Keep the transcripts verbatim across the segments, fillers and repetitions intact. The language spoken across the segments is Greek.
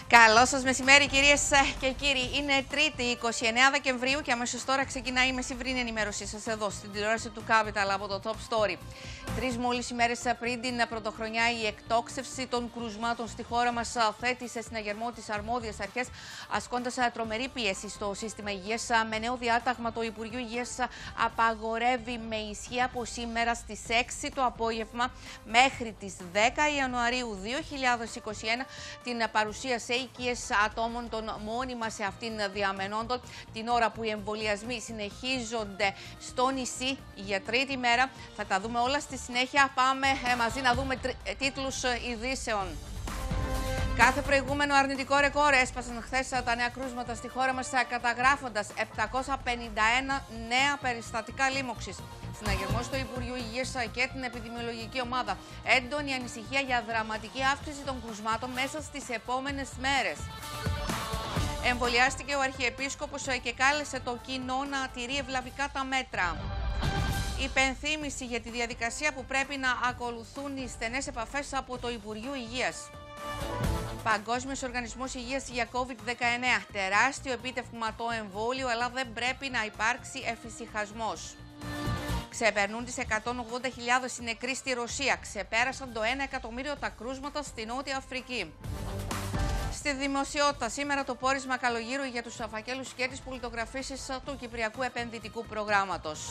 Καλό σας μεσημέρι, κυρίες και κύριοι. Είναι Τρίτη, εικοστή ενάτη Δεκεμβρίου και αμέσως τώρα ξεκινάει η μεσημβρινή ενημέρωσή σας εδώ στην τηλεόραση του Capital από το Top Story. Τρεις μόλις ημέρες πριν την πρωτοχρονιά, η εκτόξευση των κρουσμάτων στη χώρα μας θέτει σε συναγερμό τις αρμόδιες αρχές, ασκώντας τρομερή πίεση στο σύστημα υγείας. Με νέο διάταγμα, το Υπουργείο Υγείας απαγορεύει με ισχύ από σήμερα στις έξι το απόγευμα μέχρι τις δέκα Ιανουαρίου δύο χιλιάδες είκοσι ένα την παρουσία σε οικίες ατόμων των μόνιμα σε αυτήν διαμενόντων, την ώρα που οι εμβολιασμοί συνεχίζονται στο νησί για τρίτη μέρα. Θα τα δούμε όλα στη συνέχεια. Πάμε ε, μαζί να δούμε τίτλους ειδήσεων. Κάθε προηγούμενο αρνητικό ρεκόρ έσπασαν χθες τα νέα κρούσματα στη χώρα μας, καταγράφοντας επτακόσια πενήντα ένα νέα περιστατικά λίμωξης. Συναγερμός στο Υπουργείο Υγείας και την επιδημιολογική ομάδα. Έντονη ανησυχία για δραματική αύξηση των κρουσμάτων μέσα στις επόμενες μέρες. Εμβολιάστηκε ο Αρχιεπίσκοπος και κάλεσε το κοινό να τηρεί ευλαβικά τα μέτρα. Υπενθύμηση για τη διαδικασία που πρέπει να ακολουθούν οι στενές επαφές από το Υπουργείο Υγείας. Παγκόσμιος Οργανισμός Υγείας για κόβιντ δεκαεννέα. Τεράστιο επίτευγμα το εμβόλιο, αλλά δεν πρέπει να υπάρξει εφησυχασμός. Ξεπερνούν τις εκατόν ογδόντα χιλιάδες οι νεκροί στη Ρωσία. Ξεπέρασαν το ένα εκατομμύριο τα κρούσματα στη Νότια Αφρική. Στη δημοσιότητα σήμερα το πόρισμα καλογύρου για τους φακέλους και τις πολιτογραφήσεις του Κυπριακού Επενδυτικού Προγράμματος.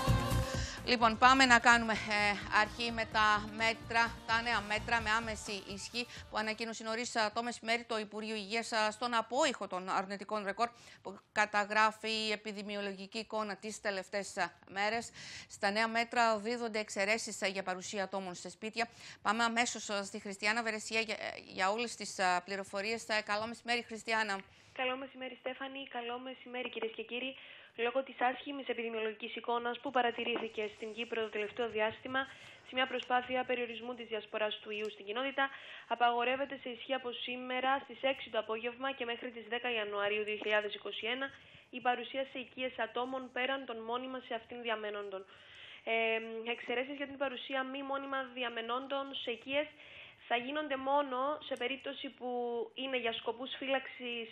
Λοιπόν, πάμε να κάνουμε ε, αρχή με τα μέτρα, τα νέα μέτρα με άμεση ισχύ που ανακοίνωσε νωρίς το μεσημέρι το Υπουργείο Υγείας στον απόϊχο των αρνητικών ρεκόρ που καταγράφει η επιδημιολογική εικόνα τις τελευταίες μέρες. Στα νέα μέτρα δίδονται εξαιρέσεις για παρουσία ατόμων σε σπίτια. Πάμε αμέσως στη Χριστιάνα Βερεσία για, για όλες τις πληροφορίες. Καλό μεσημέρι, Χριστιάνα. Καλό μεσημέρι, Στέφανη. Καλό μεσημέρι, κυρίες και κύριοι. Λόγω της άσχημης επιδημιολογικής εικόνας που παρατηρήθηκε στην Κύπρο το τελευταίο διάστημα, σε μια προσπάθεια περιορισμού της διασποράς του ιού στην κοινότητα, απαγορεύεται σε ισχύ από σήμερα στις έξι το απόγευμα και μέχρι τις δέκα Ιανουαρίου δύο χιλιάδες είκοσι ένα η παρουσία σε οικίες ατόμων πέραν των μόνιμα σε αυτήν διαμένοντων. Ε, εξαιρέσεις για την παρουσία μη μόνιμα διαμενόντων σε οικίες θα γίνονται μόνο σε περίπτωση που είναι για σκοπούς φύλαξης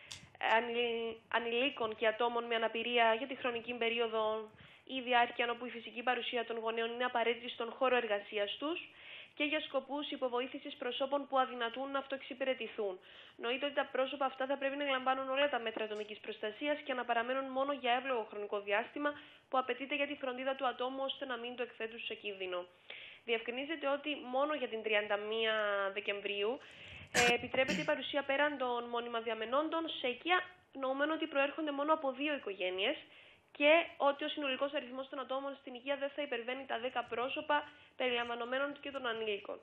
ανηλίκων και ατόμων με αναπηρία για τη χρονική περίοδο ή διάρκεια όπου η φυσική παρουσία των γονέων είναι απαραίτητη στον χώρο εργασίας τους και για σκοπούς υποβοήθησης προσώπων που αδυνατούν να αυτοεξυπηρετηθούν. Νοείται ότι τα πρόσωπα αυτά θα πρέπει να λαμβάνουν όλα τα μέτρα ατομικής προστασίας και να παραμένουν μόνο για εύλογο χρονικό διάστημα που απαιτείται για τη φροντίδα του ατόμου ώστε να μην το εκθέτουν σε κίνδυνο. Διευκρινίζεται ότι μόνο για την τριάντα μία Δεκεμβρίου Ε, επιτρέπεται η παρουσία πέραν των μόνιμα διαμενόντων σε οικία, νοούμενο ότι προέρχονται μόνο από δύο οικογένειες και ότι ο συνολικός αριθμός των ατόμων στην οικία δεν θα υπερβαίνει τα δέκα πρόσωπα περιλαμβανομένων και των ανήλικων.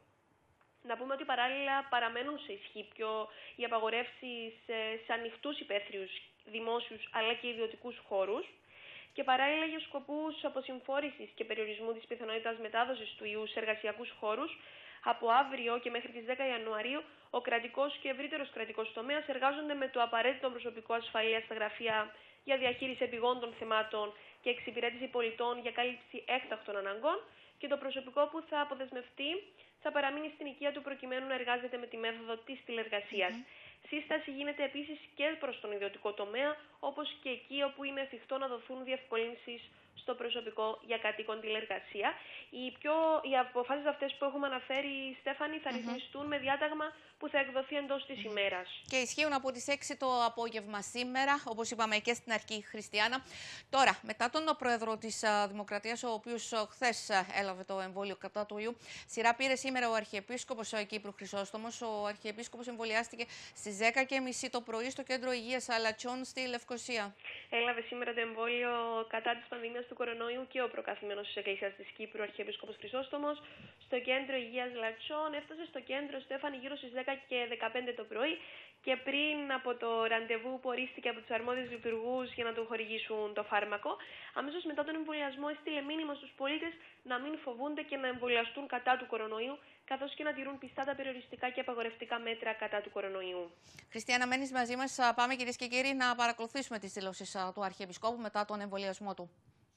Να πούμε ότι παράλληλα παραμένουν σε ισχύ πιο οι απαγορεύσεις σε ανοιχτούς υπαίθριους δημόσιους αλλά και ιδιωτικούς χώρους και παράλληλα για σκοπούς αποσυμφόρησης και περιορισμού της πιθανότητας μετάδοσης του ιού σε εργασιακούς χώρους. Από αύριο και μέχρι τις δέκα Ιανουαρίου, ο κρατικός και ευρύτερος κρατικός τομέας εργάζονται με το απαραίτητο προσωπικό ασφαλείας στα γραφεία για διαχείριση επιγόντων θεμάτων και εξυπηρέτηση πολιτών για κάλυψη έκτακτων αναγκών και το προσωπικό που θα αποδεσμευτεί θα παραμείνει στην οικία του προκειμένου να εργάζεται με τη μέθοδο της τηλεργασίας. Mm-hmm. Σύσταση γίνεται επίσης και προς τον ιδιωτικό τομέα, όπως και εκεί όπου είναι εφικτό να δοθούν διευκολύνσεις στο προσωπικό για κατοίκον τηλεργασία. Οι, πιο, οι αποφάσεις αυτές που έχουμε αναφέρει, Στέφανη, θα mm-hmm. ρυθμιστούν με διάταγμα που θα εκδοθεί εντός της mm-hmm. ημέρας. Και ισχύουν από τις έξι το απόγευμα σήμερα, όπως είπαμε και στην αρχή, Χριστιάνα. Τώρα, μετά τον πρόεδρο της uh, Δημοκρατίας, ο οποίος uh, χθες uh, έλαβε το εμβόλιο κατά του ιού, σειρά πήρε σήμερα ο Αρχιεπίσκοπος uh, Κύπρου Χρυσόστομος. Ο Αρχιεπίσκοπος εμβολιάστηκε στις δέκα και μισή το πρωί στο Κέντρο Υγείας Αλατσιών στη Λευκοσία. Έλαβε σήμερα το εμβόλιο κατά της πανδημίας του κορονοϊού και ο προκαθημένος της Εκκλησίας της Κύπρου, Αρχιεπίσκοπος Χρυσόστομος, στο Κέντρο Υγείας Λατσιών. Έφτασε στο κέντρο, Στέφανη, γύρω στις δέκα και δεκαπέντε το πρωί και πριν από το ραντεβού που ορίστηκε από τους αρμόδιους λειτουργούς για να του χορηγήσουν το φάρμακο, αμέσως μετά τον εμβολιασμό έστειλε μήνυμα στους πολίτες να μην φοβούνται και να εμβολιαστούν κατά του κορονοϊού, καθώς και να τηρούν πιστά τα περιοριστικά και απαγορευτικά μέτρα κατά του κορονοϊού. Χριστιανά, μένεις μαζί μας. Πάμε, κυρίες και κύριοι, να παρακολουθήσουμε τις δηλώσεις του Αρχιεπισκόπου μετά τον εμβολιασμό του.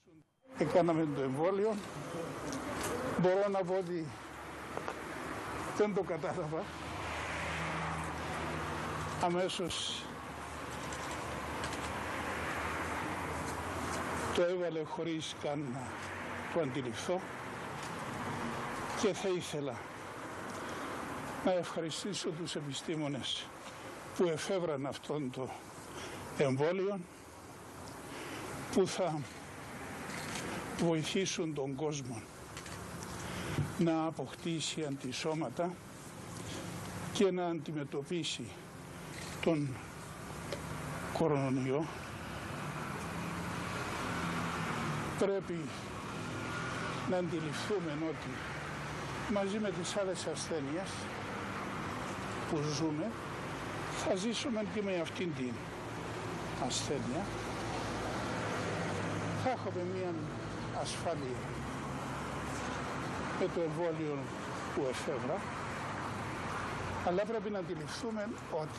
Έκαναμε το εμβόλιο. Μπορώ να πω ότι δεν το κατάλαβα. αμέσως το έβαλε χωρίς καν να το αντιληφθώ και θα ήθελα να ευχαριστήσω τους επιστήμονες που εφεύραν αυτόν το εμβόλιο, που θα βοηθήσουν τον κόσμο να αποκτήσει αντισώματα και να αντιμετωπίσει τον κορονοϊό. Πρέπει να αντιληφθούμε ότι μαζί με τις άλλες ασθένειες που ζούμε θα ζήσουμε και με αυτήν την ασθένεια. Θα έχουμε μια ασφάλεια με το εμβόλιο που εφεύρα, αλλά πρέπει να αντιληφθούμε ότι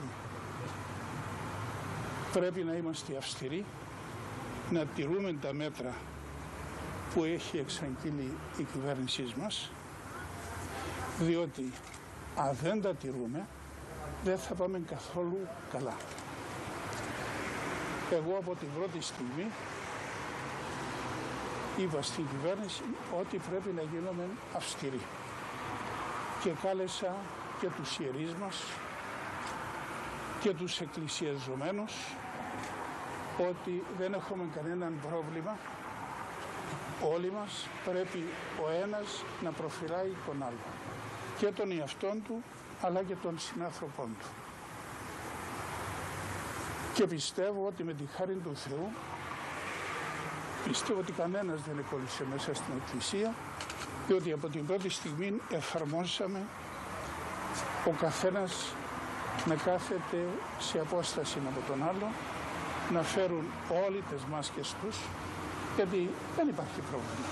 πρέπει να είμαστε αυστηροί, να τηρούμε τα μέτρα που έχει εξαγγείλει η κυβέρνησή μας, διότι αν δεν τα τηρούμε δεν θα πάμε καθόλου καλά. Εγώ από την πρώτη στιγμή είπα στην κυβέρνηση ότι πρέπει να γίνουμε αυστηροί και κάλεσα και τους ιερείς μας και τους εκκλησιαζομένους ότι δεν έχουμε κανέναν πρόβλημα. Όλοι μας πρέπει ο ένας να προφυλάει τον άλλο, και τον εαυτόν του αλλά και τον συνάνθρωπον του. Και πιστεύω ότι με τη χάρη του Θεού, πιστεύω ότι κανένας δεν εκόλλησε μέσα στην Εκκλησία, διότι από την πρώτη στιγμή εφαρμόσαμε ο καθένας να κάθεται σε απόσταση από τον άλλο, να φέρουν όλοι τις μάσκες τους, γιατί δεν υπάρχει πρόβλημα.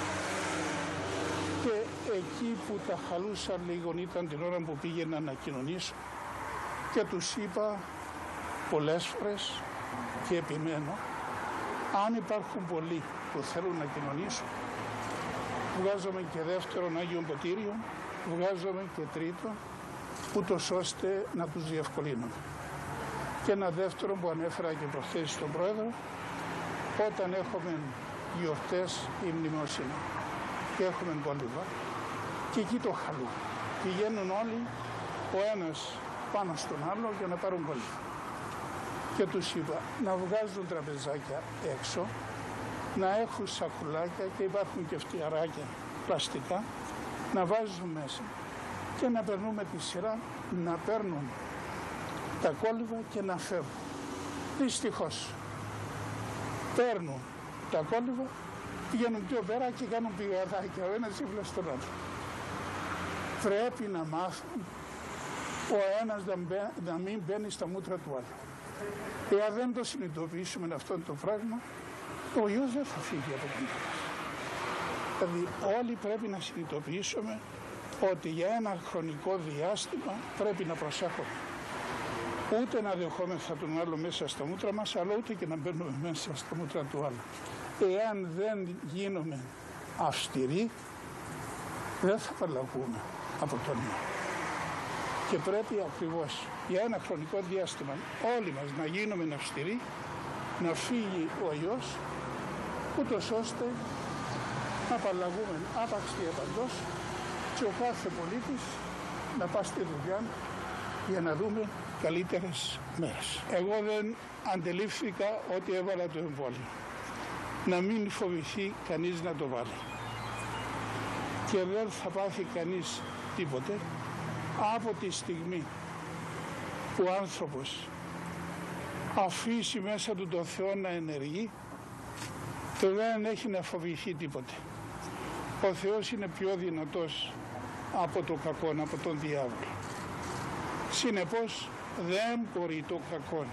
Και εκεί που τα χαλούσαν λίγο ήταν την ώρα που πήγαινα να κοινωνήσω και τους είπα πολλές φορές και επιμένω, αν υπάρχουν πολλοί που θέλουν να κοινωνήσουν, βγάζομαι και δεύτερον Άγιον Ποτήριο, βγάζομαι και τρίτο, ούτως ώστε να τους διευκολύνουμε. Και ένα δεύτερο που ανέφερα και προχθές στον Πρόεδρο, όταν έχουμε γιορτές ή μνημόσυνα και έχουμε κόλληβα, και εκεί το χαλού. Πηγαίνουν όλοι ο ένας πάνω στον άλλο για να πάρουν κόλληβα. Και τους είπα να βγάζουν τραπεζάκια έξω, να έχουν σακουλάκια και υπάρχουν και φτιαράκια πλαστικά, να βάζουν μέσα και να περνούμε τη σειρά, να παίρνουν τα κόλληβα και να φεύγουν. Δυστυχώς παίρνουν τα κόλληβα, πηγαίνουν πιο πέρα και κάνουν πηγαδάκια ο ένας δίπλα στον άλλο. Πρέπει να μάθουν ο ένας να, μπαι, να μην μπαίνει στα μούτρα του άλλου. Εάν δεν το συνειδητοποιήσουμε αυτό το πράγμα, ο ιός δεν θα φύγει από την μας. Δηλαδή όλοι πρέπει να συνειδητοποιήσουμε ότι για ένα χρονικό διάστημα πρέπει να προσέχουμε. Ούτε να δεχόμεθα τον άλλο μέσα στα μούτρα μας, αλλά ούτε και να μπαίνουμε μέσα στα μούτρα του άλλου. Εάν δεν γίνουμε αυστηροί, δεν θα απαλλαγούμε από τον ιό. Και πρέπει ακριβώς για ένα χρονικό διάστημα όλοι μας να γίνουμε αυστηροί, να φύγει ο ιός, ούτως ώστε να απαλλαγούμε άπαξ και επαντός και ο κάθε πολίτης να πάει στη δουλειά για να δούμε καλύτερες μέρες. Εγώ δεν αντελήφθηκα ότι έβαλα το εμβόλιο. Να μην φοβηθεί κανείς να το βάλει. Και δεν θα πάθει κανείς τίποτε από τη στιγμή που ο άνθρωπος αφήσει μέσα του το Θεό να ενεργεί, το δεν έχει να φοβηθεί τίποτε. Ο Θεός είναι πιο δυνατός από το κακό, από τον διάβολο. Συνεπώς δεν μπορεί το κακό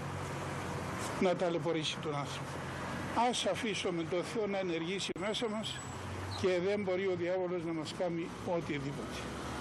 να ταλαιπωρήσει τον άνθρωπο. Ας αφήσουμε το Θεό να ενεργήσει μέσα μας και δεν μπορεί ο διάβολος να μας κάνει οτιδήποτε.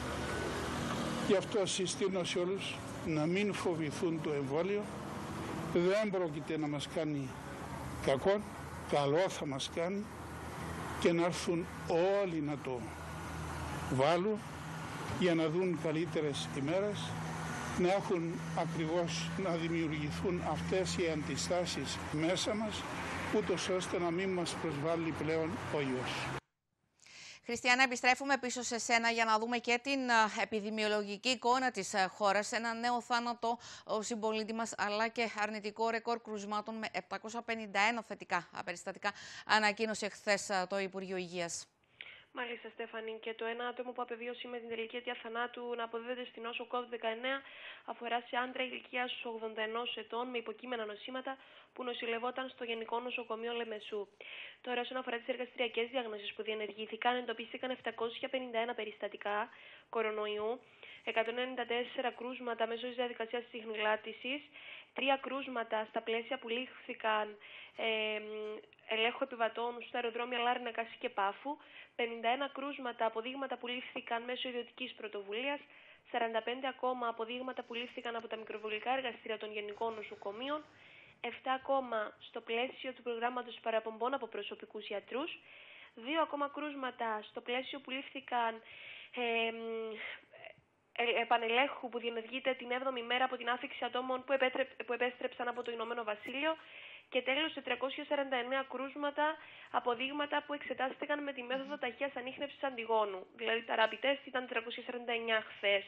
Γι' αυτό συστήνω σε όλους να μην φοβηθούν το εμβόλιο. Δεν πρόκειται να μας κάνει κακό, καλό θα μας κάνει, και να έρθουν όλοι να το βάλουν για να δουν καλύτερες ημέρες να έχουν ακριβώς να δημιουργηθούν αυτές οι αντιστάσεις μέσα μας, ούτως ώστε να μην μας προσβάλλει πλέον ο ιός. Χριστιανά, επιστρέφουμε πίσω σε σένα για να δούμε και την επιδημιολογική εικόνα της χώρας. Ένα νέο θάνατο ο συμπολίτη μας, αλλά και αρνητικό ρεκόρ κρουσμάτων με επτακόσια πενήντα ένα θετικά περιστατικά, ανακοίνωσε χθες το Υπουργείο Υγείας. Μάλιστα, Στέφανη, και το ένα άτομο που απεβίωσε με την τελική αιτία θανάτου να αποδίδεται στην νόσο κόβιντ δεκαεννέα αφορά σε άντρα ηλικίας ογδόντα ενός ετών με υποκείμενα νοσήματα που νοσηλευόταν στο Γενικό Νοσοκομείο Λεμεσού. Τώρα, όσον αφορά τις εργαστηριακές διαγνώσεις που διενεργήθηκαν, εντοπίστηκαν επτακόσια πενήντα ένα περιστατικά κορονοϊού, εκατόν ενενήντα τέσσερα κρούσματα μέσω της διαδικασίας της ιχνηλάτησης, τρία κρούσματα στα πλαίσια που λήφθηκαν ε, ελέγχου επιβατών στα αεροδρόμια Λάρνακα και Πάφου, πενήντα ένα κρούσματα αποδείγματα που λήφθηκαν μέσω ιδιωτικής πρωτοβουλίας, σαράντα πέντε ακόμα αποδείγματα που λήφθηκαν από τα μικροβολικά εργαστήρια των γενικών νοσοκομείων, επτά ακόμα στο πλαίσιο του προγράμματος παραπομπών από προσωπικούς γιατρούς, δύο ακόμα κρούσματα στο πλαίσιο που λήφθηκαν ε, επανελέγχου που διενεργείται την έβδομη μέρα από την άφιξη ατόμων που, που επέστρεψαν από το Ηνωμένο Βασίλειο και τέλος τετρακόσια σαράντα εννέα κρούσματα αποδείγματα που εξετάστηκαν με τη μέθοδο ταχείας ανίχνευσης αντιγόνου. Δηλαδή τα rapid test ήταν τετρακόσια σαράντα εννέα χθες.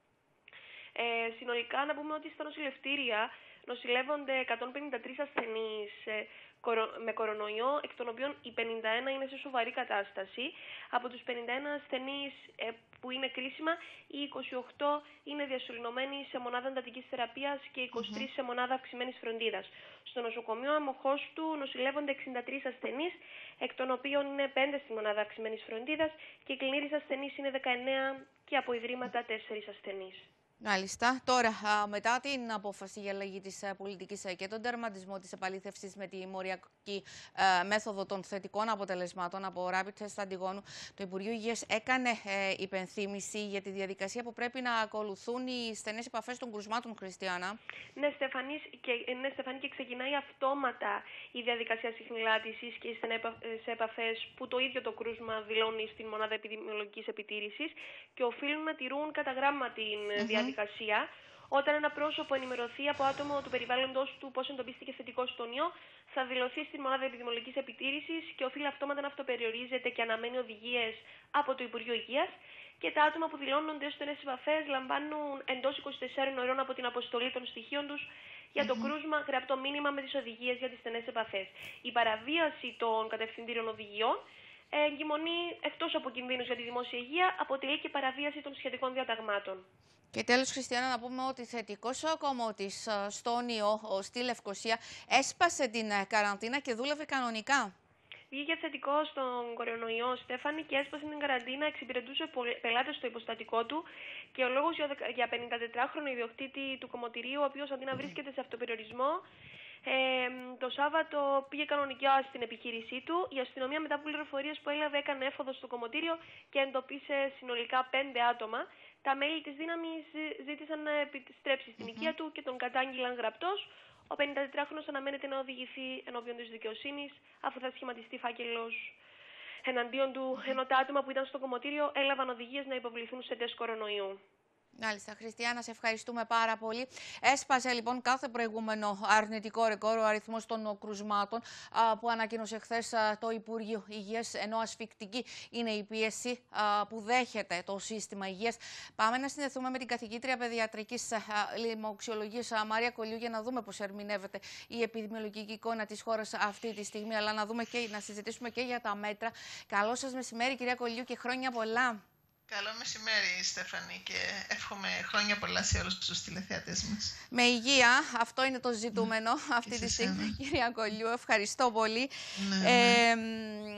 Ε, συνολικά να πούμε ότι στα νοσηλευτήρια νοσηλεύονται εκατόν πενήντα τρεις ασθενείς ε, με κορονοϊό, εκ των οποίων οι πενήντα ένα είναι σε σοβαρή κατάσταση. Από τους πενήντα ένα ασθενείς ε, που είναι κρίσιμα, οι είκοσι οκτώ είναι διασωληνωμένοι σε μονάδα εντατικής θεραπείας και είκοσι τρεις mm-hmm. σε μονάδα αυξημένης φροντίδας. Στο νοσοκομείο Αμοχώστου νοσηλεύονται εξήντα τρεις ασθενείς, εκ των οποίων είναι πέντε στη μονάδα αυξημένης φροντίδας και κλινήρης ασθενείς είναι δεκαεννέα και από ιδρύματα τέσσερις ασθενείς. Μάλιστα. Τώρα, μετά την απόφαση για αλλαγή της πολιτικής και τον τερματισμό της επαλήθευσης με τη μοριακή ε, μέθοδο των θετικών αποτελεσμάτων από rapid test αντιγόνου, το Υπουργείο Υγείας έκανε ε, υπενθύμηση για τη διαδικασία που πρέπει να ακολουθούν οι στενές επαφές των κρουσμάτων, Χριστιανά. Ναι, Στεφανή, και, ναι, Στεφανή, και ξεκινάει αυτόματα η διαδικασία συχνηλάτησης και οι στενές επαφές που το ίδιο το κρούσμα δηλώνει στην μονάδα επιδημιολογικής επιτήρησης και οφείλουν να τηρούν κατά γράμμα την mm-hmm. διαδικασία. Διαδικασία. Όταν ένα πρόσωπο ενημερωθεί από άτομο του περιβάλλοντος του πώς εντοπίστηκε θετικό στον ιό, θα δηλωθεί στην μονάδα επιδημιολογικής επιτήρησης και οφείλει αυτόματα να αυτοπεριορίζεται και αναμένει οδηγίες από το Υπουργείο Υγείας. Και τα άτομα που δηλώνονται ως στενές επαφές λαμβάνουν εντός είκοσι τεσσάρων ωρών από την αποστολή των στοιχείων τους για το mm-hmm. κρούσμα γραπτό μήνυμα με τις οδηγίες για τις στενές επαφές. Η παραβίαση των κατευθυντήριων οδηγιών εγκυμονεί, εκτός από κινδύνους για τη δημόσια υγεία, αποτελεί και παραβίαση των σχετικών διαταγμάτων. Και τέλος, Χριστιανά, να πούμε ότι θετικός ο κομμότης στον ιό στη Λευκοσία έσπασε την καραντίνα και δούλευε κανονικά. Βγήκε θετικό στον κορονοϊό, Στέφανη, και έσπασε την καραντίνα, εξυπηρετούσε πελάτες στο υποστατικό του και ο λόγος για πενηντατετράχρονο ιδιοκτήτη του κομμωτηρίου, ο οποίος αντί να βρίσκεται σε αυτοπεριορισμό, Ε, το Σάββατο πήγε κανονικά στην επιχείρησή του. Η αστυνομία, μετά από πληροφορίες που έλαβε, έκανε έφοδο στο κομμωτήριο και εντοπίσε συνολικά πέντε άτομα. Τα μέλη της δύναμης ζήτησαν να επιστρέψει στην mm-hmm. οικία του και τον κατάγγειλαν γραπτός. Ο πενηντατετράχρονος αναμένεται να οδηγηθεί ενώπιον της δικαιοσύνης, αφού θα σχηματιστεί φάκελος εναντίον του, ενώ τα άτομα που ήταν στο κομμωτήριο έλαβαν οδηγίες να υποβληθούν σε τεστ κορονοϊού. Μάλιστα, Χριστιανά, σε ευχαριστούμε πάρα πολύ. Έσπασε λοιπόν κάθε προηγούμενο αρνητικό ρεκόρ ο αριθμός των κρουσμάτων α, που ανακοίνωσε χθες το Υπουργείο Υγείας, ενώ ασφικτική είναι η πίεση α, που δέχεται το σύστημα υγείας. Πάμε να συνδεθούμε με την καθηγήτρια παιδιατρικής λοιμοξιολογίας Μαρία Κολλιού για να δούμε πώς ερμηνεύεται η επιδημιολογική εικόνα της χώρας αυτή τη στιγμή, αλλά να δούμε και να συζητήσουμε και για τα μέτρα. Καλό σας μεσημέρι, κυρία Κολλιού, και χρόνια πολλά. Καλό μεσημέρι, Στέφανη, και εύχομαι χρόνια πολλά σε όλους τους τηλεθεατές μας. Με υγεία, αυτό είναι το ζητούμενο mm. αυτή τη στιγμή, κυρία Κολλιού. Ευχαριστώ πολύ. Ναι, ε, ναι.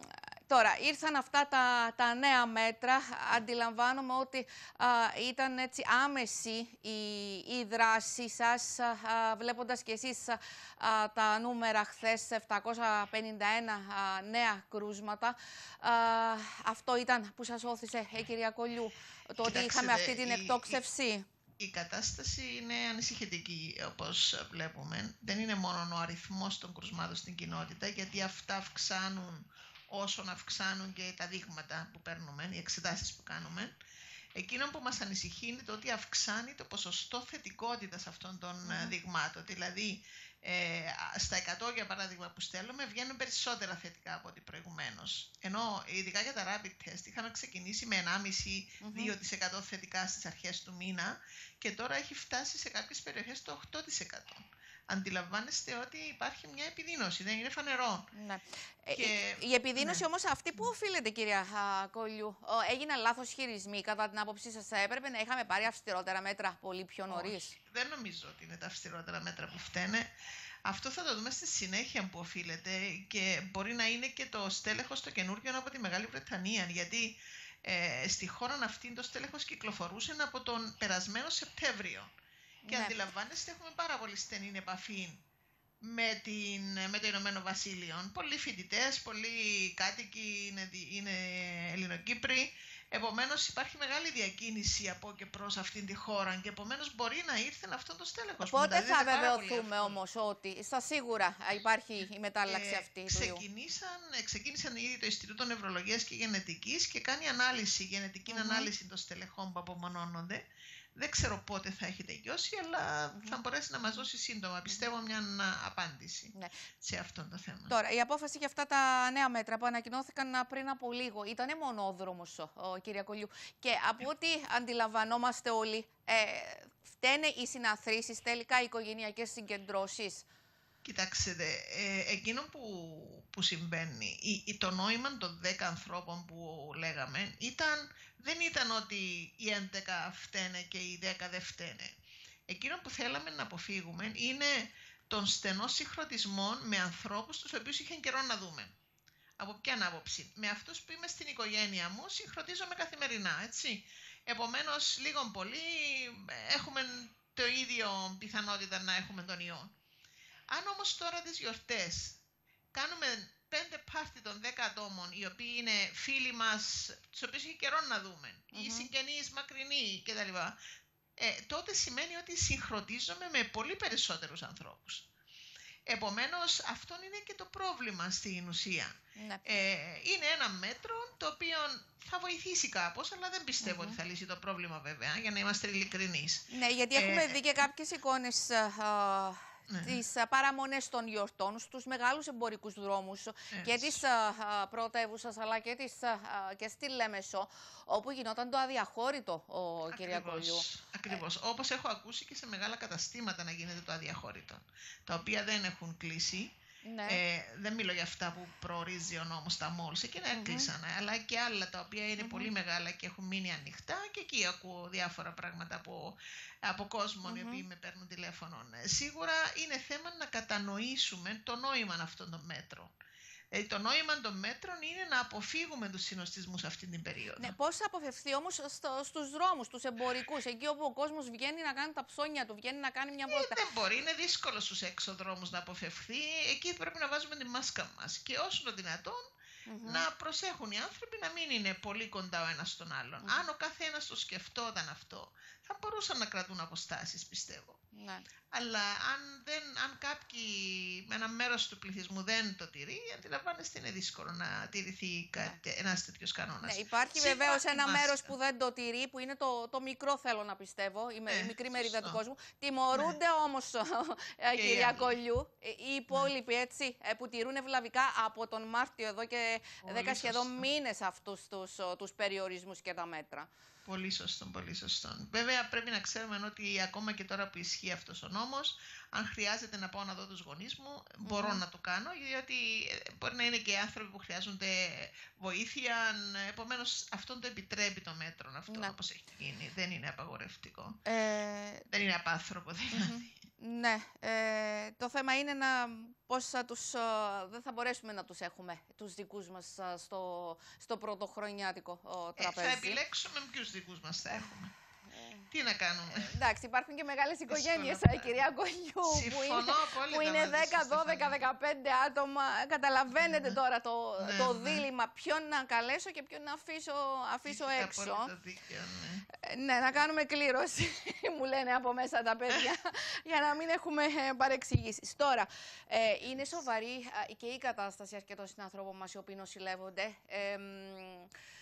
Τώρα, ήρθαν αυτά τα, τα νέα μέτρα. Αντιλαμβάνομαι ότι α, ήταν έτσι άμεση η, η δράση σας, α, βλέποντας και εσείς α, τα νούμερα χθες, επτακόσια πενήντα ένα α, νέα κρούσματα. Α, αυτό ήταν που σας όθησε, ε, κυρία Κολλιού, το ότι είχαμε αυτή την εκτόξευση. Η, η κατάσταση είναι ανησυχητική, όπως βλέπουμε. Δεν είναι μόνο ο αριθμός των κρουσμάτων στην κοινότητα, γιατί αυτά αυξάνουν όσον αυξάνουν και τα δείγματα που παίρνουμε, οι εξετάσεις που κάνουμε. Εκείνο που μας ανησυχεί είναι το ότι αυξάνει το ποσοστό θετικότητας αυτών των mm. δειγμάτων. Δηλαδή, ε, στα εκατό για παράδειγμα που στέλνουμε βγαίνουν περισσότερα θετικά από ό,τι προηγουμένως. Ενώ ειδικά για τα rapid test είχαμε ξεκινήσει με ένα κόμμα πέντε με δύο τοις εκατό θετικά στις αρχές του μήνα και τώρα έχει φτάσει σε κάποιες περιοχές το οκτώ τοις εκατό. Αντιλαμβάνεστε ότι υπάρχει μια επιδείνωση, δεν είναι φανερό. Ναι. Και... Η επιδείνωση ναι. όμως αυτή που οφείλεται, κυρία Κολλιού? Έγιναν λάθος χειρισμοί κατά την άποψή σας? Έπρεπε να είχαμε πάρει αυστηρότερα μέτρα πολύ πιο νωρίς? Όχι, δεν νομίζω ότι είναι τα αυστηρότερα μέτρα που φταίνε. Αυτό θα το δούμε στη συνέχεια που οφείλεται και μπορεί να είναι και το στέλεχος το καινούργιο από τη Μεγάλη Βρετανία. Γιατί ε, στη χώρα αυτή το στέλεχος κυκλοφορούσε από τον περασμένο Σεπτέμβριο. Και ναι. αντιλαμβάνεστε, έχουμε πάρα πολύ στενή επαφή με, την, με το Ηνωμένο Βασίλειο. Πολλοί φοιτητές, πολλοί κάτοικοι είναι, είναι Ελληνοκύπροι. Επομένως υπάρχει μεγάλη διακίνηση από και προς αυτήν τη χώρα και επομένως μπορεί να ήρθε αυτό το στέλεχος. Πότε θα βεβαιωθούμε όμως ότι στα σίγουρα υπάρχει η μετάλλαξη ε, αυτή? Ξεκινήσαν, ξεκίνησαν ήδη το Ινστιτούτο Νευρολογίας και Γενετικής και κάνει ανάλυση, γενετική mm-hmm. ανάλυση των στελεχών που απομονώνονται. Δεν ξέρω πότε θα έχει τελειώσει, αλλά mm-hmm. θα μπορέσει να μας δώσει σύντομα, πιστεύω, μια απάντηση ναι. σε αυτό το θέμα. Τώρα, η απόφαση για αυτά τα νέα μέτρα που ανακοινώθηκαν πριν από λίγο ήταν μονόδρομος, ο, κυρία Κολλιού. Και από ό,τι αντιλαμβανόμαστε όλοι, ε, φταίνε οι συναθρήσεις, τελικά οι οικογενειακές συγκεντρώσεις? Κοιτάξτε, ε, εκείνο που, που συμβαίνει, η, το νόημα των δέκα ανθρώπων που λέγαμε, ήταν, δεν ήταν ότι οι έντεκα φταίνε και οι δέκα δεν φταίνε. Εκείνο που θέλαμε να αποφύγουμε είναι τον στενό συγχρονισμό με ανθρώπους τους οποίους είχαν καιρό να δούμε. Από ποια άποψη? Με αυτούς που είμαι στην οικογένεια μου συγχρονίζομαι καθημερινά, έτσι. Επομένως, λίγο πολύ έχουμε το ίδιο πιθανότητα να έχουμε τον ιό. Αν όμως τώρα τις γιορτές κάνουμε πέντε πάρτι των δέκα ατόμων, οι οποίοι είναι φίλοι μας, τους οποίους έχει καιρό να δούμε, mm-hmm. οι συγγενείς μακρινοί κτλ., ε, τότε σημαίνει ότι συγχρονίζομαι με πολύ περισσότερους ανθρώπους. Επομένως, αυτό είναι και το πρόβλημα στην ουσία. Ναι. Ε, είναι ένα μέτρο το οποίο θα βοηθήσει κάπως, αλλά δεν πιστεύω mm-hmm. ότι θα λύσει το πρόβλημα, βέβαια, για να είμαστε ειλικρινείς. Ναι, γιατί έχουμε ε, δει και κάποιες εικόνες... Uh... Ναι. τις παραμονές των γιορτών στους μεγάλους εμπορικούς δρόμους Έτσι. και της πρωτεύουσας αλλά και, της, και στη Λέμεσο, όπου γινόταν το αδιαχώρητο, ο κυρία Κολλιού. Ακριβώς. Ε. Όπως έχω ακούσει και σε μεγάλα καταστήματα να γίνεται το αδιαχώρητο, τα οποία δεν έχουν κλείσει. Ναι. Ε, δεν μιλώ για αυτά που προορίζει ο νόμος, τα μόλς, εκείνα mm-hmm. έκλεισαν, αλλά και άλλα τα οποία είναι mm-hmm. πολύ μεγάλα και έχουν μείνει ανοιχτά, και εκεί ακούω διάφορα πράγματα από, από κόσμο mm-hmm. οι οποίοι με παίρνουν τηλέφωνο. Σίγουρα είναι θέμα να κατανοήσουμε το νόημα αυτών των μέτρων. Ε, το νόημα των μέτρων είναι να αποφύγουμε τους συνοστισμούς αυτή την περίοδο. Ναι, πώς θα αποφευθεί όμως στο, στους δρόμους, στους εμπορικούς, εκεί όπου ο κόσμος βγαίνει να κάνει τα ψώνια του, βγαίνει να κάνει μια βόλτα. Ε, δεν μπορεί, είναι δύσκολο στους έξω δρόμους να αποφευθεί. Εκεί πρέπει να βάζουμε τη μάσκα μας και όσο το δυνατόν mm-hmm. να προσέχουν οι άνθρωποι να μην είναι πολύ κοντά ο ένας στον άλλον. Mm-hmm. Αν ο κάθε ένας το σκεφτόταν αυτό, θα μπορούσαν να κρατούν αποστάσεις, πιστεύω. Ναι. Αλλά αν, δεν, αν κάποιοι, με ένα μέρος του πληθυσμού δεν το τηρεί, αντιλαμβάνεστε είναι δύσκολο να τηρηθεί κάτι, ναι. ένας τέτοιος κανόνας. Ναι, υπάρχει βεβαίως ένα μέρος που δεν το τηρεί, που είναι το, το μικρό, θέλω να πιστεύω, η, ναι, η μικρή μερίδα του κόσμου. Τιμωρούνται ναι. όμως, κυρία Κολλιού, οι υπόλοιποι, ναι. έτσι, που τηρούν ευλαβικά από τον Μάρτιο εδώ και δέκα σχεδόν μήνες αυτούς τους, τους περιορισμούς και τα μέτρα. Πολύ σωστό, πολύ σωστό. Βέβαια πρέπει να ξέρουμε ότι ακόμα και τώρα που ισχύει αυτός ο νόμος, αν χρειάζεται να πάω να δω τους γονείς μου, mm-hmm. μπορώ να το κάνω, διότι μπορεί να είναι και άνθρωποι που χρειάζονται βοήθεια. Επομένως αυτό το επιτρέπει το μέτρο αυτό, ναι. όπως έχει γίνει. Δεν είναι απαγορευτικό. Ε... Δεν είναι απάνθρωπο δηλαδή. Mm-hmm. Ναι, ε, το θέμα είναι να, πώς θα τους, δεν θα μπορέσουμε να τους έχουμε τους δικούς μας στο, στο πρωτοχρονιάτικο τραπέζι. Ε, θα επιλέξουμε ποιους δικούς μας θα έχουμε. Ε, Τι να κάνουμε. Ε, εντάξει, υπάρχουν και μεγάλες οικογένειες, κυρία Κολλιού, που είναι, που είναι δέκα, δώδεκα, δεκαπέντε άτομα. Καταλαβαίνετε ναι. τώρα το, ναι, το ναι. δίλημμα ποιον να καλέσω και ποιον να αφήσω, αφήσω έξω. Δίκαιο, ναι. Ε, ναι, να κάνουμε κλήρωση, μου λένε από μέσα τα παιδιά, για να μην έχουμε παρεξηγήσεις. Τώρα, ε, είναι σοβαρή και η κατάσταση αρκετών συνανθρώπων μας οι οποίοι νοσηλεύονται. Ε,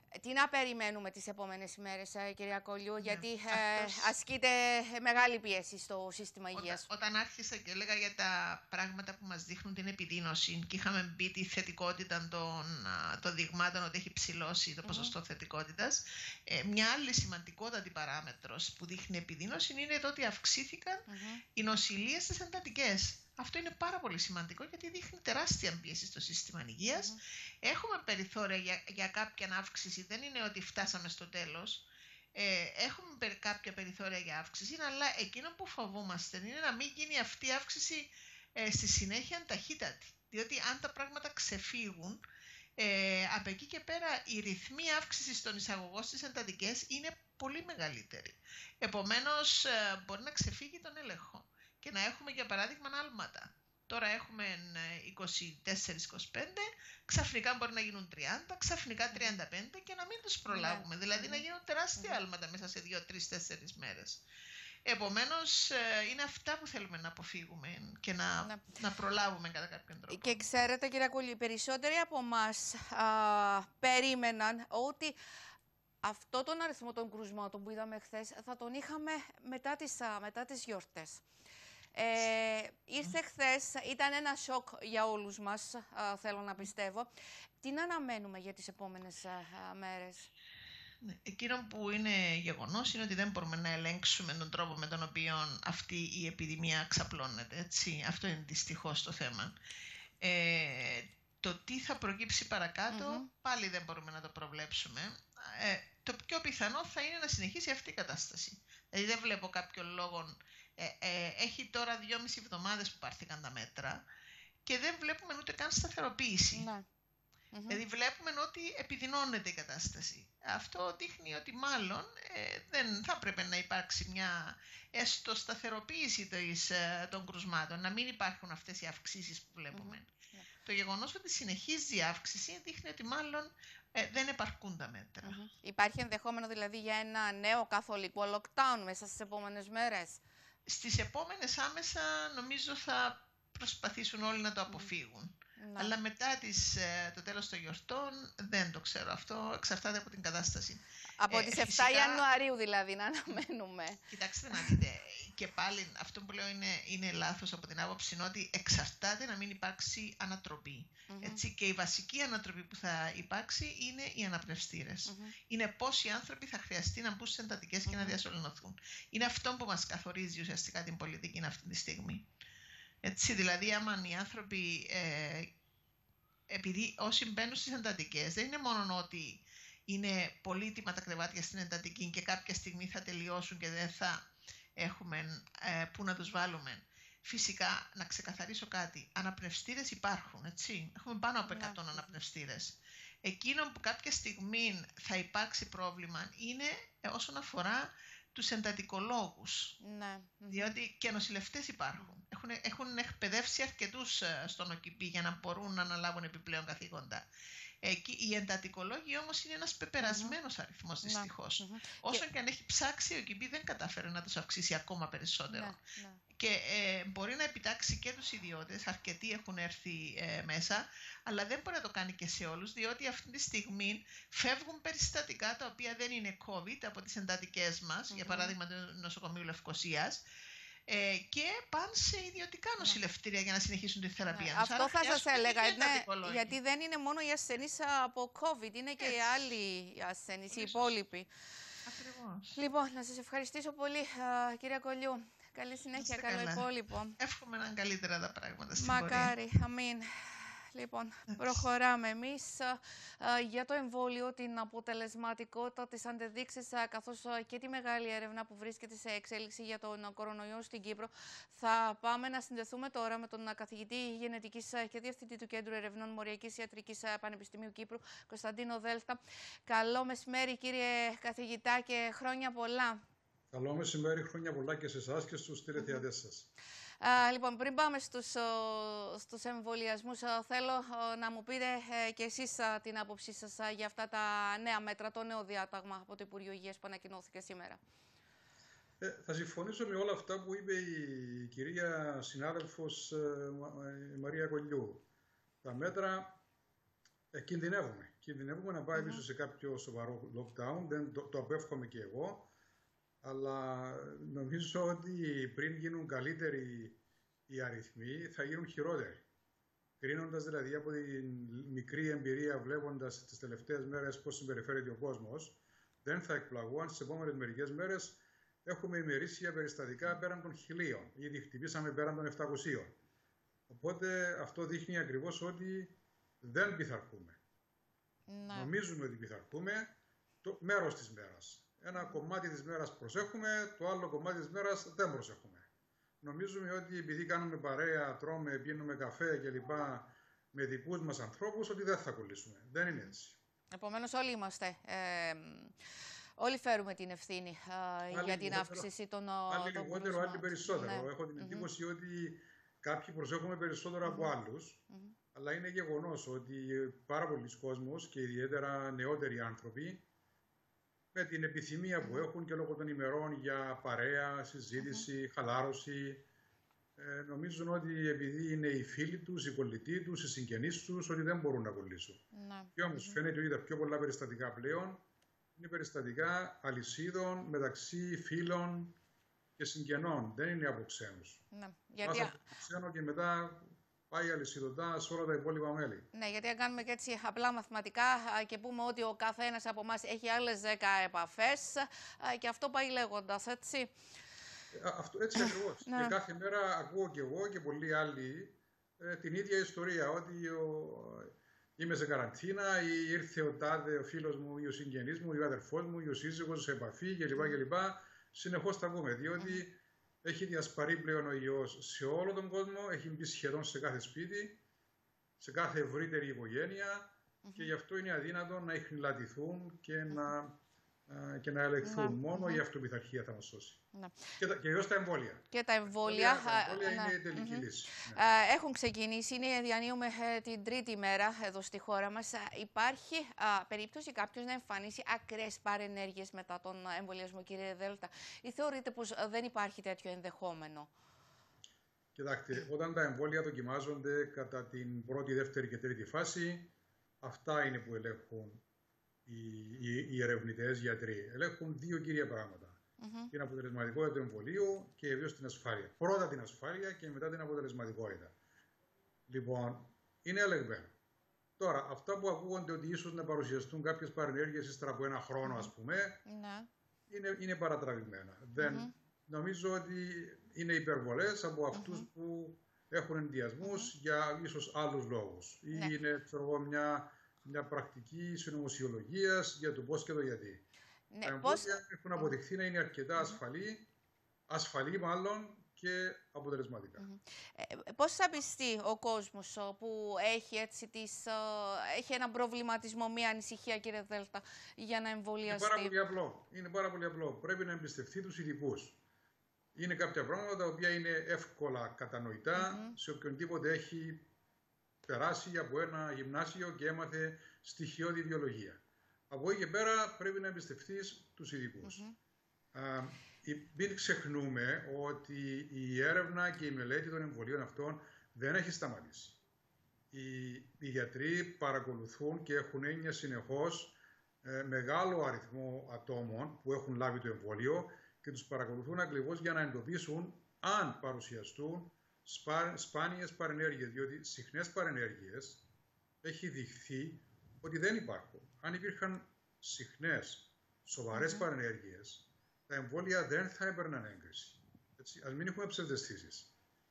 Τι να περιμένουμε τις επόμενες ημέρες, κυρία Κολλιού, ναι, γιατί αυτός... ε, ασκείται μεγάλη πίεση στο σύστημα υγείας. Όταν, όταν άρχισα και έλεγα για τα πράγματα που μας δείχνουν την επιδείνωση και είχαμε μπει τη θετικότητα των, των δειγμάτων, ότι έχει ψηλώσει το ποσοστό mm-hmm. θετικότητας, ε, μια άλλη σημαντικότατη παράμετρος που δείχνει επιδείνωση είναι το ότι αυξήθηκαν mm-hmm. οι νοσηλίες στις εντατικές. Αυτό είναι πάρα πολύ σημαντικό γιατί δείχνει τεράστια πίεση στο σύστημα υγείας. Mm-hmm. Έχουμε περιθώρια για, για κάποια αύξηση, δεν είναι ότι φτάσαμε στο τέλος. Ε, έχουμε κάποια περιθώρια για αύξηση, αλλά εκείνο που φοβούμαστε είναι να μην γίνει αυτή η αύξηση ε, στη συνέχεια ταχύτατη. Διότι αν τα πράγματα ξεφύγουν, ε, από εκεί και πέρα η ρυθμή αύξησης των εισαγωγών στις εντατικές είναι πολύ μεγαλύτερη. Επομένως, ε, μπορεί να ξεφύγει τον έλεγχο και να έχουμε για παράδειγμα άλματα. Τώρα έχουμε είκοσι τέσσερα είκοσι πέντε, ξαφνικά μπορεί να γίνουν τριάντα, ξαφνικά τριάντα πέντε και να μην τους προλάβουμε. Yeah. Δηλαδή να γίνουν τεράστια mm-hmm. άλματα μέσα σε δύο, τρεις, τέσσερις μέρες. Επομένως, είναι αυτά που θέλουμε να αποφύγουμε και να, να... να προλάβουμε κατά κάποιον τρόπο. Και ξέρετε, κύριε Κολλιού, οι περισσότεροι από εμάς περίμεναν ότι αυτό τον αριθμό των κρουσμάτων που είδαμε χθες θα τον είχαμε μετά τις, α, μετά τις γιορτές. Ε, ήρθε χθες, ήταν ένα σοκ για όλους μας, α, θέλω να πιστεύω. Τι να αναμένουμε για τις επόμενες α, α, μέρες? Εκείνο που είναι γεγονός είναι ότι δεν μπορούμε να ελέγξουμε τον τρόπο με τον οποίο αυτή η επιδημία ξαπλώνεται. Έτσι. Αυτό είναι δυστυχώς το θέμα. Ε, το τι θα προκύψει παρακάτω mm-hmm. πάλι δεν μπορούμε να το προβλέψουμε. Ε, το πιο πιθανό θα είναι να συνεχίσει αυτή η κατάσταση. Δηλαδή δεν βλέπω κάποιο λόγο. Ε, ε, έχει τώρα δυόμιση εβδομάδες που πάρθηκαν τα μέτρα και δεν βλέπουμε ούτε καν σταθεροποίηση. Ναι. Mm-hmm. Δηλαδή βλέπουμε ότι επιδεινώνεται η κατάσταση. Αυτό δείχνει ότι μάλλον ε, δεν θα έπρεπε να υπάρξει μια έστω σταθεροποίηση της, ε, των κρουσμάτων, να μην υπάρχουν αυτές οι αυξήσεις που βλέπουμε. Mm-hmm. Yeah. Το γεγονός ότι συνεχίζει η αύξηση δείχνει ότι μάλλον ε, δεν επαρκούν τα μέτρα. Mm-hmm. Υπάρχει ενδεχόμενο δηλαδή για ένα νέο καθολικό lockdown μέσα στις επόμενες μέρες? Στις επόμενες άμεσα νομίζω θα προσπαθήσουν όλοι να το αποφύγουν. Mm. Αλλά μετά τις, το τέλος των γιορτών δεν το ξέρω. Αυτό εξαρτάται από την κατάσταση. Από ε, τις φυσικά... εφτά Ιανουαρίου δηλαδή να αναμένουμε. Κοιτάξτε να δείτε. Και πάλι αυτό που λέω είναι, είναι λάθος από την άποψη ότι εξαρτάται να μην υπάρξει ανατροπή. Mm-hmm. Έτσι, και η βασική ανατροπή που θα υπάρξει είναι οι αναπνευστήρες. Mm-hmm. Είναι πόσοι άνθρωποι θα χρειαστεί να μπουν στις εντατικές mm-hmm. και να διασωληνωθούν. Είναι αυτό που μας καθορίζει ουσιαστικά την πολιτική αυτή τη στιγμή. Έτσι, δηλαδή, άμα οι άνθρωποι, ε, επειδή όσοι μπαίνουν στις εντατικές, δεν είναι μόνο ότι είναι πολύτιμα τα κρεβάτια στην εντατική και κάποια στιγμή θα τελειώσουν και δεν θα έχουμε ε, που να τους βάλουμε. Φυσικά, να ξεκαθαρίσω κάτι, αναπνευστήρες υπάρχουν, έτσι. Έχουμε πάνω από εκατό yeah. αναπνευστήρες. Εκείνο που κάποια στιγμή θα υπάρξει πρόβλημα είναι ε, όσον αφορά τους εντατικολόγους, ναι. διότι και νοσηλευτές υπάρχουν. Έχουν, έχουν εκπαιδεύσει αρκετούς στον ΟΚΙΠΗ για να μπορούν να αναλάβουν επιπλέον καθήκοντα. Ε, οι εντατικολόγοι όμως είναι ένας πεπερασμένος mm-hmm. αριθμός δυστυχώς. Mm-hmm. Όσο και... και αν έχει ψάξει, ο ΟΚΙΠΗ δεν κατάφερε να τους αυξήσει ακόμα περισσότερο. Mm-hmm. Και ε, μπορεί να επιτάξει και τους ιδιώτες, αρκετοί έχουν έρθει ε, μέσα, αλλά δεν μπορεί να το κάνει και σε όλους, διότι αυτή τη στιγμή φεύγουν περιστατικά τα οποία δεν είναι COVID από τις εντατικές μας, mm-hmm. για παράδειγμα του νοσοκομείου Λευκωσίας, ε, και πάνε σε ιδιωτικά νοσηλευτήρια yeah. για να συνεχίσουν τη θεραπεία yeah. τους. Αυτό θα σας έλεγα, ναι, γιατί δεν είναι μόνο οι ασθενείς από COVID, είναι και οι άλλοι ασθενείς, οι υπόλοιποι. Ακριβώς. Λοιπόν, να σας ευχαριστήσω πολύ, κυρία Κολλιού. Καλή συνέχεια, καλό καλά. Υπόλοιπο. Εύχομαι να είναι καλύτερα τα πράγματα στην Μακάρι, πορεία. αμήν. Λοιπόν, προχωράμε εμείς για το εμβόλιο, την αποτελεσματικότητα, τις αντεδείξεις, καθώς και τη μεγάλη έρευνα που βρίσκεται σε εξέλιξη για τον κορονοϊό στην Κύπρο. Θα πάμε να συνδεθούμε τώρα με τον καθηγητή γενετικής και διευθυντή του Κέντρου Ερευνών Μοριακής Ιατρικής Πανεπιστημίου Κύπρου, Κωνσταντίνο Δέλτα. Καλό μεσημέρι, κύριε καθηγητά, και χρόνια πολλά. Καλό μεσημέρι, χρόνια πολλά και σε εσάς και στους τηλεθεατές σας. Uh, λοιπόν, πριν πάμε στους, uh, στους εμβολιασμούς, uh, θέλω uh, να μου πείτε uh, και εσείς uh, την άποψή σας uh, για αυτά τα νέα μέτρα, το νέο διάταγμα από το Υπουργείο Υγείας που ανακοινώθηκε σήμερα. Ε, θα συμφωνήσω με όλα αυτά που είπε η κυρία συνάδελφος uh, Μαρία Κολλιού. Τα μέτρα ε, κινδυνεύουμε. κινδυνεύουμε να πάει πίσω mm-hmm. σε κάποιο σοβαρό lockdown, δεν, το, το απέφχομαι και εγώ, αλλά νομίζω ότι πριν γίνουν καλύτεροι οι αριθμοί θα γίνουν χειρότεροι. Κρίνοντας δηλαδή από την μικρή εμπειρία, βλέποντας τις τελευταίες μέρες πώς συμπεριφέρεται ο κόσμος, δεν θα εκπλαγώ αν στις επόμενες μερικές μέρες έχουμε ημερήσια περιστατικά πέραν των χιλίων. Ήδη χτυπήσαμε πέραν των επτακοσίων. Οπότε αυτό δείχνει ακριβώς ότι δεν πειθαρχούμε. Να. Νομίζουμε ότι πειθαρχούμε το μέρος της μέρας. Ένα κομμάτι της μέρας προσέχουμε, το άλλο κομμάτι της μέρας δεν προσέχουμε. Νομίζουμε ότι επειδή κάνουμε παρέα, τρώμε, πίνουμε καφέ κλπ. Με δικούς μας ανθρώπους, ότι δεν θα κολλήσουμε. Δεν είναι έτσι. Επομένως όλοι είμαστε, ε, όλοι φέρουμε την ευθύνη ε, για την αύξηση των κρούσματων. Άλλοι λιγότερο, άλλοι περισσότερο. Ναι. Έχω την εντύπωση mm-hmm. ότι κάποιοι προσέχουμε περισσότερο mm-hmm. από άλλους, mm-hmm. αλλά είναι γεγονός ότι πάρα πολλοί κόσμος και ιδιαίτερα νεότεροι άνθρωποι, με την επιθυμία που έχουν και λόγω των ημερών για παρέα, συζήτηση, mm-hmm. χαλάρωση, ε, νομίζουν ότι επειδή είναι οι φίλοι τους, οι κολλητοί τους, οι συγγενείς τους, ότι δεν μπορούν να κολλήσουν. Mm-hmm. Και όμως mm-hmm. φαίνεται ότι τα πιο πολλά περιστατικά πλέον είναι περιστατικά αλυσίδων μεταξύ φίλων και συγγενών. Δεν είναι από ξένους. Mm-hmm. Γιατί... από ξένο και μετά πάει αλυσιδωτά σε όλα τα υπόλοιπα μέλη. Ναι, γιατί αν κάνουμε και έτσι απλά μαθηματικά και πούμε ότι ο καθένας από εμάς έχει άλλες δέκα επαφές και αυτό πάει λέγοντας, έτσι. Αυτό, έτσι ακριβώς. Ναι. Και κάθε μέρα ακούω και εγώ και πολλοί άλλοι ε, την ίδια ιστορία, ότι ο, είμαι σε καραντίνα ή ήρθε ο τάδε, ο φίλος μου ή ο συγγενής μου ή ο αδερφός μου ή ο σύζυγος σε επαφή κλπ. κλπ. Συνεχώς τα ακούμε, διότι mm. έχει διασπαρεί πλέον ο ιός σε όλο τον κόσμο, έχει μπει σχεδόν σε κάθε σπίτι, σε κάθε ευρύτερη οικογένεια mm-hmm. και γι' αυτό είναι αδύνατο να ιχνηλατηθούν και mm-hmm. να, α, και να ελεγχθούν. Mm-hmm. Μόνο mm-hmm. η αυτοπιθαρχία θα μας σώσει. Mm-hmm. Και, τα, και έως τα εμβόλια. Και τα εμβόλια, τα εμβόλια είναι η τελική mm-hmm. λύση. Ναι. Uh, έχουν ξεκινήσει, είναι διανύουμε uh, την τρίτη μέρα εδώ στη χώρα μας. Uh, υπάρχει uh, περίπτωση κάποιος να εμφανίσει ακραίες παρενέργειες μετά τον εμβολιασμό, κύριε Δέλτα, ή θεωρείτε πως uh, δεν υπάρχει τέτοιο ενδεχόμενο? Κοιτάξτε, όταν τα εμβόλια δοκιμάζονται κατά την πρώτη, δεύτερη και τρίτη φάση, αυτά είναι που ελέγχουν οι, οι, οι ερευνητές γιατροί. Ελέγχουν δύο κύρια πράγματα. Mm-hmm. Την αποτελεσματικότητα του εμβολίου και βεβαίως την ασφάλεια. Πρώτα την ασφάλεια και μετά την αποτελεσματικότητα. Λοιπόν, είναι ελεγμένο. Τώρα, αυτά που ακούγονται ότι ίσως να παρουσιαστούν κάποιες παρενέργειες ύστερα από ένα χρόνο, mm-hmm. ας πούμε, mm-hmm. είναι, είναι παρατραβημένα. Mm-hmm. Δεν, νομίζω ότι είναι υπερβολές από αυτούς mm-hmm. που έχουν ενδιασμούς mm-hmm. για ίσως άλλους λόγους. Ή mm-hmm. είναι, ξέρω εγώ, μια, μια πρακτική συνωμοσιολογίας για το πώς και το γιατί. Ναι, τα εμβόλια πώς... έχουν αποδειχθεί να είναι αρκετά ασφαλή, ασφαλή μάλλον και αποτελεσματικά. Mm-hmm. Ε, πώς θα πιστεί ο κόσμος που έχει, έτσι, τις, έχει έναν προβληματισμό, μία ανησυχία, κύριε Δέλτα, για να εμβολιαστεί? Είναι πάρα πολύ απλό. Είναι πάρα πολύ απλό. Πρέπει να εμπιστευτεί τους ειδικούς. Είναι κάποια πράγματα τα οποία είναι εύκολα κατανοητά mm-hmm. σε οποιονδήποτε έχει περάσει από ένα γυμνάσιο και έμαθε στοιχειώδη βιολογία. Από εκεί και πέρα πρέπει να εμπιστευτείς τους ειδικούς. Mm-hmm. Α, μην ξεχνούμε ότι η έρευνα και η μελέτη των εμβολίων αυτών δεν έχει σταματήσει. Οι, οι γιατροί παρακολουθούν και έχουν έννοια συνεχώς ε, μεγάλο αριθμό ατόμων που έχουν λάβει το εμβόλιο και τους παρακολουθούν ακριβώς για να εντοπίσουν αν παρουσιαστούν σπα, σπάνιες παρενέργειες, διότι συχνές παρενέργειες έχει δειχθεί ότι δεν υπάρχουν. Αν υπήρχαν συχνές, σοβαρές mm-hmm. παρενέργειες, τα εμβόλια δεν θα έπαιρναν έγκριση. Έτσι, ας μην έχουμε ψευδαισθήσεις.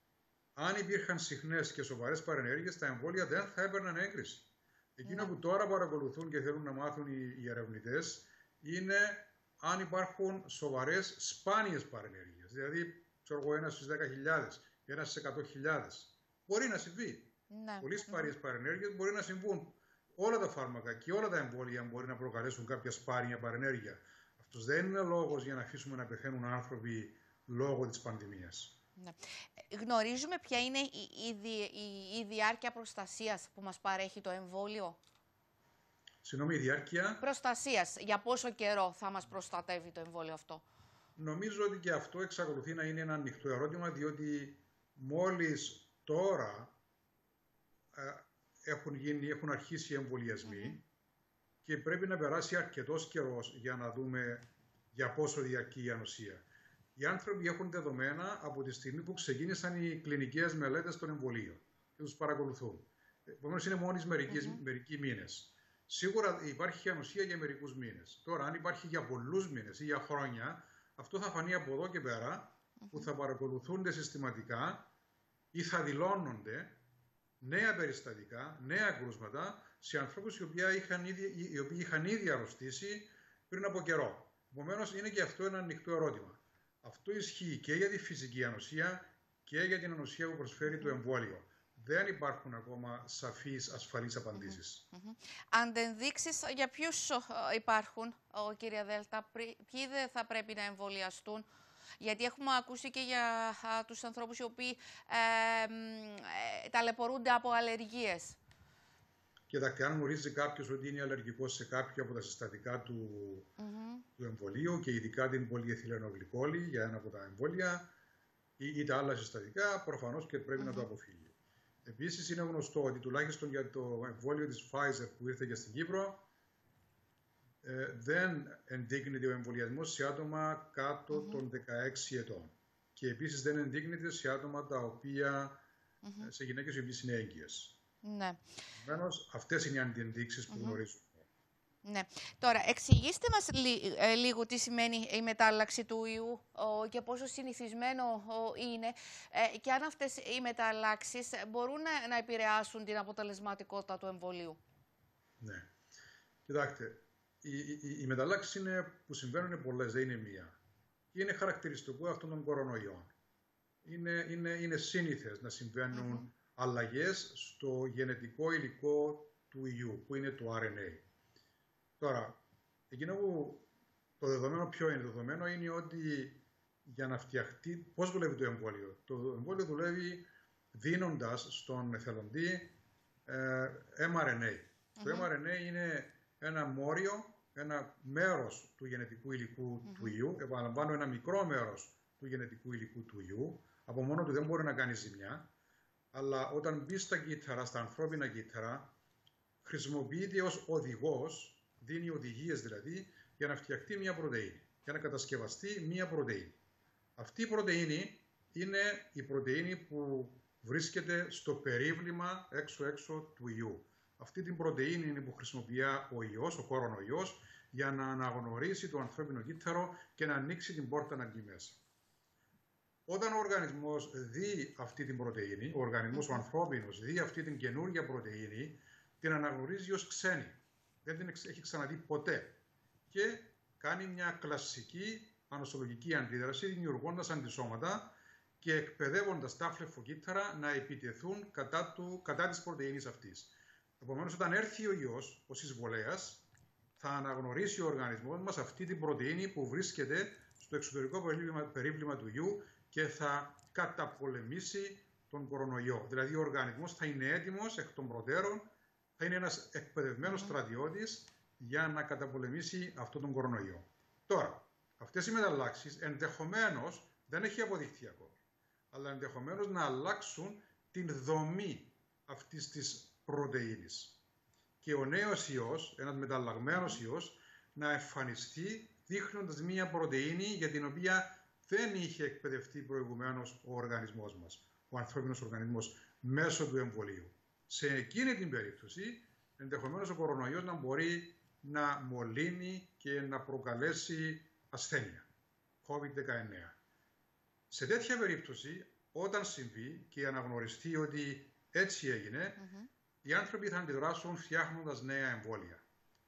Αν υπήρχαν συχνές και σοβαρές παρενέργειες, τα εμβόλια δεν θα έπαιρναν έγκριση. Εκείνο mm-hmm. που τώρα παρακολουθούν και θέλουν να μάθουν οι, οι ερευνητές είναι αν υπάρχουν σοβαρές, σπάνιες παρενέργειες. Δηλαδή, ξέρω εγώ, ένας στις δέκα χιλιάδες, ένας στις εκατό χιλιάδες. Μπορεί να συμβεί. Mm-hmm. Πολύ σπάνιες mm-hmm. παρενέργειες μπορεί να συμβούν. Όλα τα φάρμακα και όλα τα εμβόλια μπορεί να προκαλέσουν κάποια σπάνια παρενέργεια. Αυτός δεν είναι λόγος για να αφήσουμε να πεθαίνουν άνθρωποι λόγω της πανδημίας. Ναι. Γνωρίζουμε ποια είναι η, η, η, η διάρκεια προστασίας που μας παρέχει το εμβόλιο? Συγγνώμη, η διάρκεια προστασίας. Για πόσο καιρό θα μας προστατεύει το εμβόλιο αυτό? Νομίζω ότι και αυτό εξακολουθεί να είναι ένα ανοιχτό ερώτημα, διότι μόλις τώρα ε, Έχουν, γίνει, έχουν αρχίσει οι εμβολιασμοί mm-hmm. και πρέπει να περάσει αρκετός καιρός για να δούμε για πόσο διαρκεί η ανοσία. Οι άνθρωποι έχουν δεδομένα από τη στιγμή που ξεκίνησαν οι κλινικές μελέτες των εμβολίων και τους παρακολουθούν. Επομένως, είναι μόλις μερικοί, mm-hmm. μερικοί μήνες. Σίγουρα υπάρχει ανοσία για μερικούς μήνες. Τώρα, αν υπάρχει για πολλούς μήνες ή για χρόνια, αυτό θα φανεί από εδώ και πέρα, mm-hmm. που θα παρακολουθούνται συστηματικά ή θα δηλώνονται νέα περιστατικά, νέα κρούσματα σε ανθρώπους οι οποίοι είχαν ήδη, οι οποίοι είχαν ήδη αρρωστήσει πριν από καιρό. Επομένως, είναι και αυτό ένα ανοιχτό ερώτημα. Αυτό ισχύει και για τη φυσική ανοσία και για την ανοσία που προσφέρει το εμβόλιο. Δεν υπάρχουν ακόμα σαφείς, ασφαλείς απαντήσεις. Mm-hmm. Αντενδείξεις για ποιους υπάρχουν, κύριε Δέλτα, ποιοι δεν θα πρέπει να εμβολιαστούν? Γιατί έχουμε ακούσει και για α, τους ανθρώπους οι οποίοι ε, ε, ταλαιπωρούνται από αλλεργίες. Κοιτάξτε, αν γνωρίζει κάποιος ότι είναι αλλεργικός σε κάποιο από τα συστατικά του, mm-hmm. του εμβολίου και ειδικά την πολυεθυλενογλυκόλη για ένα από τα εμβόλια ή, ή τα άλλα συστατικά, προφανώς και πρέπει mm-hmm. να το αποφύγει. Επίσης, είναι γνωστό ότι τουλάχιστον για το εμβόλιο της Pfizer που ήρθε και στην Κύπρο, ε, δεν ενδείκνυται ο εμβολιασμός σε άτομα κάτω mm-hmm. των δεκαέξι ετών. Και επίσης δεν ενδείκνυται σε άτομα τα οποία, mm-hmm. σε γυναίκες οι οποίες είναι έγκυες. Ναι. Επομένως, αυτές είναι οι αντιενδείξεις που mm-hmm. γνωρίζουμε. Ναι. Τώρα, εξηγήστε μας λί, ε, λίγο τι σημαίνει η μετάλλαξη του ιού ο, και πόσο συνηθισμένο ο, είναι ε, και αν αυτές οι μεταλλάξεις μπορούν να, να επηρεάσουν την αποτελεσματικότητα του εμβολίου. Ναι. Κοιτάξτε, οι, οι, οι μεταλλάξεις είναι, που συμβαίνουν πολλές, δεν είναι μία. Και είναι χαρακτηριστικό αυτών των κορονοϊών. Είναι, είναι, είναι σύνηθες να συμβαίνουν mm-hmm. αλλαγές στο γενετικό υλικό του ιού, που είναι το αρ εν έι. Τώρα, εκείνο που το δεδομένο ποιο είναι, το δεδομένο είναι ότι για να φτιαχτεί, πώς δουλεύει το εμβόλιο. Το εμβόλιο δουλεύει δίνοντας στον εθελοντή ε, εμ αρ εν έι. Mm-hmm. Το εμ αρ εν έι είναι ένα μόριο, ένα μέρος του γενετικού υλικού mm-hmm. του ιού, επαναλαμβάνω ένα μικρό μέρος του γενετικού υλικού του ιού, από μόνο του δεν μπορεί να κάνει ζημιά, αλλά όταν μπει στα κύτταρα, στα ανθρώπινα κύτταρα, χρησιμοποιείται ως οδηγός, δίνει οδηγίες δηλαδή, για να φτιαχτεί μια πρωτεΐνη, για να κατασκευαστεί μια πρωτεΐνη. Αυτή η πρωτεΐνη είναι η πρωτεΐνη που βρίσκεται στο περίβλημα έξω-έξω του ιού. Αυτή την πρωτεΐνη είναι που χρησιμοποιεί ο ιός, ο κορονοϊός, για να αναγνωρίσει το ανθρώπινο κύτταρο και να ανοίξει την πόρτα να μπει μέσα. Όταν ο οργανισμός δει αυτή την πρωτεΐνη, ο οργανισμός ο ανθρώπινος δει αυτή την καινούργια πρωτεΐνη, την αναγνωρίζει ως ξένη. Δεν την έχει ξαναδεί ποτέ. Και κάνει μια κλασική ανοσολογική αντίδραση, δημιουργώντας αντισώματα και εκπαιδεύοντας τα φλεφοκύτταρα να επιτεθούν κατά, του, κατά της πρωτεΐνης αυτής. Επομένως, όταν έρθει ο ιός, ο εισβολέας, θα αναγνωρίσει ο οργανισμός μας αυτή την πρωτεΐνη που βρίσκεται στο εξωτερικό περίβλημα, περίβλημα του ιού και θα καταπολεμήσει τον κορονοϊό. Δηλαδή, ο οργανισμός θα είναι έτοιμος εκ των προτέρων, θα είναι ένας εκπαιδευμένος mm. στρατιώτης για να καταπολεμήσει αυτόν τον κορονοϊό. Τώρα, αυτές οι μεταλλάξεις ενδεχομένως, δεν έχει αποδειχθεί ακόμα, αλλά ενδεχομένως να αλλάξουν την δομή αυτής της πρωτεΐνης. Και ο νέος ιός, ένας μεταλλαγμένος ιός, να εμφανιστεί δείχνοντας μία πρωτεΐνη για την οποία δεν είχε εκπαιδευτεί προηγουμένως ο οργανισμός μας, ο ανθρώπινος οργανισμός, μέσω του εμβολίου. Σε εκείνη την περίπτωση, ενδεχομένως ο κορονοϊός να μπορεί να μολύνει και να προκαλέσει ασθένεια, κόβιντ δεκαεννέα. Σε τέτοια περίπτωση, όταν συμβεί και αναγνωριστεί ότι έτσι έγινε, mm-hmm. οι άνθρωποι θα αντιδράσουν φτιάχνοντας νέα εμβόλια.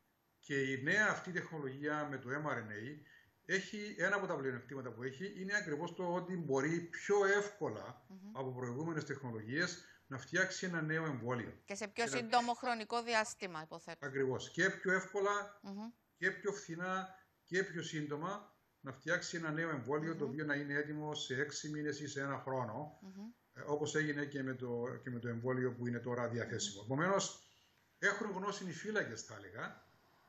Και η νέα αυτή τεχνολογία με το εμ αρ εν έι, έχει, ένα από τα πλεονεκτήματα που έχει είναι ακριβώς το ότι μπορεί πιο εύκολα mm-hmm. από προηγούμενες τεχνολογίες να φτιάξει ένα νέο εμβόλιο. Και σε πιο σύντομο ένα... χρονικό διάστημα, υποθέτω. Ακριβώς. Και πιο εύκολα mm-hmm. και πιο φθηνά και πιο σύντομα να φτιάξει ένα νέο εμβόλιο mm-hmm. το οποίο να είναι έτοιμο σε έξι μήνες ή σε ένα χρόνο, mm-hmm. όπως έγινε και με, το, και με το εμβόλιο που είναι τώρα διαθέσιμο. Mm-hmm. Επομένως, έχουν γνώση οι φύλακες, θα έλεγα,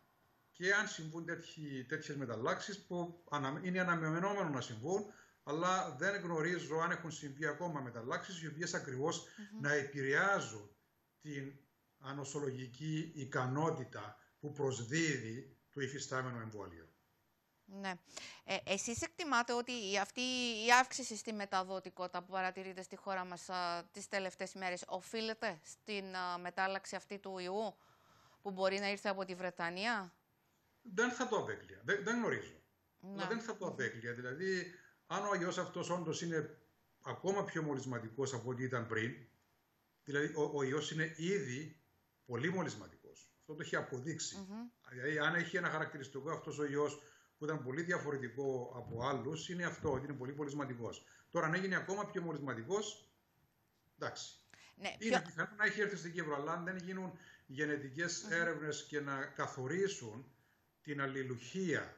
και αν συμβούν τέτοιοι, τέτοιες μεταλλάξεις που ανα, είναι αναμενόμενο να συμβούν, αλλά δεν γνωρίζω αν έχουν συμβεί ακόμα μεταλλάξεις οι οποίες ακριβώς mm-hmm. να επηρεάζουν την ανοσολογική ικανότητα που προσδίδει το υφιστάμενο εμβόλιο. Ναι. Ε, εσείς εκτιμάτε ότι αυτή η αύξηση στη μεταδοτικότητα που παρατηρείται στη χώρα μας α, τις τελευταίες ημέρες οφείλεται στην α, μετάλλαξη αυτή του ιού που μπορεί να ήρθε από τη Βρετανία? Δεν θα το απέκλεια. Δεν, δεν γνωρίζω. Ναι. Δεν θα το απέκλεια. Δηλαδή, αν ο ιός αυτός όντως είναι ακόμα πιο μολυσματικός από ό,τι ήταν πριν, δηλαδή ο, ο ιός είναι ήδη πολύ μολυσματικός. Αυτό το έχει αποδείξει. Mm-hmm. Δηλαδή, αν έχει ένα χαρακτηριστικό αυτός ο ιός που ήταν πολύ διαφορετικό από άλλους, είναι αυτό, ότι είναι πολύ μολυσματικός. Τώρα, αν έγινε ακόμα πιο μολυσματικός, εντάξει. Ναι, είναι πιο... πιθανό να έχει έρθει στην Κύπρο, αλλά αν δεν γίνουν γενετικές mm-hmm. έρευνες και να καθορίσουν την αλληλουχία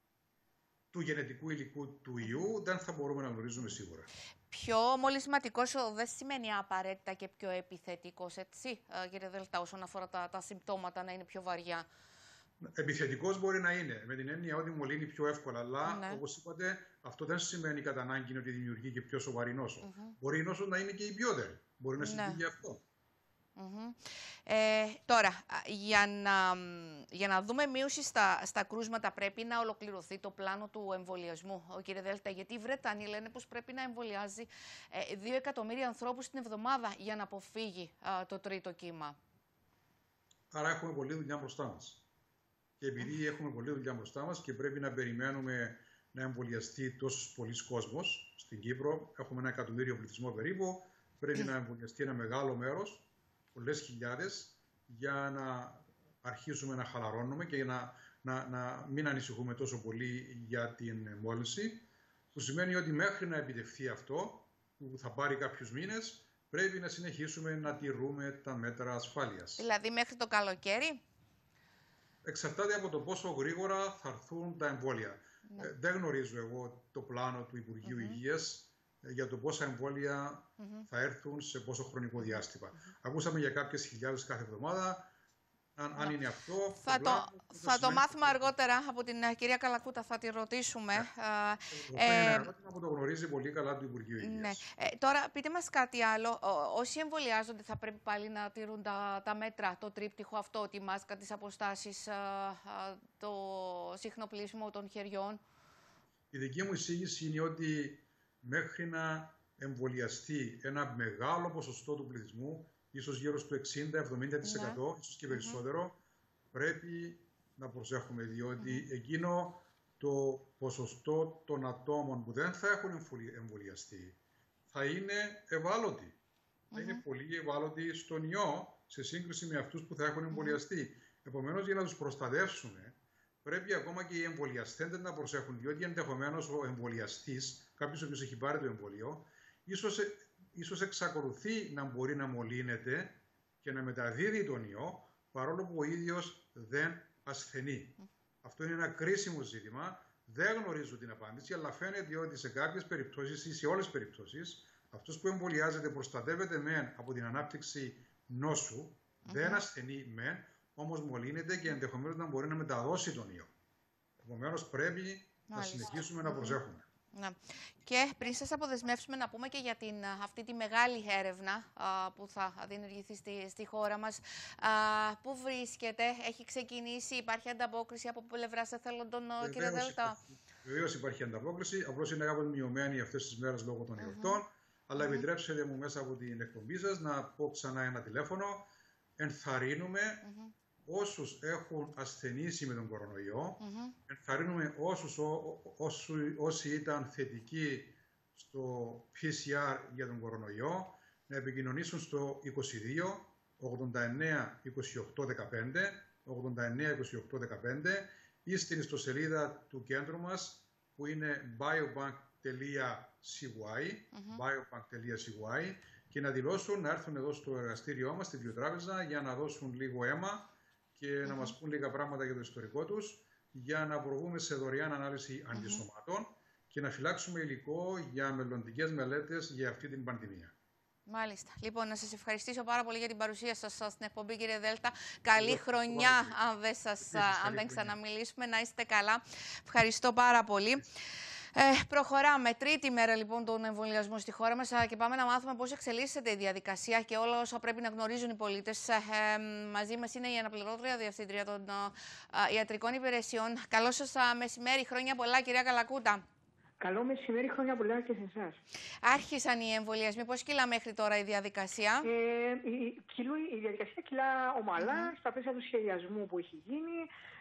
του γενετικού υλικού του ιού, δεν θα μπορούμε να γνωρίζουμε σίγουρα. Πιο μολυσματικός δεν σημαίνει απαραίτητα και πιο επιθετικός, έτσι, κύριε Δέλτα, όσον αφορά τα, τα συμπτώματα να είναι πιο βαριά. Επιθετικός μπορεί να είναι, με την έννοια ότι μολύνει πιο εύκολα, αλλά ναι. όπως είπατε, αυτό δεν σημαίνει κατά ανάγκη ότι δημιουργεί και πιο σοβαρή νόσο. Mm-hmm. Μπορεί η νόσο να είναι και η ποιότερη. Μπορεί να συμβεί ναι. και αυτό. Mm-hmm. ε, τώρα, για να, για να δούμε μείωση στα, στα κρούσματα, πρέπει να ολοκληρωθεί το πλάνο του εμβολιασμού, ο κύριε Δέλτα, γιατί οι Βρετανοί λένε πως πρέπει να εμβολιάζει ε, δύο εκατομμύρια ανθρώπους την εβδομάδα για να αποφύγει ε, το τρίτο κύμα. Άρα έχουμε πολλή δουλειά μπροστά μας. Και επειδή mm. έχουμε πολλή δουλειά μπροστά μας και πρέπει να περιμένουμε να εμβολιαστεί τόσος πολλής κόσμος στην Κύπρο, έχουμε ένα εκατομμύριο πληθυσμό περίπου, πρέπει mm. να εμβολιαστεί ένα μεγάλο μέρος, πολλές χιλιάδες, για να αρχίσουμε να χαλαρώνουμε και να, να, να μην ανησυχούμε τόσο πολύ για την μόλυνση, που σημαίνει ότι μέχρι να επιτευχθεί αυτό, που θα πάρει κάποιους μήνες, πρέπει να συνεχίσουμε να τηρούμε τα μέτρα ασφάλειας. Δηλαδή μέχρι το καλοκαίρι? Εξαρτάται από το πόσο γρήγορα θα έρθουν τα εμβόλια. Ναι. Ε, δεν γνωρίζω εγώ το πλάνο του Υπουργείου mm-hmm. Υγείας ε, για το πόσα εμβόλια mm-hmm. θα έρθουν σε πόσο χρονικό διάστημα. Mm-hmm. Ακούσαμε για κάποιες χιλιάδες κάθε εβδομάδα. Αν, αν είναι αυτό, θα το, πλάνο, το, θα το μάθουμε το... αργότερα από την uh, κυρία Καλακούτα, θα τη ρωτήσουμε. Ναι. Uh, Αυτό ε, είναι ένα ερώτημα που το γνωρίζει πολύ καλά του Υπουργείου Υγείας. Ναι. Ε, τώρα, πείτε μας κάτι άλλο. Ό, όσοι εμβολιάζονται θα πρέπει πάλι να τηρούν τα, τα μέτρα, το τρίπτυχο αυτό, τη μάσκα, τις αποστάσεις, uh, uh, το συχνό πλύσιμο των χεριών. Η δική μου εισήγηση είναι ότι μέχρι να εμβολιαστεί ένα μεγάλο ποσοστό του πληθυσμού, ίσως γύρω στο εξήντα με εβδομήντα τοις εκατό, ναι. ίσως και περισσότερο, mm-hmm. πρέπει να προσέχουμε, διότι mm-hmm. εκείνο το ποσοστό των ατόμων που δεν θα έχουν εμβολιαστεί θα είναι ευάλωτοι. Mm-hmm. Θα είναι πολύ ευάλωτοι στον ιό σε σύγκριση με αυτούς που θα έχουν εμβολιαστεί. Mm-hmm. Επομένως, για να τους προστατεύσουμε, πρέπει ακόμα και οι εμβολιαστέντες να προσέχουν, διότι ενδεχομένως ο εμβολιαστής, κάποιος ο οποίος έχει πάρει το εμβόλιο, ίσως ίσως εξακολουθεί να μπορεί να μολύνεται και να μεταδίδει τον ιό, παρόλο που ο ίδιος δεν ασθενεί. Mm. Αυτό είναι ένα κρίσιμο ζήτημα. Δεν γνωρίζω την απάντηση, αλλά φαίνεται ότι σε κάποιες περιπτώσεις ή σε όλες τις περιπτώσεις, αυτός που εμβολιάζεται προστατεύεται μεν από την ανάπτυξη νόσου, mm-hmm. δεν ασθενεί μεν, όμως μολύνεται και ενδεχομένως να μπορεί να μεταδώσει τον ιό. Επομένως πρέπει Μάλιστα. να συνεχίσουμε mm-hmm. να προσέχουμε. Ναι. Και πριν σας αποδεσμεύσουμε να πούμε και για την, αυτή τη μεγάλη έρευνα α, που θα διενεργηθεί στη, στη χώρα μας. Α, πού βρίσκεται, έχει ξεκινήσει, υπάρχει ανταπόκριση από πλευράς εθελοντών, κύριε Δέλτα? Βεβαίως υπάρχει ανταπόκριση, απλώς είναι κάπως μειωμένη αυτές τις μέρες λόγω των εορτών. Mm-hmm. Αλλά mm-hmm. επιτρέψτε μου μέσα από την εκπομπή σας να πω ξανά ένα τηλέφωνο. Ενθαρρύνουμε mm-hmm. όσους έχουν ασθενήσει με τον κορονοϊό, mm-hmm. ενθαρρύνουμε όσους, ό, όσου, όσοι ήταν θετικοί στο πι σι αρ για τον κορονοϊό να επικοινωνήσουν στο είκοσι δύο ογδόντα εννέα είκοσι οκτώ δεκαπέντε, ογδόντα εννέα είκοσι οκτώ δεκαπέντε ή στην ιστοσελίδα του κέντρου μας που είναι biobank τελεία σι γουάι, mm-hmm. biobank τελεία σι γουάι, και να δηλώσουν να έρθουν εδώ στο εργαστήριό μας, στη Βιοτράπεζα, για να δώσουν λίγο αίμα και mm-hmm. να μας πούν λίγα πράγματα για το ιστορικό τους, για να προβούμε σε δωρεάν ανάλυση mm-hmm. αντισωμάτων και να φυλάξουμε υλικό για μελλοντικές μελέτες για αυτή την πανδημία. Μάλιστα. Λοιπόν, να σας ευχαριστήσω πάρα πολύ για την παρουσία σας στην εκπομπή, κύριε Δέλτα. Καλή χρονιά, αν δεν, σας, αν δεν ξαναμιλήσουμε. Να είστε καλά. Ευχαριστώ πάρα πολύ. Ε, προχωράμε. Τρίτη μέρα λοιπόν των εμβολιασμών στη χώρα μας και πάμε να μάθουμε πώς εξελίσσεται η διαδικασία και όλα όσα πρέπει να γνωρίζουν οι πολίτες. Ε, μαζί μας είναι η αναπληρώτρια διευθύντρια των ε, ιατρικών υπηρεσιών. Καλό σας μεσημέρι, χρόνια πολλά, κυρία Καλακούτα. Καλό μεσημέρι, χρόνια πολλά και σε εσάς. Άρχισαν οι εμβολιασμοί. Πώς κυλά μέχρι τώρα η διαδικασία? Ε, η, η, η διαδικασία κυλά ομαλά, mm-hmm. στα πλαίσια του σχεδιασμού που έχει γίνει.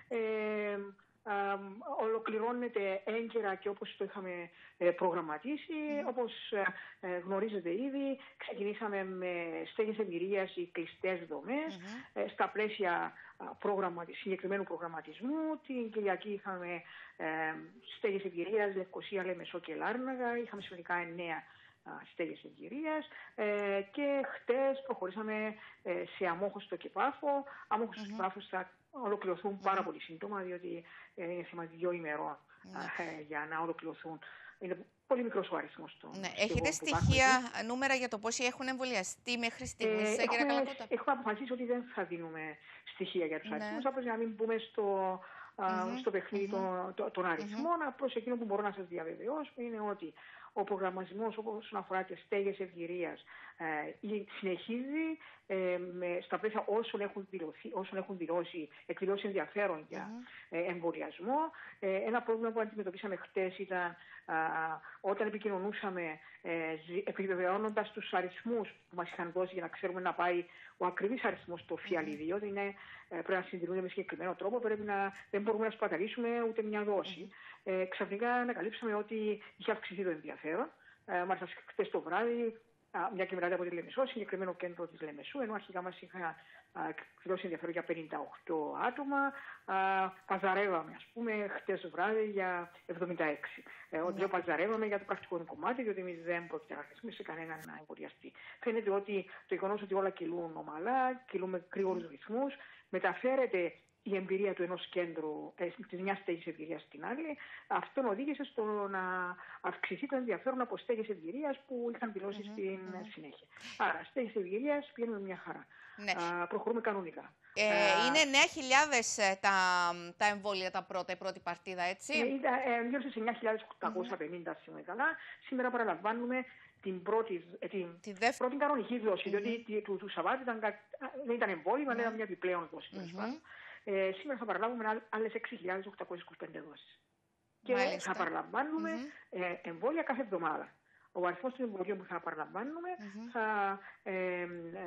Ε, ε, ολοκληρώνεται έγκαιρα και όπως το είχαμε ε, προγραμματίσει. Mm-hmm. Όπως ε, γνωρίζετε ήδη, ξεκινήσαμε με στέγες εμπειρίας ή κλειστές δομές, mm-hmm. ε, στα πλαίσια πρόγραμμα, συγκεκριμένου προγραμματισμού. Την Κυριακή είχαμε ε, στέγες εμπειρίας, Λευκοσία, Λεμεσό και Λάρναγα. Είχαμε συνολικά εννέα στέγες εμπειρίας ε, και χτες προχωρήσαμε ε, σε Αμόχωστο και Πάφο. Αμόχωστο mm-hmm. και Πάφο θα ολοκληρωθούν mm-hmm. πάρα πολύ σύντομα, διότι ε, είναι θέμα δύο ημερών mm-hmm. ε, για να ολοκληρωθούν. Είναι πολύ μικρός ο αριθμός των. Ναι. Έχετε στοιχεία, νούμερα για το πόσοι έχουν εμβολιαστεί μέχρι στιγμής, ε, κύριε Καλακούτα? Έχουμε αποφασίσει ότι δεν θα δίνουμε στοιχεία για τους ναι. αριθμούς, απλώς για να μην μπούμε στο, mm-hmm. στο παιχνίδι mm-hmm. των, των αριθμών. Mm-hmm. Απλώς εκείνο που μπορώ να σας διαβεβαιώσω είναι ότι ο προγραμματισμός όσον αφορά τις στέγες ευγυρίας ε, συνεχίζει ε, με, στα πλαίσια όσων έχουν, δηλωθεί, όσων έχουν δηλώσει, εκδηλώσει ενδιαφέρον για mm-hmm. ε, εμβολιασμό. Ε, ένα πρόβλημα που αντιμετωπίσαμε χτες ήταν α, όταν επικοινωνούσαμε ε, επιβεβαιώνοντας τους αριθμούς που μας είχαν δώσει για να ξέρουμε να πάει ο ακριβής αριθμός στο φιαλίδιο, mm-hmm. είναι, ε, πρέπει να συντηρούνται με συγκεκριμένο τρόπο, πρέπει να, δεν μπορούμε να σπαταλήσουμε ούτε μια δόση. Mm-hmm. Ε, ξαφνικά ανακαλύψαμε ότι είχε αυξηθεί το ενδιαφέρον. Ε, μάλιστα χτες το βράδυ, α, μια και μιλάτε από τη Λεμεσό, συγκεκριμένο κέντρο της Λεμεσού, ενώ αρχικά μας είχαν εκδηλώσει ενδιαφέρον για πενήντα οκτώ άτομα, α, παζαρεύαμε, ας πούμε, χτες το βράδυ για εβδομήντα έξι. Ε, ότι yeah. παζαρεύαμε για το πρακτικό κομμάτι, διότι εμείς δεν πρόκειται να αφήσουμε σε κανέναν να εμβολιαστεί. Φαίνεται ότι το γεγονός ότι όλα κυλούν ομαλά, κυλούν με γρήγορους ρυθμούς, μεταφέρεται η εμπειρία του ενός κέντρου, ε, της μιας στέγης εμπειρίας στην άλλη, αυτό οδήγησε στο να αυξηθεί το ενδιαφέρον από στέγες εμπειρίας που είχαν δηλώσει mm-hmm, στην mm-hmm. συνέχεια. Άρα, στέγες εμπειρίας πηγαίνουμε μια χαρά. Ναι. Α, προχωρούμε κανονικά. Ε, Α, είναι εννέα χιλιάδες τα, τα εμβόλια τα πρώτα, η πρώτη παρτίδα, έτσι. Ε, ήταν ε, γύρω στις εννέα χιλιάδες οκτακόσια πενήντα mm-hmm. σήμερα καλά. Σήμερα παραλαμβάνουμε την πρώτη, ε, την τη δεύ... πρώτη κανονική δόση, mm-hmm. διότι του, του Σαββάτου δεν ήταν εμβόλιο, αλλά mm-hmm. ήταν μια επιπλέον δόση. Mm-hmm. Ε, σήμερα θα παραλάβουμε άλλες έξι χιλιάδες οκτακόσιες είκοσι πέντε δόσεις. Και Μάλιστα. θα παραλαμβάνουμε mm-hmm. ε, εμβόλια κάθε εβδομάδα. Ο αριθμός των εμβολίων που θα παραλαμβάνουμε mm-hmm. θα, ε, ε,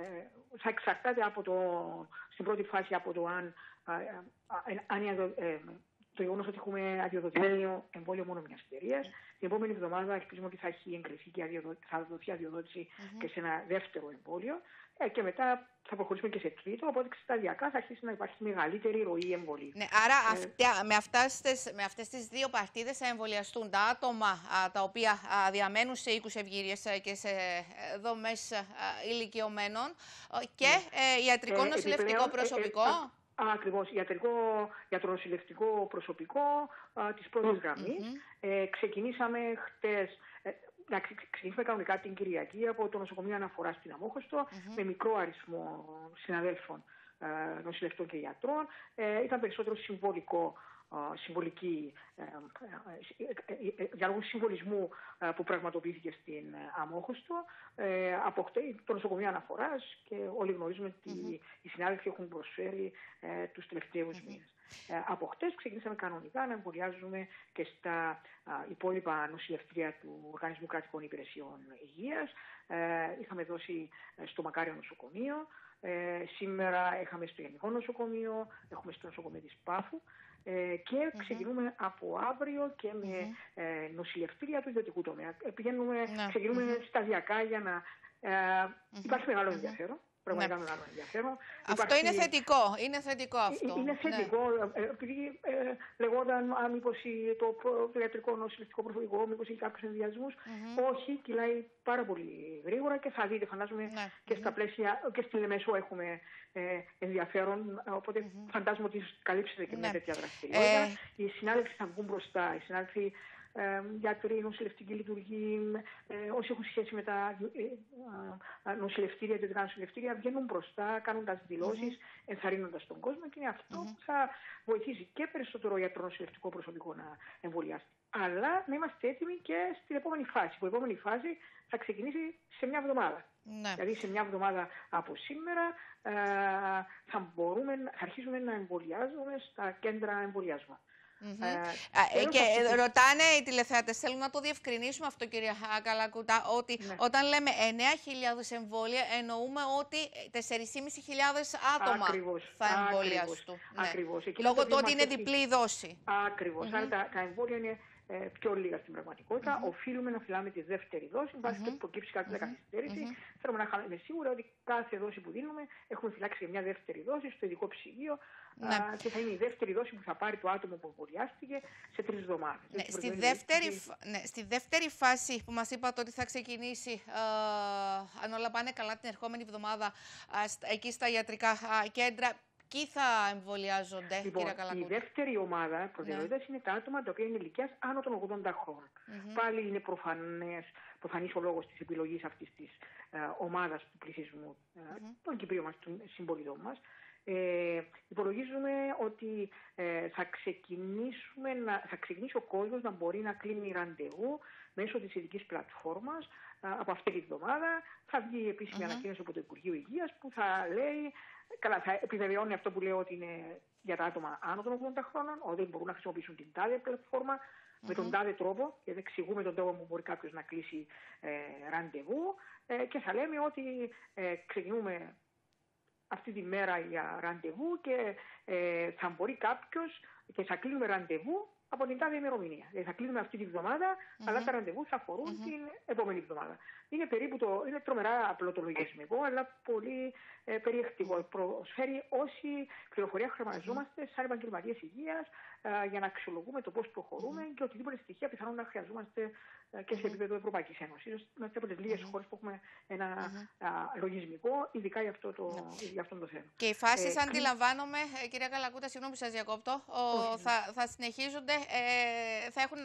θα εξαρτάται από το, στην πρώτη φάση από το αν, ε, αν ε, το γεγονός ότι έχουμε αδειοδοτημένο εμβόλιο μόνο μιας εταιρείας. Mm-hmm. Την επόμενη εβδομάδα ελπίζουμε ότι θα έχει εγκριθεί και αδειοδο... θα δοθεί αδειοδότηση mm-hmm. και σε ένα δεύτερο εμβόλιο. Ε, και μετά θα προχωρήσουμε και σε τρίτο, οπότε σταδιακά θα αρχίσει να υπάρχει μεγαλύτερη ροή εμβολίων. Ναι, άρα ε, αυτιά, με, αυτές, με αυτές τις δύο παρτίδες θα εμβολιαστούν τα άτομα α, τα οποία α, διαμένουν σε οίκους ευγύριας και σε δομές α, ηλικιωμένων και ναι. ε, ιατρικό ε, νοσηλευτικό προσωπικό. Ε, ε, Ακριβώς, ιατρικό, ιατρονοσηλευτικό προσωπικό α, της πρώτης γραμμής. Mm-hmm. Ε, ξεκινήσαμε χτες, ε, να ξεκινήσουμε κανονικά την Κυριακή από το νοσοκομείο αναφορά στην Αμόχωστο, mm-hmm. με μικρό αριθμό συναδέλφων ε, νοσηλευτών και γιατρών. Ε, ήταν περισσότερο συμβολικό, ε, συμβολική, ε, ε, ε, για λόγους συμβολισμού ε, που πραγματοποιήθηκε στην Αμόχωστο. Ε, από το νοσοκομείο αναφοράς και όλοι γνωρίζουμε ότι mm-hmm. οι συνάδελφοι έχουν προσφέρει ε, τους τελευταίους mm-hmm. μήνες. Ε, από χτες ξεκινήσαμε κανονικά να εμβολιάζουμε και στα α, υπόλοιπα νοσηλευτήρια του Οργανισμού Κρατικών Υπηρεσιών Υγείας. Ε, είχαμε δώσει στο Μακάριο νοσοκομείο, ε, σήμερα είχαμε στο Γενικό Νοσοκομείο, έχουμε στο νοσοκομείο της Πάφου ε, και mm-hmm. ξεκινούμε από αύριο και με mm-hmm. ε, νοσηλευτήρια του ιδιωτικού τομέα. Ε, πηγαίνουμε, mm-hmm. Ξεκινούμε mm-hmm. σταδιακά για να ε, mm-hmm. υπάρχει μεγάλο mm-hmm. ενδιαφέρον. Πραγματικά ναι. μεγάλο ενδιαφέρον. Αυτό Υπάρχει... είναι θετικό. Είναι θετικό αυτό. Είναι θετικό. Ναι. Επειδή ε, λεγόταν αν μήπως το, το ιατρικό νοσηλευτικό προσωπικό, μήπως έχει κάποιους ενδιασμούς. Mm-hmm. Όχι, κυλάει πάρα πολύ γρήγορα και θα δείτε, φαντάζομαι, ναι. και στα πλαίσια, και στη Λεμεσό έχουμε ε, ενδιαφέρον. Οπότε mm-hmm. φαντάζομαι ότι καλύψετε και μια ναι. τέτοια δραστηριότητα. Ε... Οι συνάδελφοι θα βγουν μπροστά. Οι συνάδελφοι ε, γιατροί, νοσηλευτική λειτουργή, ε, όσοι έχουν σχέση με τα ε, ε, νοσηλευτήρια, ιδιωτικά νοσηλευτήρια, βγαίνουν μπροστά, κάνοντας δηλώσεις, mm-hmm. ενθαρρύνοντας τον κόσμο και είναι αυτό mm-hmm. που θα βοηθήσει και περισσότερο ιατρονοσηλευτικό προσωπικό να εμβολιάσει. Αλλά να είμαστε έτοιμοι και στην επόμενη φάση. Η επόμενη φάση θα ξεκινήσει σε μια εβδομάδα. Ναι. Δηλαδή σε μια εβδομάδα από σήμερα ε, θα, μπορούμε, θα αρχίσουμε να εμβολιάζουμε στα κέντρα εμβολιασμού. Mm-hmm. Ε, ε, και αυτή... ρωτάνε οι τηλεθεατές, θέλουν να το διευκρινίσουμε αυτό, κυρία Καλακούτα, ότι ναι. όταν λέμε εννέα χιλιάδες εμβόλια εννοούμε ότι τέσσερις χιλιάδες πεντακόσια άτομα ακριβώς, θα εμβολιαστούν. Ναι. Ακριβώς. Λόγω του ότι είναι διπλή η δώση. Ακριβώς. Mm-hmm. Άρα τα, τα εμβόλια είναι ε, πιο λίγα στην πραγματικότητα. Mm-hmm. Οφείλουμε να φυλάμε τη δεύτερη δόση, βάσει mm-hmm. και υποκύψει κάποια mm-hmm. καθυστέρηση. Mm-hmm. Θέλουμε να είμαι σίγουρα ότι κάθε δόση που δίνουμε έχουμε φυλάξει μια δεύτερη δόση στο ειδικό ψυγείο. Ναι. Α, και θα είναι η δεύτερη δόση που θα πάρει το άτομο που εμβολιάστηκε σε τρεις εβδομάδες. Ναι, στη, δεύτερη, ναι, στη δεύτερη φάση που μας είπατε ότι θα ξεκινήσει, ε, αν όλα πάνε καλά την ερχόμενη εβδομάδα, ε, εκεί στα ιατρικά ε, κέντρα, ποιοι θα εμβολιάζονται, λοιπόν, κύριε Καλακούτα? Η δεύτερη ομάδα προτεραιότητας ναι. είναι τα άτομα τα οποία είναι ηλικίας άνω των ογδόντα χρόνων. Mm-hmm. Πάλι είναι προφανές, προφανής ο λόγος της επιλογής αυτής της ε, ομάδας του πληθυσμού ε, mm-hmm. των Κυπρίων μας, των συμπολιτών μας. Ε, υπολογίζουμε ότι ε, θα, ξεκινήσουμε να, θα ξεκινήσει ο κόσμος να μπορεί να κλείνει ραντεβού μέσω της ειδικής πλατφόρμας ε, από αυτή τη βδομάδα. Θα βγει επίσημη mm-hmm. ανακοίνωση από το Υπουργείο Υγείας που θα λέει, καλά, θα επιβεβαιώνει αυτό που λέω ότι είναι για τα άτομα άνω των ογδόντα χρόνων, ότι μπορούν να χρησιμοποιήσουν την τάδε πλατφόρμα mm-hmm. με τον τάδε τρόπο, και εξηγούμε τον τρόπο που μπορεί κάποιος να κλείσει ε, ραντεβού ε, και θα λέμε ότι ε, ξεκινούμε αυτή τη μέρα για ραντεβού και ε, θα μπορεί κάποιος και θα κλείνουμε ραντεβού από την τάδε ημερομηνία. Δηλαδή θα κλείνουμε αυτή τη βδομάδα, mm-hmm. αλλά τα ραντεβού θα αφορούν mm-hmm. την επόμενη εβδομάδα. Είναι περίπου το, είναι τρομερά απλό το λογισμικό, αλλά πολύ ε, περιεκτικό. Mm-hmm. Προσφέρει όση πληροφορία χρειαζόμαστε σαν επαγγελματίες υγείας ε, για να αξιολογούμε το πώς προχωρούμε mm-hmm. και οτιδήποτε στοιχεία πιθανόν να χρειαζόμαστε ε, και σε επίπεδο Ευρωπαϊκής Ένωσης. Είμαστε από τις λίγες mm-hmm. χώρες που έχουμε ένα mm-hmm. α, λογισμικό, ειδικά για αυτό το, mm-hmm. για αυτό το θέμα. Και οι φάσεις, ε, αντιλαμβάνομαι, ε, κυρία Καλακούτα, συγγνώμη που σας διακόπτω, ο, θα, θα συνεχίζονται. Ε, θα, έχουν να,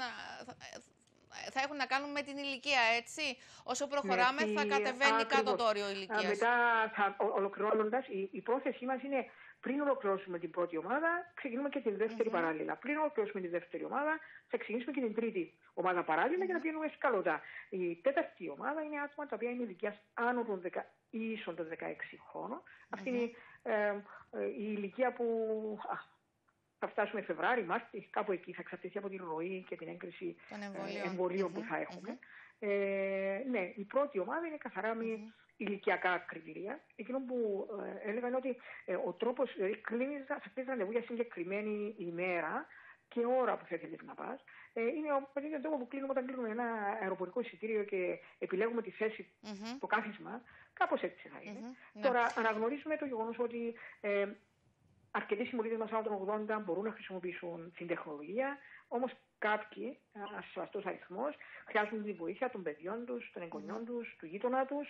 θα έχουν να κάνουν με την ηλικία, έτσι. Όσο προχωράμε ναι, θα κατεβαίνει ακριβώς. Κάτω το όριο ηλικίας. Μετά, θα, ολοκληρώνοντας, η, η πρόθεσή μας είναι πριν ολοκληρώσουμε την πρώτη ομάδα, ξεκινούμε και την δεύτερη mm-hmm. παράλληλα. Πριν ολοκληρώσουμε την δεύτερη ομάδα, θα ξεκινήσουμε και την τρίτη ομάδα παράλληλα mm-hmm. για να πηγαίνουμε σκαλωτά. Η τέταρτη ομάδα είναι άτομα τα οποία είναι ηλικίας άνω των δεκα, ίσων των δεκαέξι χρόνων. Mm-hmm. Αυτή είναι ε, ε, η ηλικία που... Α, θα φτάσουμε Φεβράρι, Μάρτι, κάπου εκεί θα εξαρτηθεί από την ροή και την έγκριση των εμβολίων mm-hmm. που θα έχουμε. Mm-hmm. Ε, ναι, η πρώτη ομάδα είναι καθαρά με mm-hmm. ηλικιακά κριτήρια. Εκείνο που ε, έλεγα είναι ότι ε, ο τρόπος, δηλαδή κλείνεις, θα κλείνεις ραντεβού για συγκεκριμένη ημέρα και ώρα που θα θέλεις να πας. Ε, είναι ο ίδιο τρόπο που κλείνουμε όταν κλείνουμε ένα αεροπορικό εισιτήριο και επιλέγουμε τη θέση, mm-hmm. το κάθισμα. Κάπως έτσι θα είναι. Mm-hmm. Τώρα ναι. αναγνωρίζουμε το γεγονός ότι ε, αρκετοί συμπολίτες μας άνω των ογδόντα μπορούν να χρησιμοποιήσουν την τεχνολογία, όμως κάποιοι, ένας σεβαστός αριθμός, χρειάζονται τη βοήθεια των παιδιών τους, των εγγονιών τους, του γείτονα τους,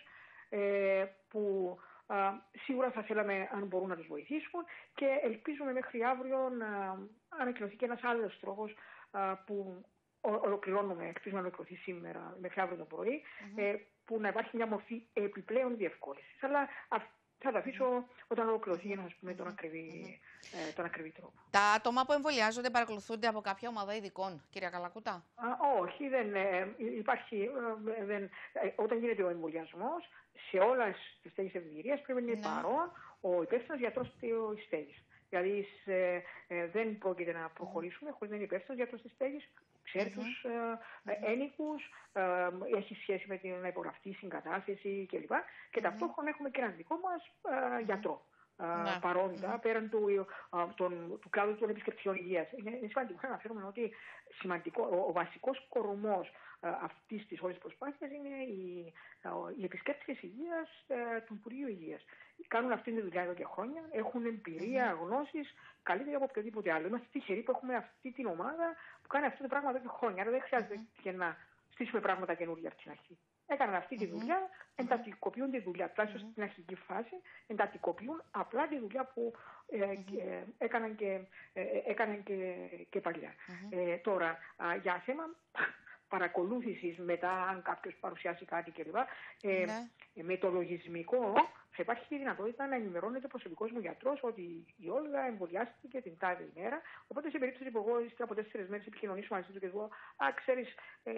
ε, που α, σίγουρα θα θέλαμε αν μπορούν να τους βοηθήσουν και ελπίζουμε μέχρι αύριο να ανακοινωθεί και ένας άλλος τρόπος α, που ολοκληρώνουμε, ελπίζουμε να ολοκληρωθεί σήμερα μέχρι αύριο το πρωί, mm-hmm. ε, που να υπάρχει μια μορφή επιπλέον διευκόλυνσης. Αλλά θα τα αφήσω όταν ολοκληρωθεί για να σας πούμε τον ακριβή, ε, τον ακριβή τρόπο. Τα άτομα που εμβολιάζονται παρακολουθούνται από κάποια ομάδα ειδικών, κυρία Καλακούτα? Α, όχι, δεν ε, υπάρχει. Ε, δεν, ε, όταν γίνεται ο εμβολιασμός, σε όλες τις στέγες ευημερίας πρέπει να είναι ναι. παρόν ο υπεύθυνος γιατρός της στέγης. Δηλαδή σε, ε, δεν πρόκειται να προχωρήσουμε χωρίς να είναι υπεύθυνος γιατρός της στέγης. Ξέρει mm-hmm. τους ε, mm-hmm. ένοικους, ε, έχει σχέση με την να υπογραφτεί συγκατάθεση κλπ. Και mm-hmm. ταυτόχρονα έχουμε και έναν δικό μας ε, γιατρό ε, mm-hmm. παρόντα mm-hmm. πέραν του, ε, τον, του κλάδου των επισκεπτικών υγείας. Είναι, είναι σημαντικό να αναφέρουμε ότι σημαντικό, ο, ο βασικός κορμός ε, αυτής της όλης προσπάθειας είναι οι, ε, οι επισκέπτες υγείας ε, του Υπουργείου Υγείας. Κάνουν αυτή τη δουλειά εδώ και χρόνια, έχουν εμπειρία, mm-hmm. γνώσεις, καλύτερη από οποιοδήποτε άλλο. Είμαστε τυχεροί που έχουμε αυτή την ομάδα που κάνει αυτό το πράγμα εδώ και χρόνια. Άρα δεν χρειάζεται mm-hmm. και να στήσουμε πράγματα καινούργια από την αρχή. Έκαναν αυτή τη δουλειά, εντατικοποιούν τη δουλειά, τουλάχιστον στην αρχική φάση, εντατικοποιούν απλά τη δουλειά που ε, ε, έκαναν και, ε, έκαναν και, και παλιά. Ε, τώρα, α, για θέμα παρακολούθησης μετά, αν κάποιος παρουσιάσει κάτι κλπ. Ε, ναι. Με το λογισμικό θα υπάρχει και η δυνατότητα να ενημερώνεται ο προσωπικός μου γιατρός ότι η Όλγα εμβολιάστηκε την τάδε ημέρα. Οπότε, σε περίπτωση που εγώ ύστερα από τέσσερις μέρες επικοινωνήσω μαζί του και του α, ξέρεις, ε,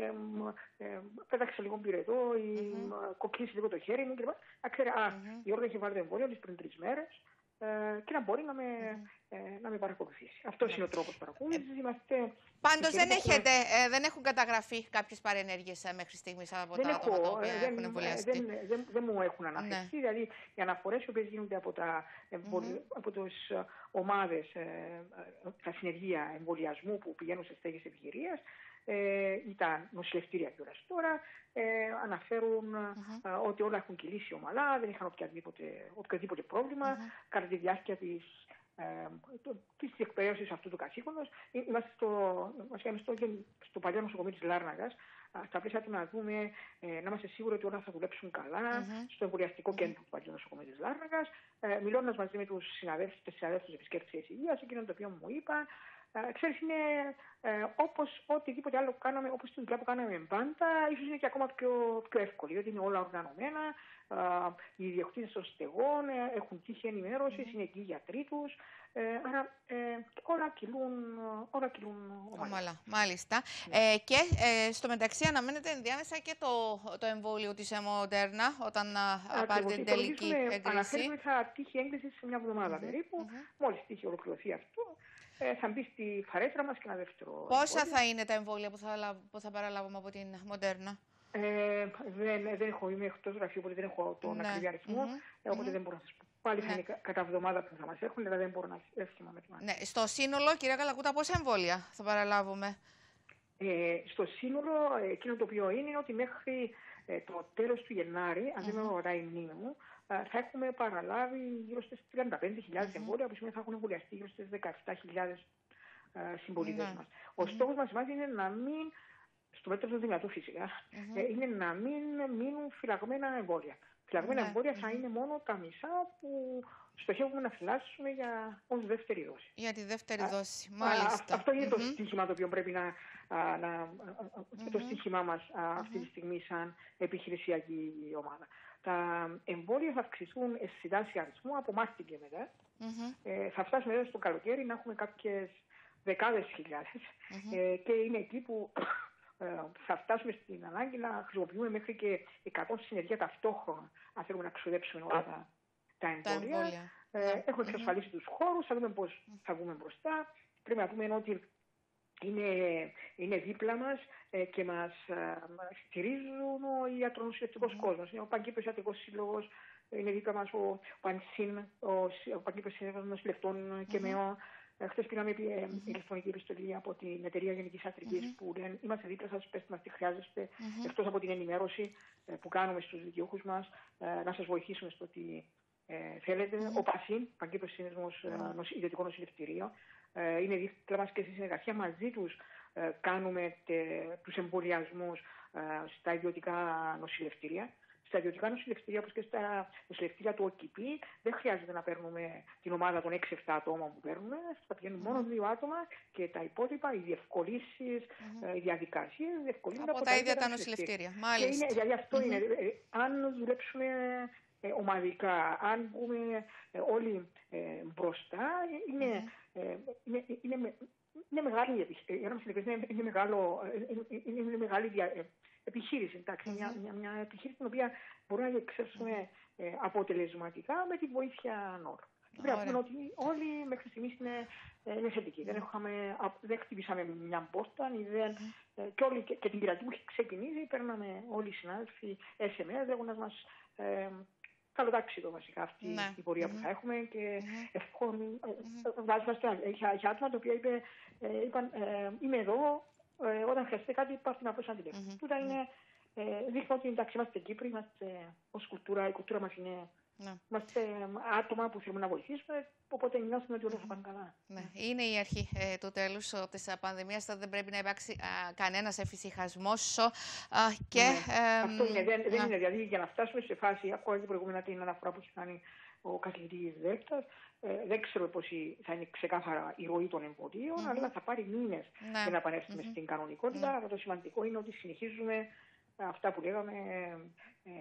ε, πέταξε λίγο πυρετό ή mm-hmm. κοκλήσει λίγο το χέρι μου κλπ. Α, ξέρει, α, mm-hmm. η Όλγα είχε βάλει το εμβόλιο της πριν τρεις μέρες. Ε, και να μπορεί να με, mm. ε, να με παρακολουθήσει. Αυτός mm. είναι ο τρόπος παρακολούθησης. Είμαστε... Πάντως δεν, έχετε, ε, δεν έχουν καταγραφεί κάποιες παρενέργειες ε, μέχρι στιγμής από δεν τα έχω, άτομα τα οποία δεν, έχουν εμβολιαστεί. Δεν, δεν, δεν, δεν μου έχουν αναφερθεί. Ναι. Δηλαδή οι αναφορές οι οποίες γίνονται από, τα, mm-hmm. από τις ομάδες, ε, τα συνεργεία εμβολιασμού που πηγαίνουν σε στέγες ευγυρίας, Ε, ήταν νοσηλευτήρια κιόλας. Τώρα ε, αναφέρουν mm-hmm. ε, ότι όλα έχουν κυλήσει ομαλά, δεν είχαν οποιαδήποτε, οποιοδήποτε πρόβλημα mm-hmm. κατά τη διάρκεια της, ε, της διεκπαιρέωσης αυτού του καθήκοντος. Είμαστε στο, στο, στο παλιό νοσοκομείο της Λάρναγας, στα πλαίσια του να δούμε, ε, να είμαστε σίγουροι ότι όλα θα δουλέψουν καλά mm-hmm. στο εμβολιαστικό mm-hmm. κέντρο του παλιού νοσοκομείου της Λάρναγας. Ε, μιλώντας μαζί με τους συναδέλφους και συναδέλφους επισκέπτες της υγείας, εκείνο το οποίο μου είπαν, Uh, ξέρεις, είναι uh, όπως οτιδήποτε άλλο που κάναμε, όπως την δουλειά που κάναμε πάντα, ίσως είναι και ακόμα πιο, πιο εύκολη, γιατί είναι όλα οργανωμένα, uh, οι ιδιοκτήτες των στεγών uh, έχουν τύχη ενημέρωσης, mm. είναι εκεί οι γιατροί τους, uh, άρα uh, όλα κυλούν, όλα κυλούν ομαλά. Μάλιστα. Yeah. Ε, και ε, στο μεταξύ αναμένεται ενδιάμεσα και το, το εμβόλιο της Moderna, όταν uh, πάρει την τελική έγκριση. Αναφέρουμε θα τύχει έγκριση σε μια εβδομάδα mm-hmm. περίπου, mm-hmm. μόλις τύχει ολοκληρωθεί αυτό. Ε, θα μπει στη φαρέτρα μας και ένα δεύτερο. Πόσα εμβόλιο θα είναι τα εμβόλια που θα, που θα παραλάβουμε από την Moderna? Ε, δεν, δεν έχω, είμαι εκτός γραφείου, οπότε δεν έχω τον ναι. ακριβή αριθμό, mm-hmm. ε, οπότε mm-hmm. δεν μπορώ να σας πω. Πάλι ναι. θα είναι κατά εβδομάδα που θα μας έχουν, αλλά δεν μπορώ να θυμάμαι. Ναι. Στο σύνολο, κυρία Καλακούτα, πόσα εμβόλια θα παραλάβουμε? Ε, στο σύνολο, εκείνο το οποίο είναι, είναι ότι μέχρι ε, το τέλος του Γενάρη, αν mm-hmm. δεν με ρωτάει η μνήμη μου, θα έχουμε παραλάβει γύρω στις τριάντα πέντε χιλιάδες mm-hmm. εμβόλια, που σημαίνει θα έχουν εμβολιαστεί γύρω στις δεκαεπτά χιλιάδες uh, συμπολίτες mm-hmm. μας. Ο mm-hmm. στόχος μας είναι να μην, στο μέτρο του δυνατού φυσικά, mm-hmm. ε, είναι να μην μείνουν φυλαγμένα εμβόλια. Φυλαγμένα mm-hmm. εμβόλια θα mm-hmm. είναι μόνο τα μισά που στοχεύουμε να φυλάσσουμε για ως δεύτερη δόση. Για τη δεύτερη α, δόση, μάλιστα. Α, αυτό είναι mm-hmm. το στοίχημα το οποίο πρέπει να, α, να mm-hmm. το στοίχημά μας α, αυτή mm-hmm. τη στιγμή σαν επιχειρησιακή ομάδα. Τα εμβόλια θα αυξηθούν αισθητά σε αριθμό από Μάρτιο και μετά. Mm-hmm. Ε, θα φτάσουμε εδώ στο καλοκαίρι να έχουμε κάποιες δεκάδες χιλιάδες mm-hmm. ε, και είναι εκεί που ε, θα φτάσουμε στην ανάγκη να χρησιμοποιούμε μέχρι και εκατό συνεργεία ταυτόχρονα αν θέλουμε να ξοδέψουμε όλα τα, τα εμβόλια. Τα εμβόλια. Ε, mm-hmm. Έχουμε εξασφαλίσει mm-hmm. τους χώρους, θα δούμε πώς θα βγούμε μπροστά. Πρέπει να πούμε ότι Είναι, είναι δίπλα μας ε, και μας ε, στηρίζουν ο ιατρονοσηλευτικός mm. κόσμος. Είναι ο Παγκύπριος Ιατρικός Σύλλογος, είναι δίπλα μας ο Πανσύν, ο, ο Παγκύπριος Σύλλογος Νοσηλευτών και ΜΕΟ. Mm-hmm. Χθες πήραμε ε, mm-hmm. ηλεκτρονική επιστολή από την Εταιρεία Γενικής Ιατρικής mm-hmm. που λένε είμαστε δίπλα σας, πέστε μας τι χρειάζεστε, mm-hmm. εκτός από την ενημέρωση ε, που κάνουμε στους δικαιούχους μας, ε, να σας βοηθήσουμε στο τι ε, θέλετε. Mm-hmm. Ο Πασίν, Παγκύπριος Σύνδεσμος mm-hmm. Ιδιωτικών Νοσηλευτηρίων, είναι δίπλα μας και στη συνεργασία μαζί τους ε, κάνουμε τε, τους εμβολιασμούς ε, στα ιδιωτικά νοσηλευτήρια. Στα ιδιωτικά νοσηλευτήρια, όπως και στα νοσηλευτήρια του ΟΚΙΠΗ, δεν χρειάζεται να παίρνουμε την ομάδα των έξι εφτά ατόμων που παίρνουμε. Θα πηγαίνουν μόνο δύο άτομα και τα υπόλοιπα, οι διευκολύνσεις, mm-hmm. οι διαδικασίες διευκολύνονται από, από τα ίδια τα νοσηλευτήρια. Μάλιστα. Είναι, δηλαδή αυτό mm-hmm. είναι. Ε, αν δουλέψουμε ε, ομαδικά, αν μπούμε ε, όλοι ε, μπροστά, είναι. Mm-hmm. Ε, είναι, είναι, είναι μεγάλη είναι, είναι, μεγάλο, είναι, είναι μεγάλη δια, επιχείρηση, εντάξει, mm-hmm. μια, μια, μια επιχείρηση την οποία μπορούμε να εξέρσουμε mm-hmm. ε, αποτελεσματικά με τη βοήθεια νόρ. Πρέπει να πούμε ότι όλοι μέχρι στιγμής είναι, είναι θετικοί. Δεν, δεν χτυπήσαμε μια πόρτα δεν, mm-hmm. ε, και, όλοι, και, και την πειρατή που έχει ξεκινήσει παίρναμε όλοι οι συνάδελφοι ες εμ ες λέγοντας μας ε, καλοτάξιδο βασικά αυτή ναι. η πορεία mm-hmm. που θα έχουμε και mm-hmm. ευχόν, mm-hmm. βάζοντας για άτομα τα οποία είπε, ε, είπαν ε, είμαι εδώ ε, όταν χρειαστεί κάτι πάρτε να πω τηλέφωνο. Mm-hmm. Τούτα είναι, ε, δείχνω ότι εντάξει είμαστε Κύπροι, είμαστε ως κουλτούρα, η κουλτούρα μας είναι Ναι. Είμαστε άτομα που θέλουμε να βοηθήσουμε, οπότε νιώθουμε ότι όλα θα πάνε καλά. Ναι. Είναι η αρχή ε, του τέλους της πανδημίας, δεν πρέπει να υπάρξει α, κανένας εφησυχασμός. Και, ναι. ε, Αυτό είναι, δεν, δεν είναι δηλαδή για να φτάσουμε σε φάση, ακόμα και προηγούμενα την αναφορά που έχει κάνει ο καθηγητής Δέλτας, ε, δεν ξέρω πώς θα είναι ξεκάθαρα η ροή των εμβολίων, mm-hmm. αλλά θα πάρει μήνες ναι. για να επανέλθουμε mm-hmm. στην κανονικότητα. Mm-hmm. Αλλά το σημαντικό είναι ότι συνεχίζουμε αυτά που λέγαμε, ε,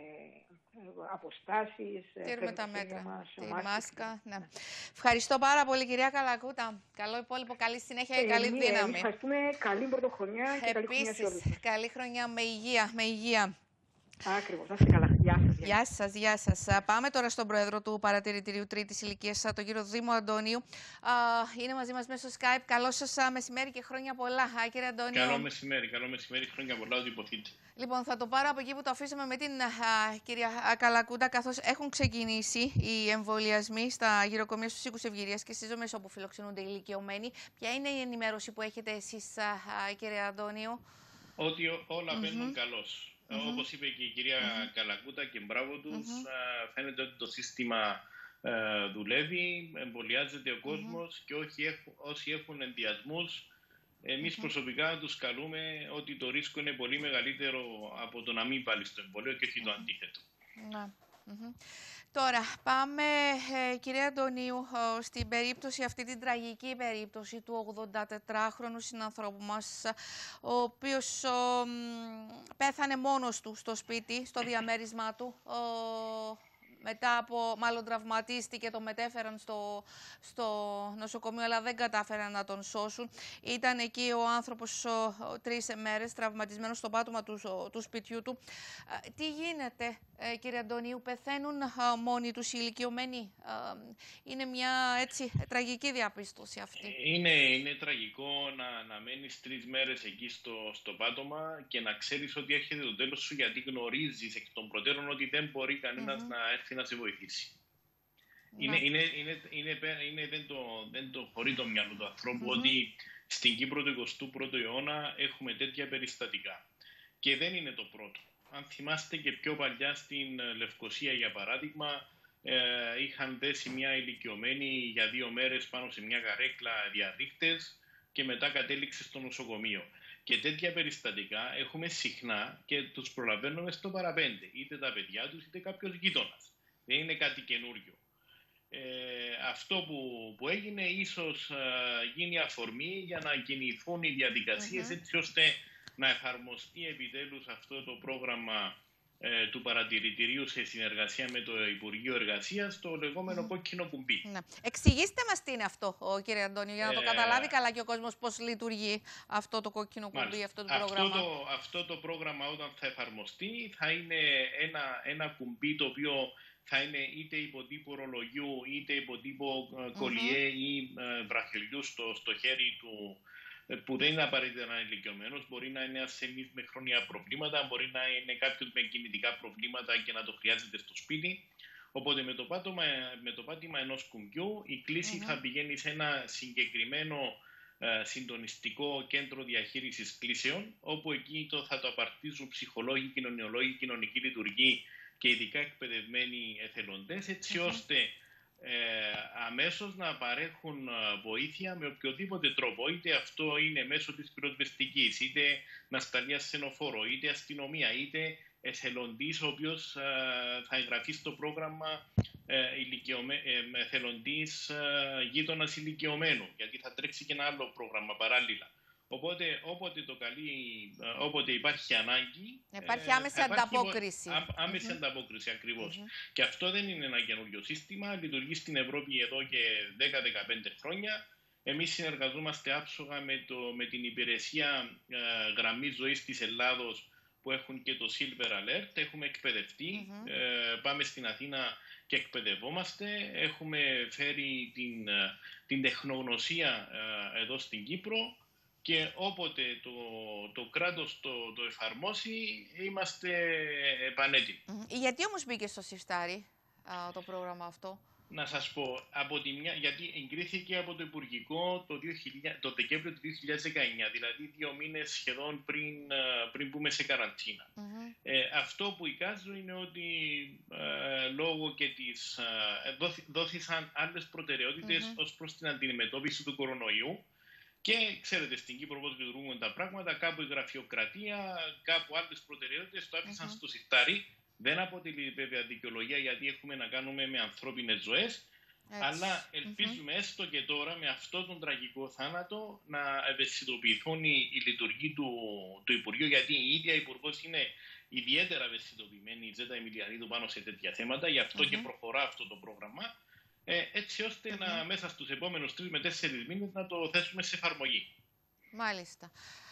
αποστάσεις, τήρουμε τα μέτρα, μας, τη μάσκα. Ναι. Ναι. Ευχαριστώ πάρα πολύ, κυρία Καλακούτα. Καλό υπόλοιπο, καλή συνέχεια και ε, καλή εμείς, δύναμη. Εμείς ευχαριστούμε, καλή πρωτοχρονιά και καλή χρονιά σε όλους. Καλή χρονιά με υγεία, με υγεία. Ακριβώς, να είστε καλά. Γεια σας. Γεια σας, γεια σας. Πάμε τώρα στον πρόεδρο του Παρατηρητηρίου Τρίτης Ηλικίας, τον κύριο Δήμο Αντώνιου. Είναι μαζί μας μέσω Skype. Καλό σας μεσημέρι και χρόνια πολλά, κύριε Αντώνιο. Καλό μεσημέρι, καλό μεσημέρι, χρόνια πολλά, ό,τι υποθείτε. Λοιπόν, θα το πάρω από εκεί που το αφήσαμε με την α, κυρία Καλακούτα, καθώς έχουν ξεκινήσει οι εμβολιασμοί στα γυροκομεία στους οίκους ευγυρίας και στις δομές όπου φιλοξενούνται οι ηλικιωμένοι. Ποια είναι η ενημέρωση που έχετε εσείς, α, κύριε Αντώνιο? Ότι όλα mm-hmm. παίρνουν καλώς. Mm-hmm. Όπως είπε και η κυρία mm-hmm. Καλακούτα και μπράβο τους, mm-hmm. φαίνεται ότι το σύστημα ε, δουλεύει, εμβολιάζεται ο κόσμος mm-hmm. και όχι έχ, όσοι έχουν ενδιασμούς, εμείς mm-hmm. προσωπικά τους καλούμε ότι το ρίσκο είναι πολύ μεγαλύτερο από το να μην πάλι στο εμβολίο και όχι mm-hmm. το αντίθετο. Mm-hmm. Τώρα, πάμε, ε, κυρία Αντωνίου, ε, στην περίπτωση, αυτή την τραγική περίπτωση του ογδοντατετράχρονου συνανθρώπου μας, ο οποίος ε, πέθανε μόνος του στο σπίτι, στο διαμέρισμά του, ε, μετά από, μάλλον τραυματίστηκε, το μετέφεραν στο, στο νοσοκομείο, αλλά δεν κατάφεραν να τον σώσουν. Ήταν εκεί ο άνθρωπος ο, ο, τρεις μέρες τραυματισμένος στο πάτωμα του, ο, του σπιτιού του. Ε, τι γίνεται, ε, κύριε Αντωνίου, πεθαίνουν ε, μόνοι τους οι ηλικιωμένοι? Ε, είναι μια έτσι τραγική διαπίστωση αυτή. Είναι, είναι τραγικό να, να μένεις τρεις μέρες εκεί στο, στο πάτωμα και να ξέρεις ότι έρχεται το τέλος σου, γιατί γνωρίζεις εκ των προτέρων ότι δεν μπορεί κανένας mm-hmm. να έρθει να σε βοηθήσει. Ναι. Είναι, είναι, είναι, είναι, είναι, δεν, το, δεν το χωρεί το μυαλό του ανθρώπου mm-hmm. ότι στην Κύπρο του εικοστού πρώτου αιώνα έχουμε τέτοια περιστατικά. Και δεν είναι το πρώτο. Αν θυμάστε και πιο παλιά στην Λευκοσία, για παράδειγμα, ε, είχαν δέσει μια ηλικιωμένη για δύο μέρες πάνω σε μια καρέκλα διαδείκτες και μετά κατέληξε στο νοσοκομείο. Και τέτοια περιστατικά έχουμε συχνά και τους προλαβαίνουμε στο παραπέντε. Είτε τα παιδιά τους, είτε κάποιος γείτονας. Δεν είναι κάτι καινούριο. Ε, αυτό που, που έγινε ίσως ε, γίνει αφορμή για να κινηθούν οι διαδικασίες mm-hmm. έτσι ώστε να εφαρμοστεί επιτέλους αυτό το πρόγραμμα ε, του παρατηρητηρίου σε συνεργασία με το Υπουργείο Εργασίας, το λεγόμενο mm. κόκκινο κουμπί. Ναι. Εξηγήστε μας τι είναι αυτό, ο, κύριε Αντώνιο, για να το ε, καταλάβει καλά και ο κόσμος πώς λειτουργεί αυτό το κόκκινο κουμπί, μάλιστα. αυτό το αυτό πρόγραμμα. Το, αυτό το πρόγραμμα όταν θα εφαρμοστεί θα είναι ένα, ένα κουμπί το οποίο θα είναι είτε υποτύπου ρολογιού, είτε υποτύπου mm-hmm. κολιέ ή ε, βραχιολιού στο, στο χέρι του, που δεν είναι απαραίτητα να είναι ηλικιωμένος, μπορεί να είναι ασθενής με χρόνια προβλήματα, μπορεί να είναι κάποιος με κινητικά προβλήματα και να το χρειάζεται στο σπίτι. Οπότε με το πάτωμα, με το πάτημα ενός κουμπιού η κλήση mm-hmm. θα πηγαίνει σε ένα συγκεκριμένο ε, συντονιστικό κέντρο διαχείρισης κλήσεων, όπου εκεί το, θα το απαρτίζουν ψυχολόγοι, κοινωνιολόγοι, κοινωνικοί λειτουργοί και ειδικά εκπαιδευμένοι εθελοντές, έτσι mm-hmm. ώστε Ε, αμέσως να παρέχουν βοήθεια με οποιοδήποτε τρόπο, είτε αυτό είναι μέσω της πυροσβεστικής, είτε να σταλεί ασθενοφόρο, είτε αστυνομία, είτε εθελοντής ο οποίος ε, θα εγγραφεί στο πρόγραμμα ε, ηλικιωμέ, ε, εθελοντής ε, γείτονας ηλικιωμένου, γιατί θα τρέξει και ένα άλλο πρόγραμμα παράλληλα. Οπότε όποτε, το καλεί, όποτε υπάρχει ανάγκη... Υπάρχει άμεση ε, ανταπόκριση. Ά, άμεση mm-hmm. ανταπόκριση, ακριβώς. Mm-hmm. Και αυτό δεν είναι ένα καινούριο σύστημα. Λειτουργεί στην Ευρώπη εδώ και δέκα με δεκαπέντε χρόνια. Εμείς συνεργαζόμαστε άψογα με, το, με την υπηρεσία ε, γραμμής ζωής της Ελλάδος που έχουν και το Silver Alert. Έχουμε εκπαιδευτεί. Mm-hmm. Ε, πάμε στην Αθήνα και εκπαιδευόμαστε. Έχουμε φέρει την, την τεχνογνωσία ε, εδώ στην Κύπρο. Και όποτε το, το κράτος το, το εφαρμόσει, είμαστε πανέτοιμοι. Mm-hmm. Γιατί όμως μπήκε στο Σιφτάρι το πρόγραμμα αυτό? να σας πω, από τη μια, γιατί εγκρίθηκε από το Υπουργικό το, δύο χιλιάδες, το Δεκέμβριο του δύο χιλιάδες δεκαεννιά, δηλαδή δύο μήνες σχεδόν πριν, πριν μπούμε σε καραντίνα. Mm-hmm. Ε, αυτό που εικάζω είναι ότι ε, λόγω και της, ε, δόθη, δόθησαν άλλες προτεραιότητες mm-hmm. ως προς την αντιμετώπιση του κορονοϊού. Και ξέρετε, στην Κύπρο πώς λειτουργούν τα πράγματα, κάπου η γραφειοκρατία, κάπου άλλες προτεραιότητες το άφησαν mm-hmm. στο σιρτάρι. Δεν αποτελεί βέβαια δικαιολογία, γιατί έχουμε να κάνουμε με ανθρώπινες ζωές, αλλά ελπίζουμε mm-hmm. έστω και τώρα με αυτόν τον τραγικό θάνατο να ευαισθητοποιηθούν οι, οι λειτουργοί του, του Υπουργείου, γιατί η ίδια Υπουργός είναι ιδιαίτερα ευαισθητοποιημένη, η Τζέτα Εμιλιανίδου, πάνω σε τέτοια θέματα, γι' αυτό mm-hmm. και προχωρά αυτό το πρόγραμμα, ε, έτσι ώστε mm-hmm. να, μέσα στους επόμενους τρεις με τέσσερις μήνες να το θέσουμε σε εφαρμογή. Μάλιστα.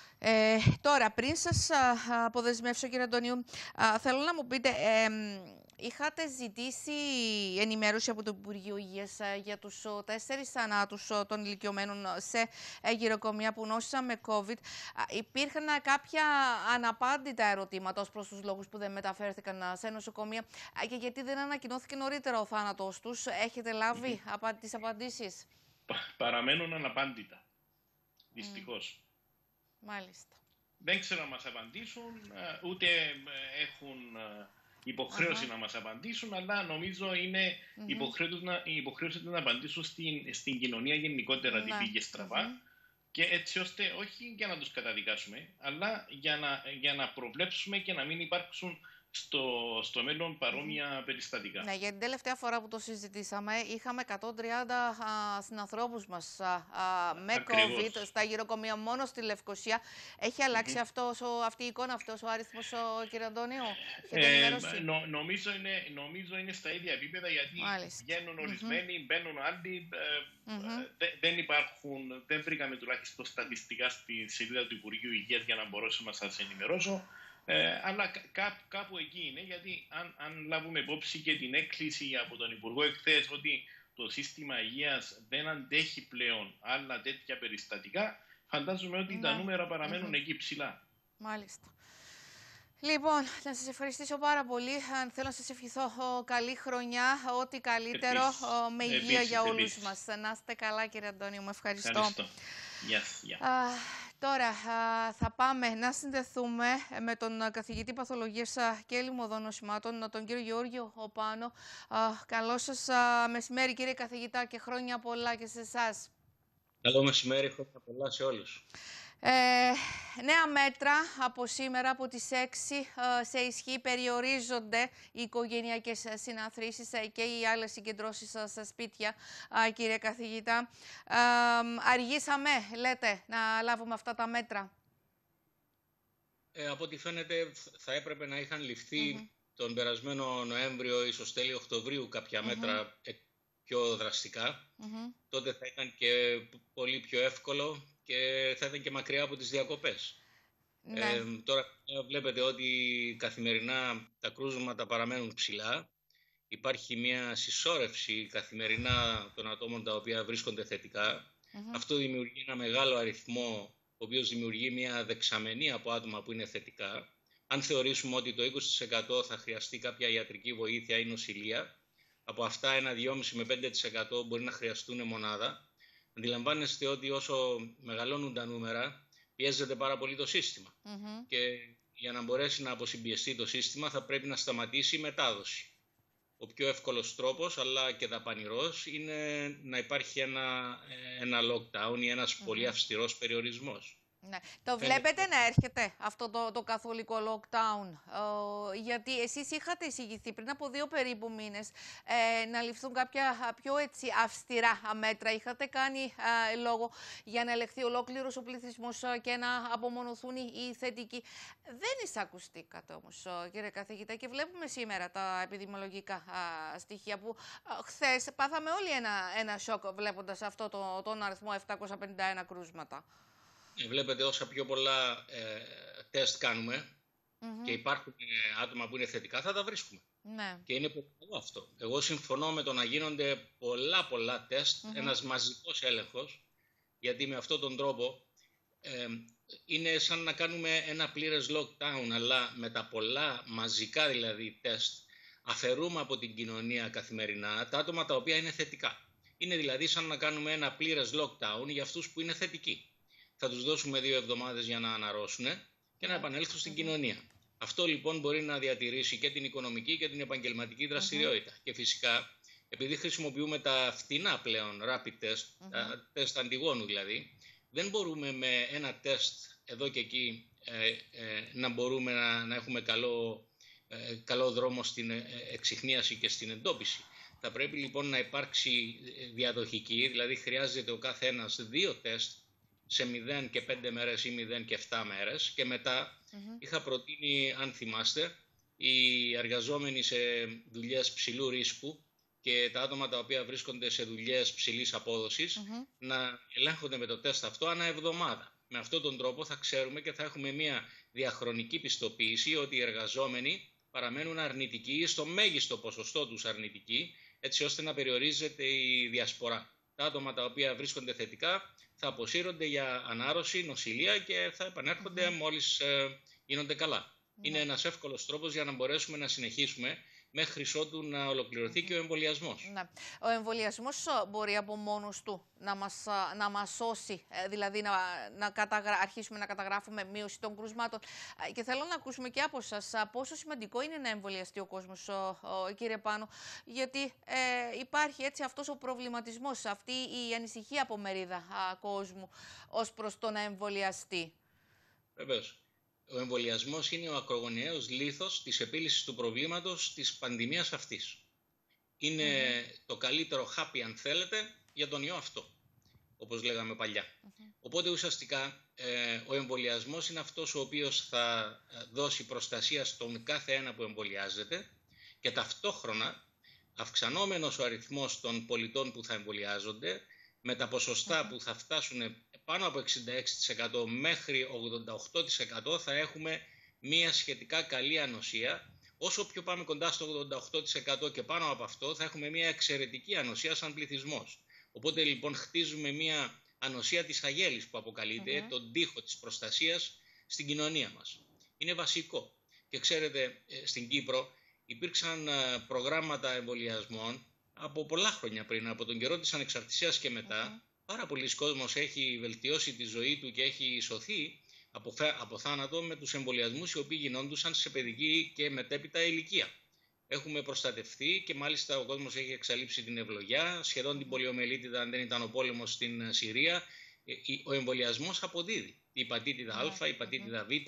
Ε, τώρα, πριν σας α, αποδεσμεύσω, κύριε Αντωνίου, α, θέλω να μου πείτε, ε, είχατε ζητήσει ενημέρωση από το Υπουργείο Υγείας α, για τους ο, τέσσερις θανάτους των ηλικιωμένων σε ε, γυροκομεία που νόσησαν με COVID. Α, υπήρχαν α, κάποια αναπάντητα ερωτήματα ως προς τους λόγους που δεν μεταφέρθηκαν α, σε νοσοκομεία α, και γιατί δεν ανακοινώθηκε νωρίτερα ο θάνατος τους. Έχετε λάβει mm-hmm. απα, τις απαντήσεις? Πα, παραμένουν αναπάντητα, δυστυχώς. Mm. Μάλιστα. Δεν ξέρω να μας απαντήσουν, ούτε έχουν υποχρέωση uh-huh. να μας απαντήσουν, αλλά νομίζω είναι uh-huh. υποχρέωση, να, υποχρέωση να απαντήσουν στην, στην κοινωνία γενικότερα, uh-huh. τι πήγε στραβά, uh-huh. και έτσι ώστε όχι για να τους καταδικάσουμε, αλλά για να, για να προβλέψουμε και να μην υπάρξουν στο, στο μέλλον παρόμοια mm. περιστατικά. Ναι, για την τελευταία φορά που το συζητήσαμε, είχαμε εκατόν τριάντα α, συνανθρώπους μας α, α, με Ακριβώς. COVID στα γυροκομεία μόνο στη Λευκοσία. Έχει αλλάξει mm-hmm. αυτός, ο, αυτή η εικόνα, αυτός ο αριθμός, ο, κύριε Αντώνιο? Ε, νο, νομίζω, είναι, νομίζω είναι στα ίδια επίπεδα, γιατί Μάλιστα. βγαίνουν ορισμένοι, mm-hmm. μπαίνουν άλλοι. Ε, mm-hmm. δε, δεν υπάρχουν, δεν βρήκαμε τουλάχιστον στατιστικά στη σελίδα του Υπουργείου Υγείας για να μπορέσω να σας ενημερώσω. Ε, αλλά κά, κάπου εκεί είναι, γιατί αν, αν λάβουμε υπόψη και την έκκληση από τον Υπουργό εχθές ότι το σύστημα υγείας δεν αντέχει πλέον άλλα τέτοια περιστατικά, φαντάζομαι ότι ναι. τα νούμερα παραμένουν mm-hmm. εκεί ψηλά. Μάλιστα. Λοιπόν, να σας ευχαριστήσω πάρα πολύ. Αν θέλω να σας ευχηθώ καλή χρονιά, ό,τι καλύτερο, επίσης, με υγεία επίσης, για όλους επίσης. μας. Να είστε καλά, κύριε Αντώνιο, μου ευχαριστώ. Ευχαριστώ. Yes, yeah. Α, τώρα α, θα πάμε να συνδεθούμε με τον καθηγητή παθολογίας και λιμωδών νοσημάτων, τον κύριο Γεώργιο Οπάνο. Α, καλό σας α, μεσημέρι, κύριε καθηγητά, και χρόνια πολλά και σε εσάς. Καλό μεσημέρι, χρόνια πολλά σε όλους. Ε, νέα μέτρα από σήμερα, από τις έξι σε ισχύ, περιορίζονται οι οικογενειακές συναθρήσεις και οι άλλες συγκεντρώσεις στα σπίτια, κύριε καθηγητά. Ε, αργήσαμε, λέτε, να λάβουμε αυτά τα μέτρα? Ε, από ό,τι φαίνεται θα έπρεπε να είχαν ληφθεί mm-hmm. τον περασμένο Νοέμβριο, ίσως τέλη Οκτωβρίου, κάποια mm-hmm. μέτρα πιο δραστικά. Mm-hmm. Τότε θα ήταν και πολύ πιο εύκολο και θα ήταν και μακριά από τις διακοπές. Ναι. Ε, τώρα βλέπετε ότι καθημερινά τα κρούσματα παραμένουν ψηλά. Υπάρχει μια συσσόρευση καθημερινά των ατόμων τα οποία βρίσκονται θετικά. Mm-hmm. Αυτό δημιουργεί ένα μεγάλο αριθμό, ο οποίος δημιουργεί μια δεξαμενή από άτομα που είναι θετικά. Αν θεωρήσουμε ότι το είκοσι τοις εκατό θα χρειαστεί κάποια ιατρική βοήθεια ή νοσηλεία, από αυτά ένα δυόμισι με πέντε τοις εκατό μπορεί να χρειαστούν μονάδα. Αντιλαμβάνεστε ότι όσο μεγαλώνουν τα νούμερα, πιέζεται πάρα πολύ το σύστημα. Mm-hmm. Και για να μπορέσει να αποσυμπιεστεί το σύστημα θα πρέπει να σταματήσει η μετάδοση. Ο πιο εύκολος τρόπος, αλλά και δαπανηρός, είναι να υπάρχει ένα, ένα lockdown ή ένας mm-hmm. πολύ αυστηρός περιορισμός. Ναι. Το βλέπετε ε, να έρχεται αυτό το, το καθολικό lockdown, ε, γιατί εσείς είχατε εισηγηθεί πριν από δύο περίπου μήνες ε, να ληφθούν κάποια πιο έτσι αυστηρά μέτρα. Είχατε κάνει ε, λόγο για να ελεγχθεί ολόκληρος ο πληθυσμός και να απομονωθούν οι θετικοί. Δεν εισακουστήκατε όμως, κύριε καθηγητά, και βλέπουμε σήμερα τα επιδημιολογικά α, στοιχεία που α, χθες πάθαμε όλοι ένα, ένα σοκ βλέποντας αυτό το, τον αριθμό επτακόσια πενήντα ένα κρούσματα. Βλέπετε, όσα πιο πολλά ε, τεστ κάνουμε mm-hmm. και υπάρχουν ε, άτομα που είναι θετικά, θα τα βρίσκουμε. Ναι. Και είναι πολύ καλό αυτό. Εγώ συμφωνώ με το να γίνονται πολλά πολλά τεστ, mm-hmm. ένας μαζικός έλεγχος, γιατί με αυτόν τον τρόπο ε, είναι σαν να κάνουμε ένα πλήρες lockdown, αλλά με τα πολλά μαζικά δηλαδή τεστ, αφαιρούμε από την κοινωνία καθημερινά τα άτομα τα οποία είναι θετικά. Είναι δηλαδή σαν να κάνουμε ένα πλήρες lockdown για αυτούς που είναι θετικοί. Θα τους δώσουμε δύο εβδομάδες για να αναρρώσουν και να επανέλθουν στην κοινωνία. Αυτό λοιπόν μπορεί να διατηρήσει και την οικονομική και την επαγγελματική δραστηριότητα. Mm-hmm. Και φυσικά, επειδή χρησιμοποιούμε τα φτηνά πλέον rapid test, mm-hmm. τα τεστ αντιγόνου δηλαδή, δεν μπορούμε με ένα τεστ εδώ και εκεί ε, ε, να μπορούμε να, να έχουμε καλό, ε, καλό δρόμο στην εξιχνίαση και στην εντόπιση. Θα πρέπει λοιπόν να υπάρξει διαδοχική, δηλαδή χρειάζεται ο κάθε ένας δύο τεστ σε μηδέν και πέντε μέρες ή μηδέν και επτά μέρες και μετά mm-hmm. είχα προτείνει, αν θυμάστε, οι εργαζόμενοι σε δουλειές ψηλού ρίσκου και τα άτομα τα οποία βρίσκονται σε δουλειές ψηλής απόδοσης mm-hmm. να ελέγχονται με το τεστ αυτό ανά εβδομάδα. Με αυτόν τον τρόπο θα ξέρουμε και θα έχουμε μια διαχρονική πιστοποίηση ότι οι εργαζόμενοι παραμένουν αρνητικοί, στο μέγιστο ποσοστό τους αρνητικοί, έτσι ώστε να περιορίζεται η διασπορά. Τα άτομα τα οποία βρίσκονται θετικά θα αποσύρονται για ανάρρωση, νοσηλεία και θα επανέρχονται mm-hmm. μόλις ε, γίνονται καλά. Mm-hmm. Είναι ένας εύκολος τρόπος για να μπορέσουμε να συνεχίσουμε μέχρι ότου να ολοκληρωθεί mm-hmm. και ο εμβολιασμός. Ναι. Ο εμβολιασμός μπορεί από μόνος του να μας, να μας σώσει, δηλαδή να, να καταγρα... αρχίσουμε να καταγράφουμε μείωση των κρουσμάτων. Και θέλω να ακούσουμε και από σας πόσο σημαντικό είναι να εμβολιαστεί ο κόσμος, ο, ο, κύριε Πάνο, γιατί ε, υπάρχει έτσι αυτός ο προβληματισμός, αυτή η ανησυχία από μερίδα α, κόσμου ως προς το να εμβολιαστεί. Βεβαίως. Ο εμβολιασμός είναι ο ακρογωνιαίος λίθος της επίλυσης του προβλήματος της πανδημίας αυτής. Είναι mm-hmm. το καλύτερο χάπι, αν θέλετε, για τον ιό αυτό, όπως λέγαμε παλιά. Mm-hmm. Οπότε ουσιαστικά ε, ο εμβολιασμός είναι αυτός ο οποίος θα δώσει προστασία στον κάθε ένα που εμβολιάζεται και ταυτόχρονα αυξανόμενος ο αριθμός των πολιτών που θα εμβολιάζονται με τα ποσοστά mm-hmm. που θα φτάσουν πάνω από εξήντα έξι τοις εκατό μέχρι ογδόντα οκτώ τοις εκατό θα έχουμε μία σχετικά καλή ανοσία. Όσο πιο πάμε κοντά στο ογδόντα οκτώ τοις εκατό και πάνω από αυτό θα έχουμε μία εξαιρετική ανοσία σαν πληθυσμός. Οπότε λοιπόν χτίζουμε μία ανοσία της αγέλης που αποκαλείται, mm-hmm. τον τοίχο της προστασίας στην κοινωνία μας. Είναι βασικό. Και ξέρετε, στην Κύπρο υπήρξαν προγράμματα εμβολιασμών από πολλά χρόνια πριν, από τον καιρό της ανεξαρτησίας και μετά. Mm-hmm. Πάρα πολλοί κόσμος έχει βελτιώσει τη ζωή του και έχει σωθεί από, από θάνατο με τους εμβολιασμούς οι οποίοι γινόντουσαν σε παιδική και μετέπειτα ηλικία. Έχουμε προστατευτεί και μάλιστα ο κόσμος έχει εξαλείψει την ευλογιά, σχεδόν την πολιομελίτιδα αν δεν ήταν ο πόλεμος στην Συρία. Ο εμβολιασμός αποδίδει. Η υπατήτηδα Α, η υπατήτηδα Β,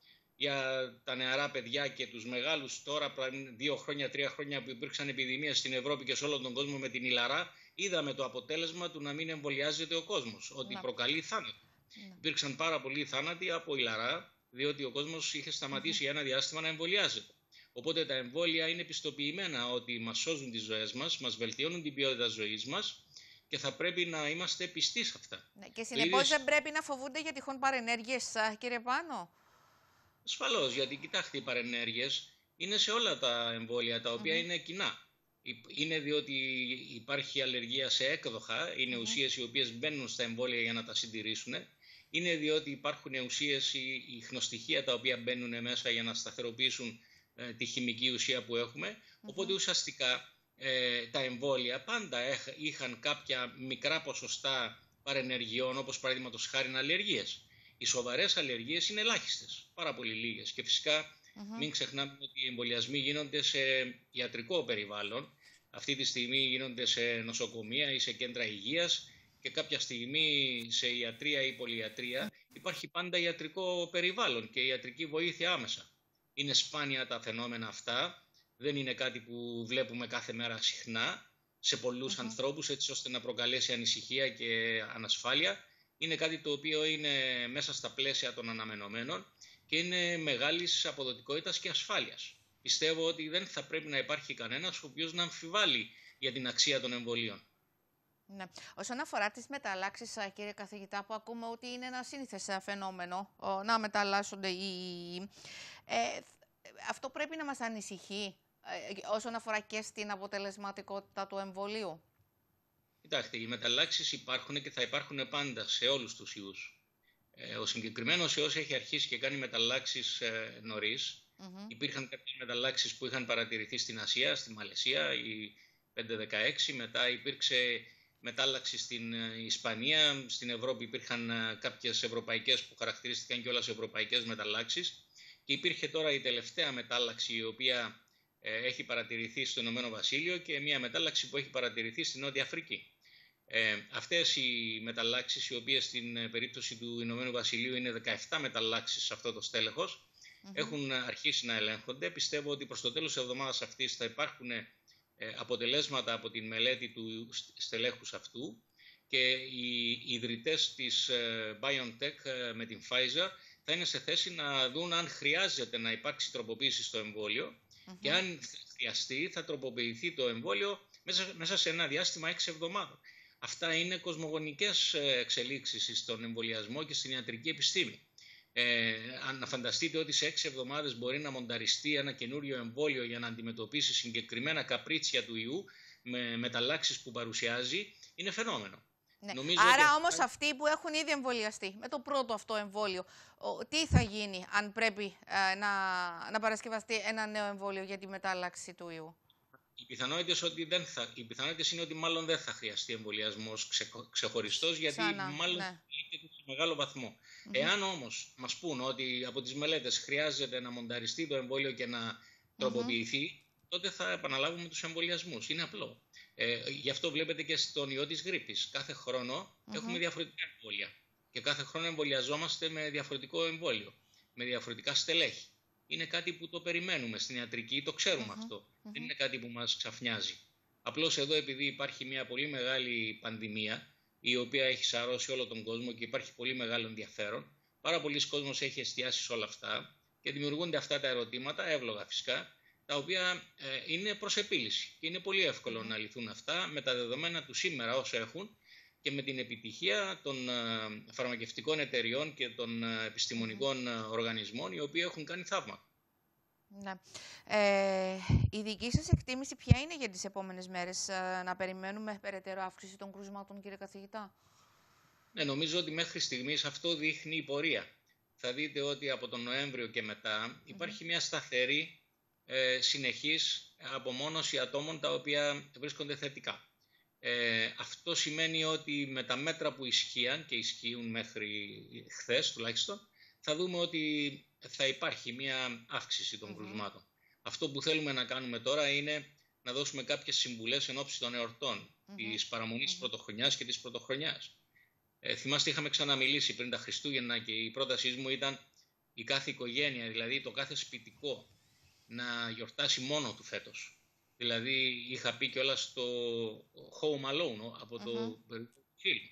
για τα νεαρά παιδιά και τους μεγάλους τώρα, πριν δύο χρόνια, τρία χρόνια που υπήρξαν επιδημίες στην Ευρώπη και σε όλο τον κόσμο με την ηλαρά, είδαμε το αποτέλεσμα του να μην εμβολιάζεται ο κόσμος, ότι να. προκαλεί θάνατο. Να. Υπήρξαν πάρα πολλοί θάνατοι από ηλαρά, διότι ο κόσμος είχε σταματήσει mm-hmm. ένα διάστημα να εμβολιάζεται. Οπότε τα εμβόλια είναι πιστοποιημένα ότι μας σώζουν τις ζωές μας, μας βελτιώνουν την ποιότητα ζωής μας και θα πρέπει να είμαστε πιστοί σε αυτά. Ναι, και συνεπώς δεν πρέπει να φοβούνται για τυχόν παρενέργειες, κύριε Πάνο. Ασφαλώς, γιατί κοιτάξτε, οι παρενέργειες είναι σε όλα τα εμβόλια τα οποία mm-hmm. είναι κοινά. Είναι διότι υπάρχει αλλεργία σε έκδοχα, είναι mm-hmm. ουσίες οι οποίες μπαίνουν στα εμβόλια για να τα συντηρήσουν. Είναι διότι υπάρχουν ουσίες, οι χνωστοιχεία τα οποία μπαίνουν μέσα για να σταθεροποιήσουν ε, τη χημική ουσία που έχουμε. Mm-hmm. Οπότε ουσιαστικά ε, τα εμβόλια πάντα είχαν κάποια μικρά ποσοστά παρενεργειών, όπως παραδείγματος χάριν αλλεργίες. Οι σοβαρές αλλεργίες είναι ελάχιστες, πάρα πολύ λίγες. Και φυσικά mm-hmm. μην ξεχνάμε ότι οι εμβολιασμοί γίνονται σε ιατρικό περιβάλλον. Αυτή τη στιγμή γίνονται σε νοσοκομεία ή σε κέντρα υγείας και κάποια στιγμή σε ιατρία ή πολυιατρία. Υπάρχει πάντα ιατρικό περιβάλλον και ιατρική βοήθεια άμεσα. Είναι σπάνια τα φαινόμενα αυτά. Δεν είναι κάτι που βλέπουμε κάθε μέρα συχνά σε πολλούς mm-hmm. ανθρώπους, έτσι ώστε να προκαλέσει ανησυχία και ανασφάλεια. Είναι κάτι το οποίο είναι μέσα στα πλαίσια των αναμενωμένων και είναι μεγάλης αποδοτικότητας και ασφάλειας. Πιστεύω ότι δεν θα πρέπει να υπάρχει κανένας ο οποίος να αμφιβάλλει για την αξία των εμβολίων. Ναι. Όσον αφορά τις μεταλλάξεις, κύριε καθηγητά, που ακούμε ότι είναι ένα σύνηθες φαινόμενο να μεταλλάσσονται οι... Ε, αυτό πρέπει να μας ανησυχεί ε, όσον αφορά και στην αποτελεσματικότητα του εμβολίου. Κοιτάξτε, οι μεταλλάξεις υπάρχουν και θα υπάρχουν πάντα σε όλους τους ιούς. Ε, ο συγκεκριμένος ιός έχει αρχίσει και κάνει μεταλλάξεις ε, νωρίς, Mm-hmm. Υπήρχαν κάποιες μεταλλάξεις που είχαν παρατηρηθεί στην Ασία, στη Μαλαισία, η πέντε δεκαέξι, μετά υπήρξε μετάλλαξη στην Ισπανία, στην Ευρώπη υπήρχαν κάποιες ευρωπαϊκές που χαρακτηρίστηκαν κιόλας ευρωπαϊκές μεταλλάξεις και υπήρχε τώρα η τελευταία μετάλλαξη η οποία ε, έχει παρατηρηθεί στο Ηνωμένο Βασίλειο και μια μετάλλαξη που έχει παρατηρηθεί στην Νότια Αφρική. Ε, αυτές οι μεταλλάξεις, οι οποίες στην περίπτωση του Ηνωμένου Βασιλείου είναι δεκαεπτά μεταλλάξεις σε αυτό το στέλεχος, mm-hmm. έχουν αρχίσει να ελέγχονται. Πιστεύω ότι προς το τέλος της εβδομάδας αυτής θα υπάρχουν ε, αποτελέσματα από την μελέτη του στελέχους αυτού και οι ιδρυτές της ε, BioNTech ε, με την Pfizer θα είναι σε θέση να δουν αν χρειάζεται να υπάρξει τροποποίηση στο εμβόλιο mm-hmm. και αν χρειαστεί θα τροποποιηθεί το εμβόλιο μέσα, μέσα σε ένα διάστημα έξι εβδομάδων. Αυτά είναι κοσμογονικές εξελίξεις στον εμβολιασμό και στην ιατρική επιστήμη. Ε, αν φανταστείτε ότι σε έξι εβδομάδες μπορεί να μονταριστεί ένα καινούριο εμβόλιο για να αντιμετωπίσει συγκεκριμένα καπρίτσια του ιού με μεταλλάξεις που παρουσιάζει, είναι φαινόμενο. Ναι. Άρα ότι... όμως αυτοί που έχουν ήδη εμβολιαστεί με το πρώτο αυτό εμβόλιο, τι θα γίνει αν πρέπει ε, να, να παρασκευαστεί ένα νέο εμβόλιο για τη μετάλλαξη του ιού? Οι πιθανότητες, ότι δεν θα, οι πιθανότητες είναι ότι μάλλον δεν θα χρειαστεί εμβολιασμός ξε, ξεχωριστός, γιατί Ξανά, μάλλον ναι. λύγεται σε μεγάλο βαθμό. Mm-hmm. Εάν όμως μας πούν ότι από τις μελέτες χρειάζεται να μονταριστεί το εμβόλιο και να τροποποιηθεί, mm-hmm. τότε θα επαναλάβουμε τους εμβολιασμούς. Είναι απλό. Ε, γι' αυτό βλέπετε και στον ιό της γρίπης. Κάθε χρόνο mm-hmm. έχουμε διαφορετικά εμβόλια. Και κάθε χρόνο εμβολιαζόμαστε με διαφορετικό εμβόλιο, με διαφορετικά στελέχη. Είναι κάτι που το περιμένουμε στην ιατρική, το ξέρουμε mm-hmm. αυτό. Mm-hmm. Δεν είναι κάτι που μας ξαφνιάζει. Απλώς εδώ, επειδή υπάρχει μια πολύ μεγάλη πανδημία, η οποία έχει σαρώσει όλο τον κόσμο και υπάρχει πολύ μεγάλο ενδιαφέρον, πάρα πολλοί κόσμος έχει εστιάσει σε όλα αυτά και δημιουργούνται αυτά τα ερωτήματα, εύλογα φυσικά, τα οποία ε, είναι προς επίλυση. Και είναι πολύ εύκολο mm-hmm. να λυθούν αυτά με τα δεδομένα του σήμερα όσο έχουν και με την επιτυχία των ε, φαρμακευτικών εταιριών και των ε, επιστημονικών ε, οργανισμών, οι οποίοι έχουν κάνει θαύμα. Ναι. Ε, η δική σας εκτίμηση ποια είναι για τις επόμενες μέρες? Ε, να περιμένουμε περαιτέρω αύξηση των κρούσματων, κύριε καθηγητά? Ναι, νομίζω ότι μέχρι στιγμής αυτό δείχνει η πορεία. Θα δείτε ότι από τον Νοέμβριο και μετά υπάρχει mm-hmm. μια σταθερή ε, συνεχής απομόνωση ατόμων τα οποία βρίσκονται θετικά. Ε, αυτό σημαίνει ότι με τα μέτρα που ισχύαν και ισχύουν μέχρι χθες τουλάχιστον, θα δούμε ότι θα υπάρχει μια αύξηση των mm-hmm. κρουσμάτων. Αυτό που θέλουμε να κάνουμε τώρα είναι να δώσουμε κάποιες συμβουλές εν ώψη των εορτών, mm-hmm. της παραμονής mm-hmm. πρωτοχρονιάς και της πρωτοχρονιάς. Ε, θυμάστε, είχαμε ξαναμιλήσει πριν τα Χριστούγεννα και η πρότασή μου ήταν η κάθε οικογένεια, δηλαδή το κάθε σπιτικό, να γιορτάσει μόνο του φέτος. Δηλαδή είχα πει κιόλας στο Home Alone από το mm-hmm. film.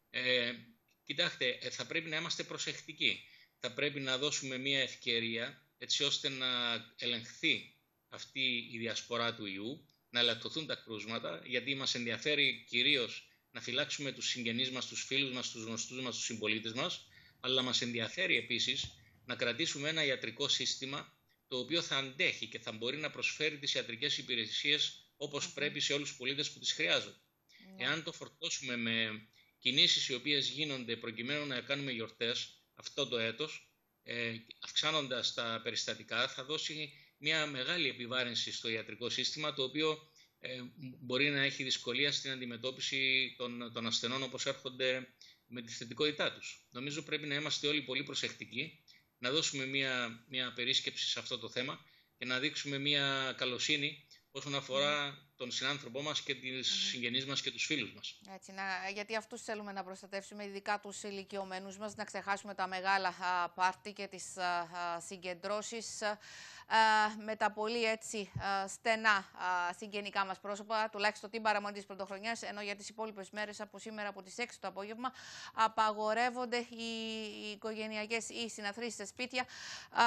Ε, κοιτάξτε, θα πρέπει να είμαστε προσεκτικοί. Θα πρέπει να δώσουμε μια ευκαιρία έτσι ώστε να ελεγχθεί αυτή η διασπορά του ιού, να ελαττωθούν τα κρούσματα, γιατί μας ενδιαφέρει κυρίως να φυλάξουμε τους συγγενείς μας, τους φίλους μας, τους γνωστούς μας, τους συμπολίτες μας, αλλά μας ενδιαφέρει επίσης να κρατήσουμε ένα ιατρικό σύστημα το οποίο θα αντέχει και θα μπορεί να προσφέρει τις ιατρικές υπηρεσίες όπως mm-hmm. πρέπει σε όλους τους πολίτες που τις χρειάζονται. Mm-hmm. Εάν το φορτώσουμε με κινήσεις οι οποίες γίνονται προκειμένου να κάνουμε γιορτές αυτό το έτος, ε, αυξάνοντας τα περιστατικά, θα δώσει μια μεγάλη επιβάρυνση στο ιατρικό σύστημα, το οποίο ε, μπορεί να έχει δυσκολία στην αντιμετώπιση των, των ασθενών όπως έρχονται με τη θετικότητά τους. Νομίζω πρέπει να είμαστε όλοι πολύ προσεκτικοί, να δώσουμε μια, μια περίσκεψη σε αυτό το θέμα και να δείξουμε μια καλοσύνη όσον αφορά mm. τον συνάνθρωπό μας και τις mm. συγγενείς μας και τους φίλους μας. Έτσι, να, γιατί αυτούς θέλουμε να προστατεύσουμε, ειδικά τους ηλικιωμένους μας, να ξεχάσουμε τα μεγάλα α, πάρτι και τις α, α, συγκεντρώσεις α, με τα πολύ έτσι α, στενά α, συγγενικά μας πρόσωπα, τουλάχιστον την παραμονή της πρωτοχρονιάς, ενώ για τις υπόλοιπες μέρες από σήμερα από τις έξι το απόγευμα απαγορεύονται οι, οι οικογενειακές ή οι συναθρήσεις σε σπίτια α,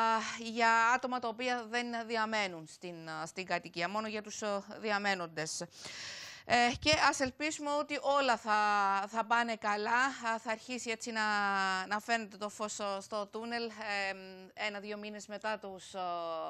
για άτομα τα οποία δεν διαμένουν στην, στην κατοικία, μόνο για τους διαμένοντες. Ε, και ας ελπίσουμε ότι όλα θα, θα πάνε καλά, θα αρχίσει έτσι να, να φαίνεται το φως στο τούνελ ε, ένα-δύο μήνες μετά τους, ε,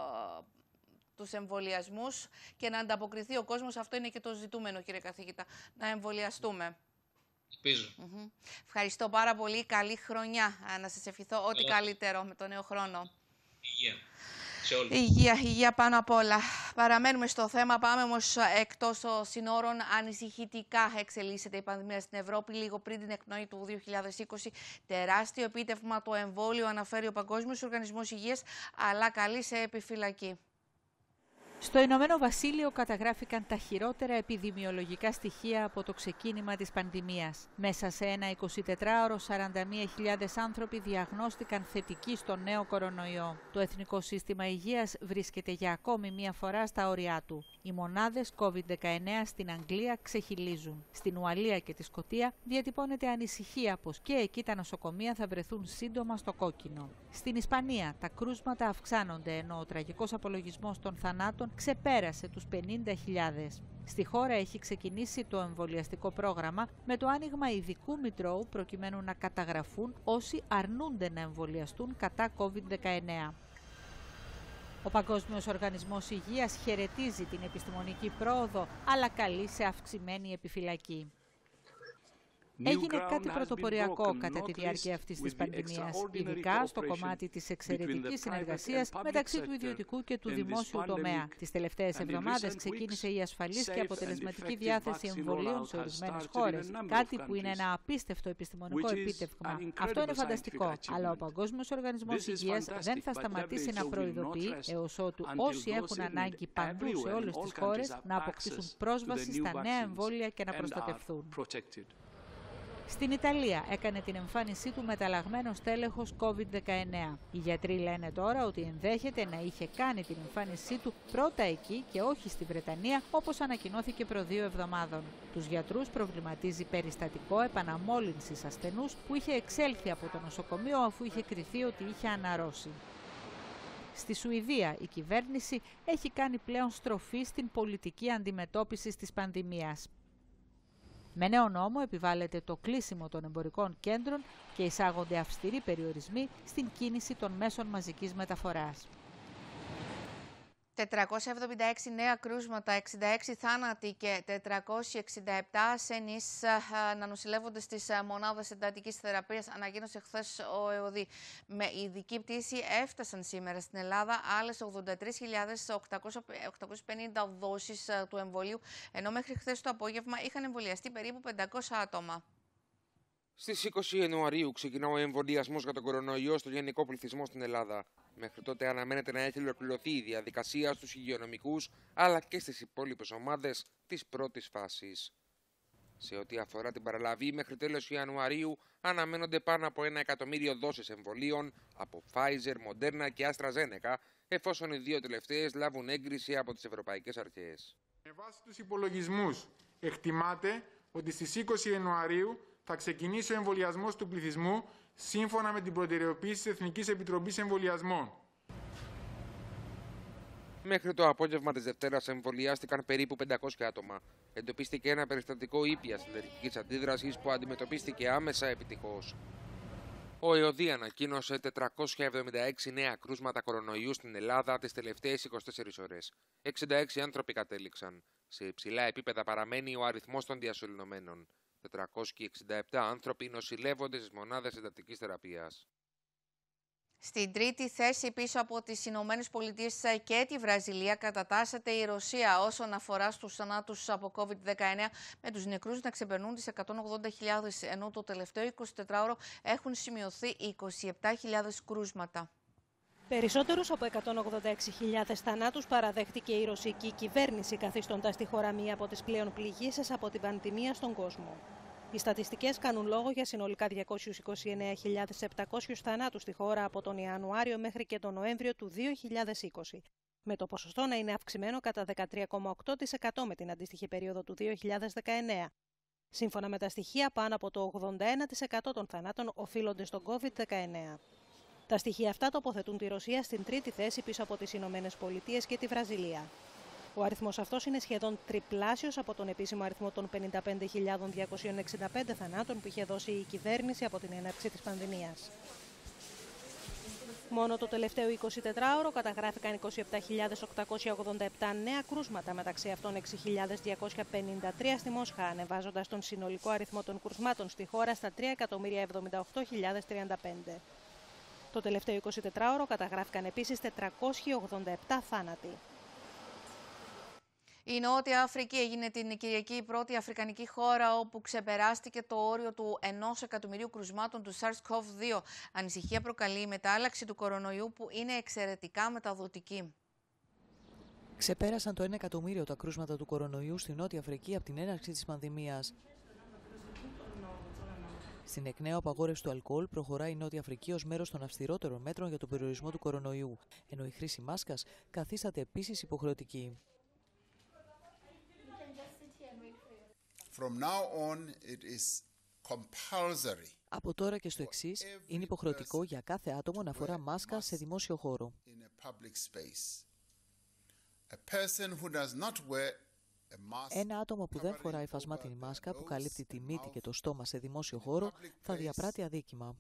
τους εμβολιασμούς και να ανταποκριθεί ο κόσμος. Αυτό είναι και το ζητούμενο, κύριε καθηγητά, να εμβολιαστούμε. Ελπίζω. Mm-hmm. Ευχαριστώ πάρα πολύ. Καλή χρονιά. Να σας ευχηθώ ό,τι καλύτερο με το νέο χρόνο. Yeah. σε όλους. Υγεία, υγεία πάνω απ' όλα. Παραμένουμε στο θέμα, πάμε όμως εκτός των συνόρων. Ανησυχητικά εξελίσσεται η πανδημία στην Ευρώπη. Λίγο πριν την εκπνοή του δύο χιλιάδες είκοσι, τεράστιο επίτευγμα το εμβόλιο, αναφέρει ο Παγκόσμιος Οργανισμός Υγείας, αλλά καλεί σε επιφυλακή. Στο Ηνωμένο Βασίλειο καταγράφηκαν τα χειρότερα επιδημιολογικά στοιχεία από το ξεκίνημα της πανδημίας. Μέσα σε ένα εικοσιτετράωρο, σαράντα μία χιλιάδες άνθρωποι διαγνώστηκαν θετικοί στο νέο κορονοϊό. Το Εθνικό Σύστημα Υγείας βρίσκεται για ακόμη μία φορά στα όρια του. Οι μονάδες κόβιντ δεκαεννέα στην Αγγλία ξεχυλίζουν. Στην Ουαλία και τη Σκωτία διατυπώνεται ανησυχία πως και εκεί τα νοσοκομεία θα βρεθούν σύντομα στο κόκκινο. Στην Ισπανία τα κρούσματα αυξάνονται, ενώ ο τραγικός απολογισμός των θανάτων ξεπέρασε τους πενήντα χιλιάδες. Στη χώρα έχει ξεκινήσει το εμβολιαστικό πρόγραμμα με το άνοιγμα ειδικού μητρώου προκειμένου να καταγραφούν όσοι αρνούνται να εμβολιαστούν κατά κόβιντ δεκαεννέα. Ο Παγκόσμιος Οργανισμός Υγείας χαιρετίζει την επιστημονική πρόοδο, αλλά καλεί σε αυξημένη επιφυλακή. Έγινε κάτι πρωτοποριακό κατά τη διάρκεια αυτής της πανδημίας, ειδικά στο κομμάτι της εξαιρετικής συνεργασίας μεταξύ του ιδιωτικού και του δημόσιου τομέα. Τις τελευταίες εβδομάδες ξεκίνησε η ασφαλής και αποτελεσματική διάθεση εμβολίων σε ορισμένες χώρες, κάτι που είναι ένα απίστευτο επιστημονικό επίτευγμα. Αυτό είναι φανταστικό, αλλά ο Παγκόσμιος Οργανισμός Υγείας δεν θα σταματήσει να προειδοποιεί έως ότου όσοι έχουν ανάγκη παντού σε όλες τις χώρες να αποκτήσουν πρόσβαση στα νέα εμβόλια και να προστατευθούν. Στην Ιταλία έκανε την εμφάνισή του μεταλλαγμένος τέλεχος κόβιντ δεκαεννέα. Οι γιατροί λένε τώρα ότι ενδέχεται να είχε κάνει την εμφάνισή του πρώτα εκεί και όχι στη Βρετανία, όπως ανακοινώθηκε προ δύο εβδομάδων. Τους γιατρούς προβληματίζει περιστατικό επαναμόλυνσης ασθενούς που είχε εξέλθει από το νοσοκομείο αφού είχε κριθεί ότι είχε αναρρώσει. Στη Σουηδία η κυβέρνηση έχει κάνει πλέον στροφή στην πολιτική αντιμετώπιση της πανδημίας. Με νέο νόμο επιβάλλεται το κλείσιμο των εμπορικών κέντρων και εισάγονται αυστηροί περιορισμοί στην κίνηση των μέσων μαζικής μεταφοράς. τετρακόσια εβδομήντα έξι νέα κρούσματα, εξήντα έξι θάνατοι και τετρακόσιοι εξήντα επτά ασθενείς να νοσηλεύονται στις μονάδες εντατικής θεραπείας, ανακοίνωσε χθες ο ΕΟΔΗ. Με ειδική πτήση έφτασαν σήμερα στην Ελλάδα άλλες ογδόντα τρεις χιλιάδες οκτακόσιες πενήντα δόσεις του εμβολίου, ενώ μέχρι χθες το απόγευμα είχαν εμβολιαστεί περίπου πεντακόσια άτομα. Στις είκοσι Ιανουαρίου ξεκινά ο εμβολιασμός για τον κορονοϊό στο γενικό πληθυσμό στην Ελλάδα. Μέχρι τότε αναμένεται να έχει ολοκληρωθεί η διαδικασία στους υγειονομικούς αλλά και στις υπόλοιπες ομάδες της πρώτης φάσης. Σε ό,τι αφορά την παραλαβή, μέχρι τέλος Ιανουαρίου αναμένονται πάνω από ένα εκατομμύριο δόσεις εμβολίων από Pfizer, Moderna και AstraZeneca, εφόσον οι δύο τελευταίες λάβουν έγκριση από τις ευρωπαϊκές αρχές. Με βάση τους υπολογισμούς, εκτιμάται ότι στις είκοσι Ιανουαρίου θα ξεκινήσει ο εμβολιασμός του πληθυσμού σύμφωνα με την προτεραιοποίηση της Εθνικής Επιτροπής Εμβολιασμών. Μέχρι το απόγευμα της Δευτέρας εμβολιάστηκαν περίπου πεντακόσια άτομα. Εντοπίστηκε ένα περιστατικό ήπιας αλλεργικής αντίδρασης που αντιμετωπίστηκε άμεσα επιτυχώς. Ο ΕΟΔΗ ανακοίνωσε τετρακόσια εβδομήντα έξι νέα κρούσματα κορονοϊού στην Ελλάδα τις τελευταίες είκοσι τέσσερις ώρες. εξήντα έξι άνθρωποι κατέληξαν. Σε υψηλά επίπεδα παραμένει ο αριθμός των διασωληνωμένων. τετρακόσιοι εξήντα επτά άνθρωποι νοσηλεύονται στις μονάδες εντατικής θεραπείας. Στην τρίτη θέση πίσω από τις Ηνωμένες Πολιτείες και τη Βραζιλία κατατάσσεται η Ρωσία όσον αφορά στους θανάτους από κόβιντ δεκαεννέα, με τους νεκρούς να ξεπερνούν τις εκατόν ογδόντα χιλιάδες, ενώ το τελευταίο εικοσιτετράωρο έχουν σημειωθεί είκοσι επτά χιλιάδες κρούσματα. Περισσότερους από εκατόν ογδόντα έξι χιλιάδες θανάτους παραδέχτηκε η ρωσική κυβέρνηση, καθιστώντας τη χώρα μία από τις πλέον πληγήσεις από την πανδημία στον κόσμο. Οι στατιστικές κάνουν λόγο για συνολικά διακόσιες είκοσι εννέα χιλιάδες επτακόσιους θανάτους στη χώρα από τον Ιανουάριο μέχρι και τον Νοέμβριο του δύο χιλιάδες είκοσι, με το ποσοστό να είναι αυξημένο κατά δεκατρία κόμμα οκτώ τοις εκατό με την αντίστοιχη περίοδο του δύο χιλιάδες δεκαεννέα. Σύμφωνα με τα στοιχεία, πάνω από το ογδόντα ένα τοις εκατό των θανάτων οφείλονται στον κόβιντ δεκαεννέα. Τα στοιχεία αυτά τοποθετούν τη Ρωσία στην τρίτη θέση πίσω από τις Ηνωμένες Πολιτείες και τη Βραζιλία. Ο αριθμός αυτός είναι σχεδόν τριπλάσιος από τον επίσημο αριθμό των πενήντα πέντε χιλιάδες διακόσιοι εξήντα πέντε θανάτων που είχε δώσει η κυβέρνηση από την έναρξη της πανδημίας. Μόνο το τελευταίο εικοσιτετράωρο καταγράφηκαν είκοσι επτά χιλιάδες οκτακόσια ογδόντα επτά νέα κρούσματα, μεταξύ αυτών έξι χιλιάδες διακόσια πενήντα τρία στη Μόσχα, ανεβάζοντας τον συνολικό αριθμό των κρουσμάτων στη χώρα στα τρία εκατομμύρια εβδομήντα οκτώ χιλιάδες τριάντα πέντε. Το τελευταίο εικοσιτετράωρο καταγράφηκαν επίσης τετρακόσιοι ογδόντα επτά θάνατοι. Η Νότια Αφρική έγινε την Κυριακή η πρώτη αφρικανική χώρα όπου ξεπεράστηκε το όριο του ενός εκατομμυρίου κρουσμάτων του SARS-κοβ δύο. Ανησυχία προκαλεί η μετάλλαξη του κορονοϊού που είναι εξαιρετικά μεταδοτική. Ξεπέρασαν το ένα εκατομμύριο τα κρούσματα του κορονοϊού στη Νότια Αφρική από την έναρξη της πανδημίας. Στην εκ νέου απαγόρευση του αλκοόλ προχωράει η Νότια Αφρική ως μέρος των αυστηρότερων μέτρων για τον περιορισμό του κορονοϊού, ενώ η χρήση μάσκας καθίσταται επίσης υποχρεωτική. From now on, it is compulsory. Από τώρα και στο εξής, είναι υποχρεωτικό για κάθε άτομο να φορά μάσκα σε δημόσιο χώρο. Ένα άτομο που δεν φοράει φασμάτινη μάσκα που καλύπτει τη μύτη και το στόμα σε δημόσιο χώρο θα διαπράττει αδίκημα.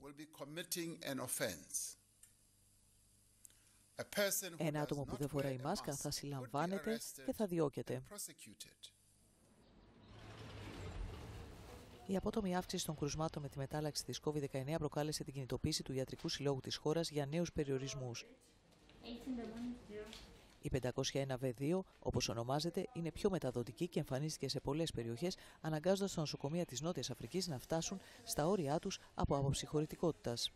Ένα άτομο που δεν φοράει μάσκα θα συλλαμβάνεται και θα διώκεται. Η απότομη αύξηση των κρουσμάτων με τη μετάλλαξη της κόβιντ δεκαεννέα προκάλεσε την κινητοποίηση του Ιατρικού Συλλόγου της χώρας για νέους περιορισμούς. Η πεντακόσια ένα βι δύο, όπως ονομάζεται, είναι πιο μεταδοτική και εμφανίστηκε σε πολλές περιοχές, αναγκάζοντας τα νοσοκομεία της Νότιας Αφρικής να φτάσουν στα όρια τους από άποψη χωρητικότητας.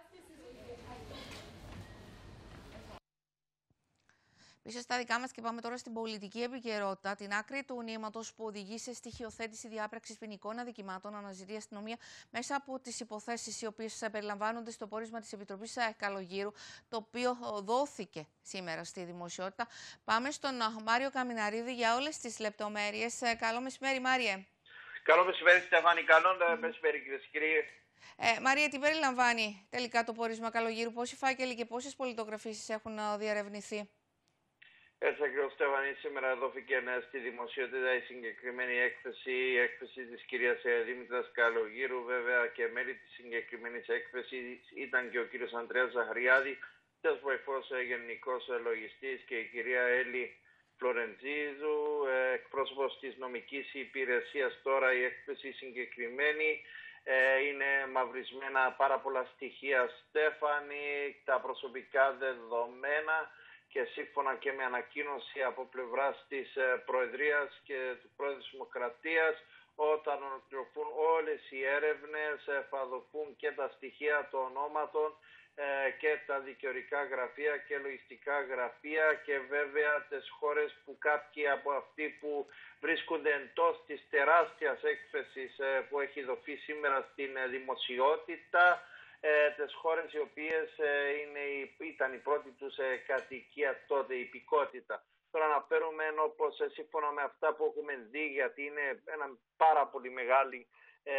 Πίσω στα δικά μας και πάμε τώρα στην πολιτική επικαιρότητα. Την άκρη του νήματος που οδηγεί σε στοιχειοθέτηση διάπραξης ποινικών αδικημάτων αναζητεί η αστυνομία μέσα από τις υποθέσεις οι οποίες περιλαμβάνονται στο πόρισμα της Επιτροπής Καλογύρου, το οποίο δόθηκε σήμερα στη δημοσιότητα. Πάμε στον Μάριο Καμιναρίδη για όλες τις λεπτομέρειες. Καλό μεσημέρι, Μάριε. Καλό μεσημέρι, Στέφανη. Καλό μεσημέρι, κυρίες και κύριοι. Ε, Μαρία, τι περιλαμβάνει τελικά το πόρισμα Καλογύρου, πόσοι φάκελοι και πόσες πολιτογραφήσεις έχουν διαρευνηθεί? Έτσι ακριβώς, Στέφανη, σήμερα δόθηκε στη δημοσιότητα η συγκεκριμένη έκθεση, η έκθεση της κυρίας Δήμητρας Καλογύρου. Βέβαια και μέλη της συγκεκριμένης έκθεσης ήταν και ο κύριος Ανδρέας Ζαχαριάδη, της βοηθός γενικός λογιστής, και η κυρία Έλλη Φλωρεντζίδου, εκπρόσωπος της νομικής υπηρεσίας. Τώρα η έκθεση συγκεκριμένη είναι μαυρισμένα πάρα πολλά στοιχεία, Στέφανη, τα προσωπικά δεδομένα, και σύμφωνα και με ανακοίνωση από πλευράς της Προεδρίας και του Πρόεδρου της Δημοκρατίας, όταν ολοκληρωθούν όλες οι έρευνες θα δοθούν και τα στοιχεία των ονόματων και τα δικαιωρικά γραφεία και λογιστικά γραφεία, και βέβαια τις χώρες που κάποιοι από αυτοί που βρίσκονται εντός της τεράστιας έκθεσης που έχει δοθεί σήμερα στην δημοσιότητα, Ε, τις χώρες οι οποίες ε, είναι, ήταν η πρώτη τους ε, κατοικία τότε, η υπηκότητα. Τώρα αναφέρουμε, όπως ε, σύμφωνα με αυτά που έχουμε δει, γιατί είναι ένα πάρα πολύ μεγάλη ε,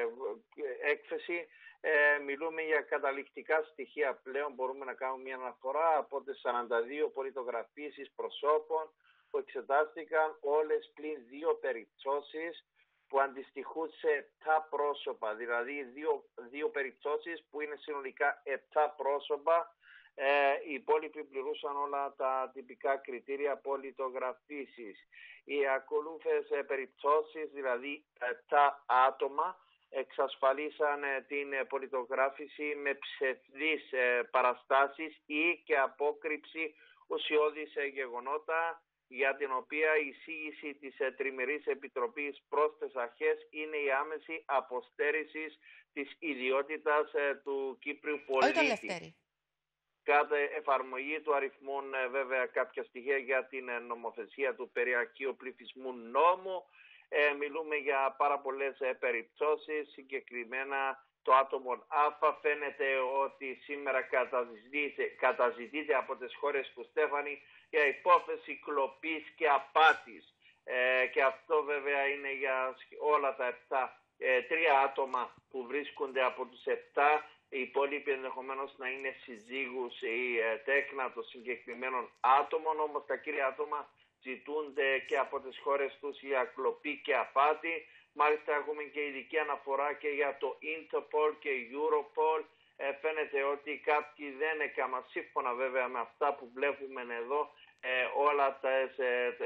έκθεση, ε, μιλούμε για καταληκτικά στοιχεία πλέον. Μπορούμε να κάνουμε μια αναφορά από τις σαράντα δύο πολιτογραφήσεις προσώπων που εξετάστηκαν, όλες πλην δύο περιπτώσεις που αντιστοιχούν σε επτά πρόσωπα, δηλαδή δύο, δύο περιπτώσεις που είναι συνολικά επτά πρόσωπα. Ε, οι υπόλοιποι πληρούσαν όλα τα τυπικά κριτήρια πολιτογραφήσεις. Οι ακολούθες περιπτώσεις, δηλαδή επτά άτομα, εξασφαλίσαν την πολιτογράφηση με ψευδείς παραστάσεις ή και απόκρυψη ουσιώδης γεγονότα, για την οποία η εισήγηση της Τριμερής Επιτροπής προς τις αρχές είναι η άμεση αποστέρηση της ιδιότητας του Κύπριου πολίτη. Κατά εφαρμογή του αριθμών, βέβαια, κάποια στοιχεία για την νομοθεσία του περιαρχείου πληθυσμού νόμου. Ε, μιλούμε για πάρα πολλές περιπτώσεις, συγκεκριμένα το άτομο Α φαίνεται ότι σήμερα καταζητείται, καταζητείται από τις χώρες του Στέφανη για υπόθεση κλοπής και απάτης. Ε, και αυτό βέβαια είναι για όλα τα επτά. Ε, τρία άτομα που βρίσκονται από τους επτά, οι υπόλοιποι ενδεχομένως να είναι συζύγους ή ε, τέκνα των συγκεκριμένων άτομων, όμως τα κύρια άτομα ζητούνται και από τις χώρες τους για κλοπή και απάτη. Μάλιστα έχουμε και ειδική αναφορά και για το Interpol και Europol. Ε, φαίνεται ότι κάποιοι δεν έκαναν, σύμφωνα βέβαια με αυτά που βλέπουμε εδώ, ε, όλα τα, ε,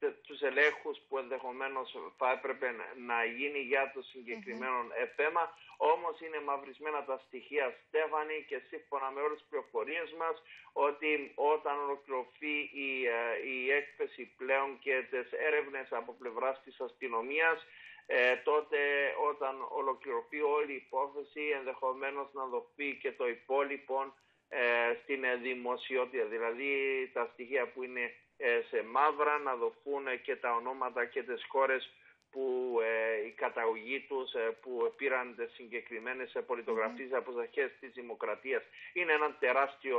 τους ελέγχους που ενδεχομένως θα έπρεπε να γίνει για το συγκεκριμένο mm-hmm. θέμα. Όμως είναι μαυρισμένα τα στοιχεία, Στέφανη, και σύμφωνα με όλες τις πληροφορίες μας ότι όταν ολοκληρωθεί η, η έκθεση πλέον και τις έρευνες από πλευράς της αστυνομίας, ε, τότε όταν ολοκληρωθεί όλη η υπόθεση ενδεχομένως να δοθεί και το υπόλοιπο ε, στην δημοσιότητα. Δηλαδή τα στοιχεία που είναι ε, σε μαύρα, να δοθούν και τα ονόματα και τις χώρες που ε, η καταγωγή τους ε, που πήραν τις συγκεκριμένες πολιτογραφίες mm-hmm. από τις αρχές της δημοκρατίας. Είναι ένα τεράστιο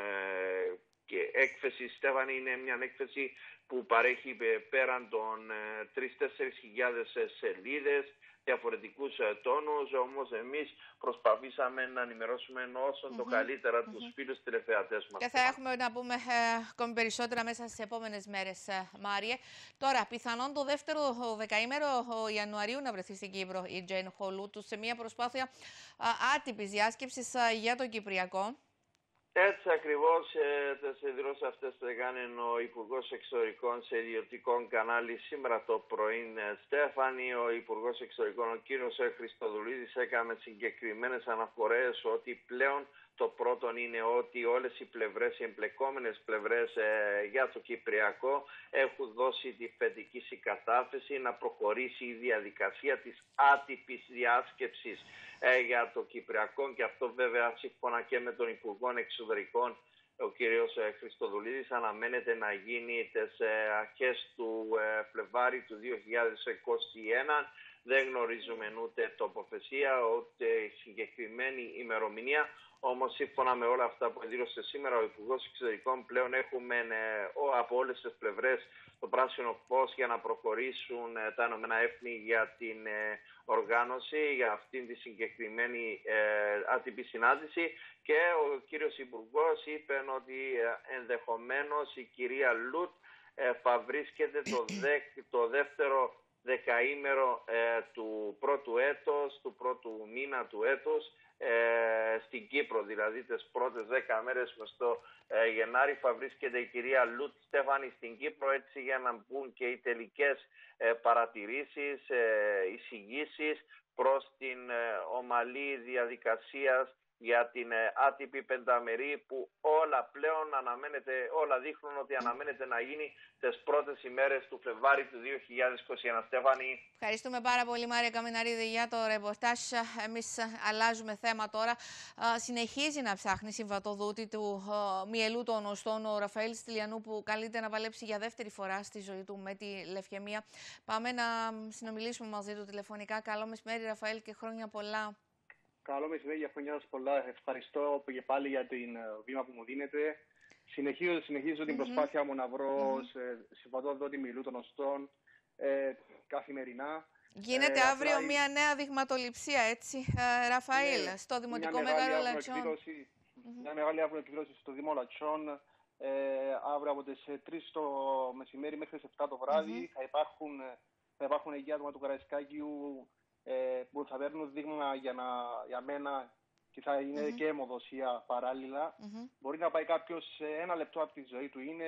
ε, και έκθεση, Στέφανη, είναι μια έκθεση που παρέχει πέραν των ε, τρεις με τέσσερις χιλιάδες σελίδες, διαφορετικούς τόνους, όμως εμείς προσπαθήσαμε να ενημερώσουμε όσο mm-hmm. το καλύτερα mm-hmm. τους φίλους τηλεθεατές μας. Και θα έχουμε να πούμε ε, ακόμη περισσότερα μέσα στις επόμενες μέρες, ε, Μάριε. Τώρα, πιθανόν το δεύτερο δεκαήμερο Ιανουαρίου να βρεθεί στην Κύπρο η Τζέιν Χολούτου σε μια προσπάθεια ε, άτυπης διάσκεψης ε, για το Κυπριακό. Έτσι ακριβώς ε, τις δηλώσεις αυτές θα έκανε ο Υπουργός Εξωτερικών σε ιδιωτικό κανάλι σήμερα το πρωί. Στέφανη, ο Υπουργός Εξωτερικών, ο κύριος Χριστοδουλίδης, έκανε συγκεκριμένες αναφορές ότι πλέον το πρώτο είναι ότι όλες οι πλευρές, οι εμπλεκόμενες πλευρές ε, για το Κυπριακό έχουν δώσει τη θετική συγκατάθεση να προχωρήσει η διαδικασία της άτυπης διάσκεψης ε, για το Κυπριακό, και αυτό βέβαια σύμφωνα και με τον Υπουργό Εξωτερικών, ο κύριος ε, Χριστοδουλίδης, αναμένεται να γίνει τις ε, αρχές του ε, Φλεβάρι του δύο χιλιάδες είκοσι ένα. Δεν γνωρίζουμε ούτε τοποθεσία, ούτε συγκεκριμένη ημερομηνία. Όμως, σύμφωνα με όλα αυτά που δήλωσε σήμερα ο Υπουργός Εξωτερικών, πλέον έχουμε ε, από όλες τις πλευρές το πράσινο φως για να προχωρήσουν ε, τα Ηνωμένα Έθνη για την ε, οργάνωση, για αυτήν τη συγκεκριμένη ε, άτυπη συνάντηση. Και ο κύριος Υπουργός είπε ότι ε, ενδεχομένως η κυρία Λουτ ε, θα βρίσκεται το, δε, το δεύτερο δεκαήμερο ε, του πρώτου έτος, του πρώτου μήνα του έτους, Ε, στην Κύπρο, δηλαδή τις πρώτες δέκα μέρες μες στο ε, Γενάρη θα βρίσκεται η κυρία Λουτ, Στέφανη, στην Κύπρο, έτσι για να μπουν και οι τελικές ε, παρατηρήσεις, ε, εισηγήσεις προς την ε, ομαλή διαδικασία για την ε, άτυπη πενταμερή, που όλα πλέον αναμένεται, όλα δείχνουν ότι αναμένεται να γίνει τις πρώτες ημέρες του Φλεβάρι του δύο χιλιάδες είκοσι ένα. Στέφανη. Ευχαριστούμε πάρα πολύ, Μάρια Καμιναρίδη, για το ρεπορτάζ. Εμείς αλλάζουμε θέμα τώρα. Συνεχίζει να ψάχνει συμβατοδούτη του μυελού των οστών ο Ραφαήλ Στυλιανού, που καλείται να παλέψει για δεύτερη φορά στη ζωή του με τη λευκαιμία. Πάμε να συνομιλήσουμε μαζί του τηλεφωνικά. Καλό μεσημέρι, Ραφαήλ, και χρόνια πολλά. Καλό μεσημέρι, για χρόνια σας πολλά. Ευχαριστώ και πάλι για την βήμα που μου δίνετε. Συνεχίζω, συνεχίζω mm-hmm. την προσπάθεια μου να βρω mm-hmm. συμβατοδότη μυελού των οστών ε, καθημερινά. Γίνεται ε, αύριο απλά... μια νέα δειγματοληψία, έτσι, ε, Ραφαήλ, ναι, στο Δημοτικό Μέγαρο Λατσιών. Mm-hmm. Μια μεγάλη αύριο εκδήλωση στο Δήμο Λατσιών. Ε, αύριο από τις τρεις το μεσημέρι μέχρι τις επτά το βράδυ mm-hmm. θα υπάρχουν, θα υπάρχουν εκεί άτομα του Καραϊσκάκιου ε, που θα παίρνουν δείγμα για, να, για μένα, και θα είναι mm-hmm. και αιμοδοσία παράλληλα. Mm-hmm. Μπορεί να πάει κάποιος ένα λεπτό από τη ζωή του, είναι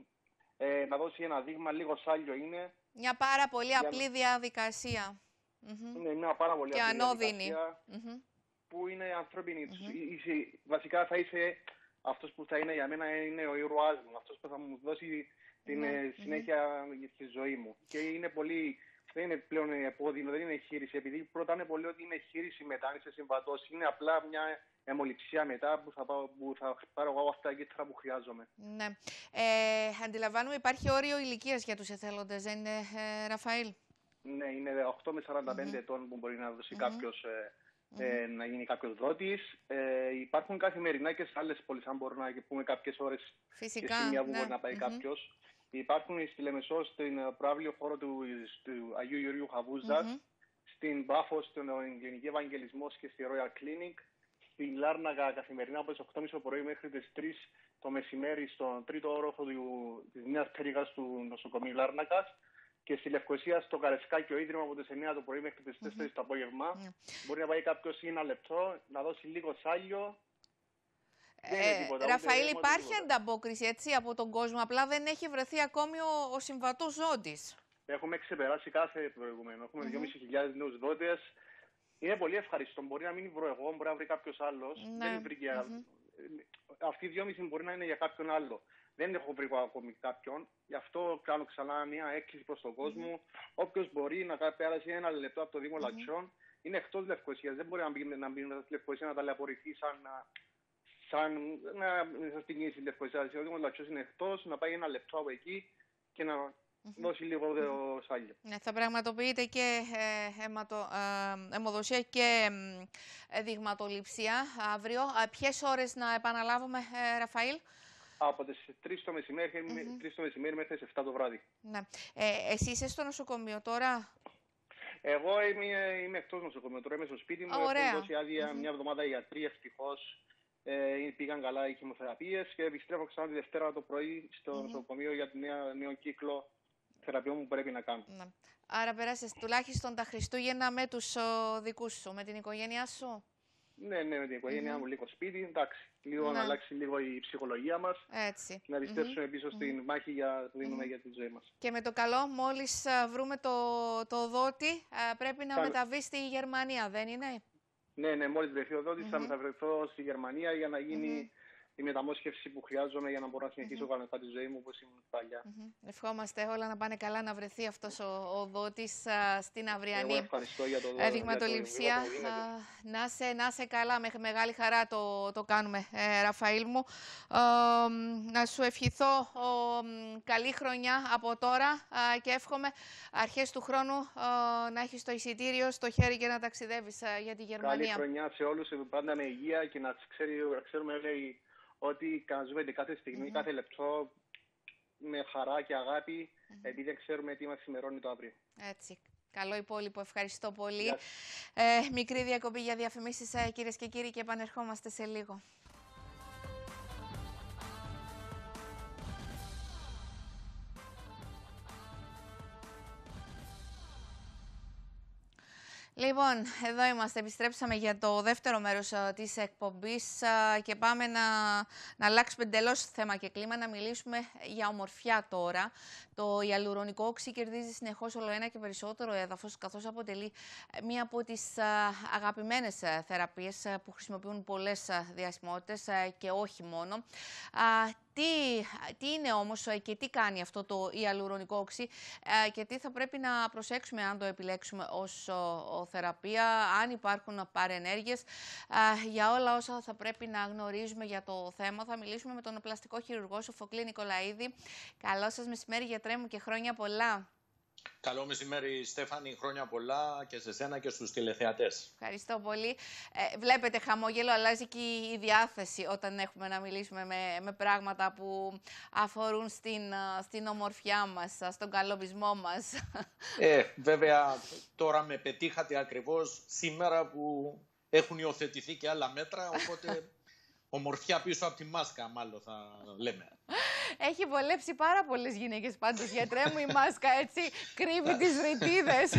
ε, να δώσει ένα δείγμα, λίγο σάλιο είναι. Μια πάρα πολύ απλή για... διαδικασία. Είναι μια πάρα πολύ και απλή ανώδυνη. διαδικασία mm-hmm. που είναι ανθρώπινη. Mm-hmm. Είσαι, βασικά θα είσαι, αυτός που θα είναι για μένα είναι ο ήρωάς μου, αυτός που θα μου δώσει την mm-hmm. συνέχεια mm-hmm. στη ζωή μου. Και είναι πολύ... Δεν είναι πλέον επώδυνο, δεν είναι εγχείρηση. Επειδή πρώτα είναι πολύ ότι είναι εγχείρηση, μετά αν είσαι συμβατός, είναι απλά μια αιμοληψία μετά που θα, πάω, που θα πάρω εγώ αυτά και που χρειάζομαι. Ναι. Ε, αντιλαμβάνομαι, υπάρχει όριο ηλικίας για τους εθέλοντες, δεν είναι, ε, Ραφαήλ? Ναι, είναι δεκαοκτώ με σαράντα πέντε mm-hmm. ετών που μπορεί να δώσει mm-hmm. κάποιος, ε, mm-hmm. ε, να γίνει κάποιος δότης. Ε, υπάρχουν καθημερινά και σε άλλες πόλεις, αν μπορούμε να πούμε κάποιες ώρες Φυσικά, και σημεία που ναι. μπορεί να πάει mm-hmm. κάποιος. Υπάρχουν στη Λεμεσό, στην προάβλιο χώρο του, του Αγίου Γεωργίου Χαβούζας, mm-hmm. στην Πάφο, στον Ελληνική Ευαγγελισμό και στη Royal Clinic, στην Λάρνακα καθημερινά από τις οκτώ και μισή το πρωί μέχρι τις τρεις το μεσημέρι στον τρίτο όροφο της Νέας Πτέρυγας του νοσοκομείου Λάρνακας, και στη Λευκοσία στο Καρεσκάκιο Ίδρυμα από τις εννιά το πρωί μέχρι τις τέσσερις mm-hmm. το απόγευμα. Mm-hmm. Μπορεί να πάει κάποιος ένα λεπτό, να δώσει λίγο σάλιο. Ε, τίποτα, Ραφαήλ, ούτε υπάρχει τίποτα. Ανταπόκριση έτσι, από τον κόσμο, απλά δεν έχει βρεθεί ακόμη ο, ο συμβατός ζώντης. Έχουμε ξεπεράσει κάθε προηγούμενο. Έχουμε mm-hmm. δυόμισι χιλιάδες νέους δότες. Είναι πολύ ευχαριστώ. Μπορεί να μην βρω εγώ, μπορεί να βρει κάποιος άλλος. Ναι. Δεν βρήκε... mm-hmm. Αυτοί οι δυόμισι μπορεί να είναι για κάποιον άλλο. Δεν έχω βρει ακόμη κάποιον. Γι' αυτό κάνω ξανά μια έκκληση προς τον κόσμο. Mm-hmm. Όποιος μπορεί να πέρασε ένα λεπτό από το Δήμο mm-hmm. Λατσιών, είναι εκτός Λευκοσίας. Δεν μπορεί να μπει, να μπει στη Λευκοσία να ταλαιπωρηθεί σαν, σαν να σας την κίνηση τη Λευκοσία. Ο Δήμος Λατσιών είναι εκτός, να πάει ένα λεπτό από εκεί και να mm-hmm. δώσει λίγο mm-hmm. σάλιο. Ναι, θα πραγματοποιείται και ε, αιματο, ε, αιμοδοσία και ε, δειγματοληψία αύριο. Ε, ποιες ώρες να επαναλάβουμε, ε, Ραφαήλ? Από τις τρεις το μεσημέρι, mm-hmm. το μεσημέρι μέχρι τις επτά το βράδυ. Ναι. Ε, εσύ είσαι στο νοσοκομείο τώρα? Εγώ είμαι, είμαι εκτός νοσοκομείου, τώρα είμαι στο σπίτι μου. Ωραία. Έχω δώσει άδεια mm-hmm. μια εβδομάδα γιατροί, ευτυχώς. Ε, πήγαν καλά οι χημοθεραπείες και επιστρέφω ξανά τη Δευτέρα το πρωί στο mm-hmm. νοσοκομείο για την νέα, νέο κύκλο θεραπείων που πρέπει να κάνω. Ναι. Άρα πέρασες τουλάχιστον τα Χριστούγεννα με τους ο, δικούς σου, με την οικογένειά σου? Ναι, ναι, με την οικογένειά mm-hmm. μου λίγο σπίτι, εντάξει. Λίγο ναι. να αλλάξει λίγο η ψυχολογία μας. Έτσι. Να επιστρέψουμε mm-hmm. πίσω στην mm-hmm. μάχη για, που δίνουμε mm-hmm. για τη ζωή μας. Και με το καλό, μόλις βρούμε το, το δότη, πρέπει να θα... μεταβεί στη Γερμανία, δεν είναι? Ναι, ναι, μόλις βρεθεί ο δότης mm-hmm. θα μεταβρεθώ στη Γερμανία για να γίνει mm-hmm. η μεταμόσχευση που χρειάζομαι για να μπορώ να συνεχίσω mm-hmm. κανονικά τη ζωή μου όπως ήμουν παλιά. Mm-hmm. Ευχόμαστε όλα να πάνε καλά, να βρεθεί αυτός ο, ο δότης α, στην αυριανή δειγματοληψία. Να σε, να σε καλά, με μεγάλη χαρά το, το κάνουμε, ε, Ραφαήλ μου. Ε, να σου ευχηθώ ο, καλή χρονιά από τώρα ε, και εύχομαι αρχές του χρόνου ε, να έχεις το εισιτήριο στο χέρι και να ταξιδεύεις ε, για τη Γερμανία. Καλή χρονιά σε όλους, πάντα με υγεία και να ξέρει, ξέρουμε λέει, ότι ζούμε κάθε στιγμή, mm-hmm. κάθε λεπτό με χαρά και αγάπη, mm-hmm. επειδή δεν ξέρουμε τι μας σημερώνει το αύριο. Έτσι. Καλό υπόλοιπο. Ευχαριστώ πολύ. Ε, μικρή διακοπή για διαφημίσεις, ε, κυρίες και κύριοι, και επανερχόμαστε σε λίγο. Λοιπόν, εδώ είμαστε. Επιστρέψαμε για το δεύτερο μέρος uh, της εκπομπής uh, και πάμε να, να αλλάξουμε εντελώς θέμα και κλίμα, να μιλήσουμε για ομορφιά τώρα. Το ιαλουρονικό οξύ κερδίζει συνεχώς όλο ένα και περισσότερο έδαφος, καθώς αποτελεί μία από τις uh, αγαπημένες uh, θεραπείες uh, που χρησιμοποιούν πολλές uh, διασημότητες uh, και όχι μόνο. Uh, Τι, τι είναι όμως και τι κάνει αυτό το ιαλουρονικό οξύ ε, και τι θα πρέπει να προσέξουμε αν το επιλέξουμε ως ο, ο θεραπεία, αν υπάρχουν παρενέργειες. Ε, για όλα όσα θα πρέπει να γνωρίζουμε για το θέμα θα μιλήσουμε με τον πλαστικό χειρουργό Σοφοκλή Νικολαίδη. Καλό σας μεσημέρι, γιατρέ μου, και χρόνια πολλά. Καλό μεσημέρι, Στέφανη, χρόνια πολλά και σε σένα και στους τηλεθεατές. Ευχαριστώ πολύ. Ε, βλέπετε, χαμόγελο, αλλάζει και η διάθεση όταν έχουμε να μιλήσουμε με, με πράγματα που αφορούν στην, στην ομορφιά μας, στον καλοπισμό μας. Ε, βέβαια, τώρα με πετύχατε ακριβώς σήμερα που έχουν υιοθετηθεί και άλλα μέτρα, οπότε ομορφιά πίσω από τη μάσκα, μάλλον θα λέμε. Έχει βολέψει πάρα πολλές γυναίκες πάντως, γιατρέ μου, η μάσκα, έτσι, κρύβει τις ρητίδες.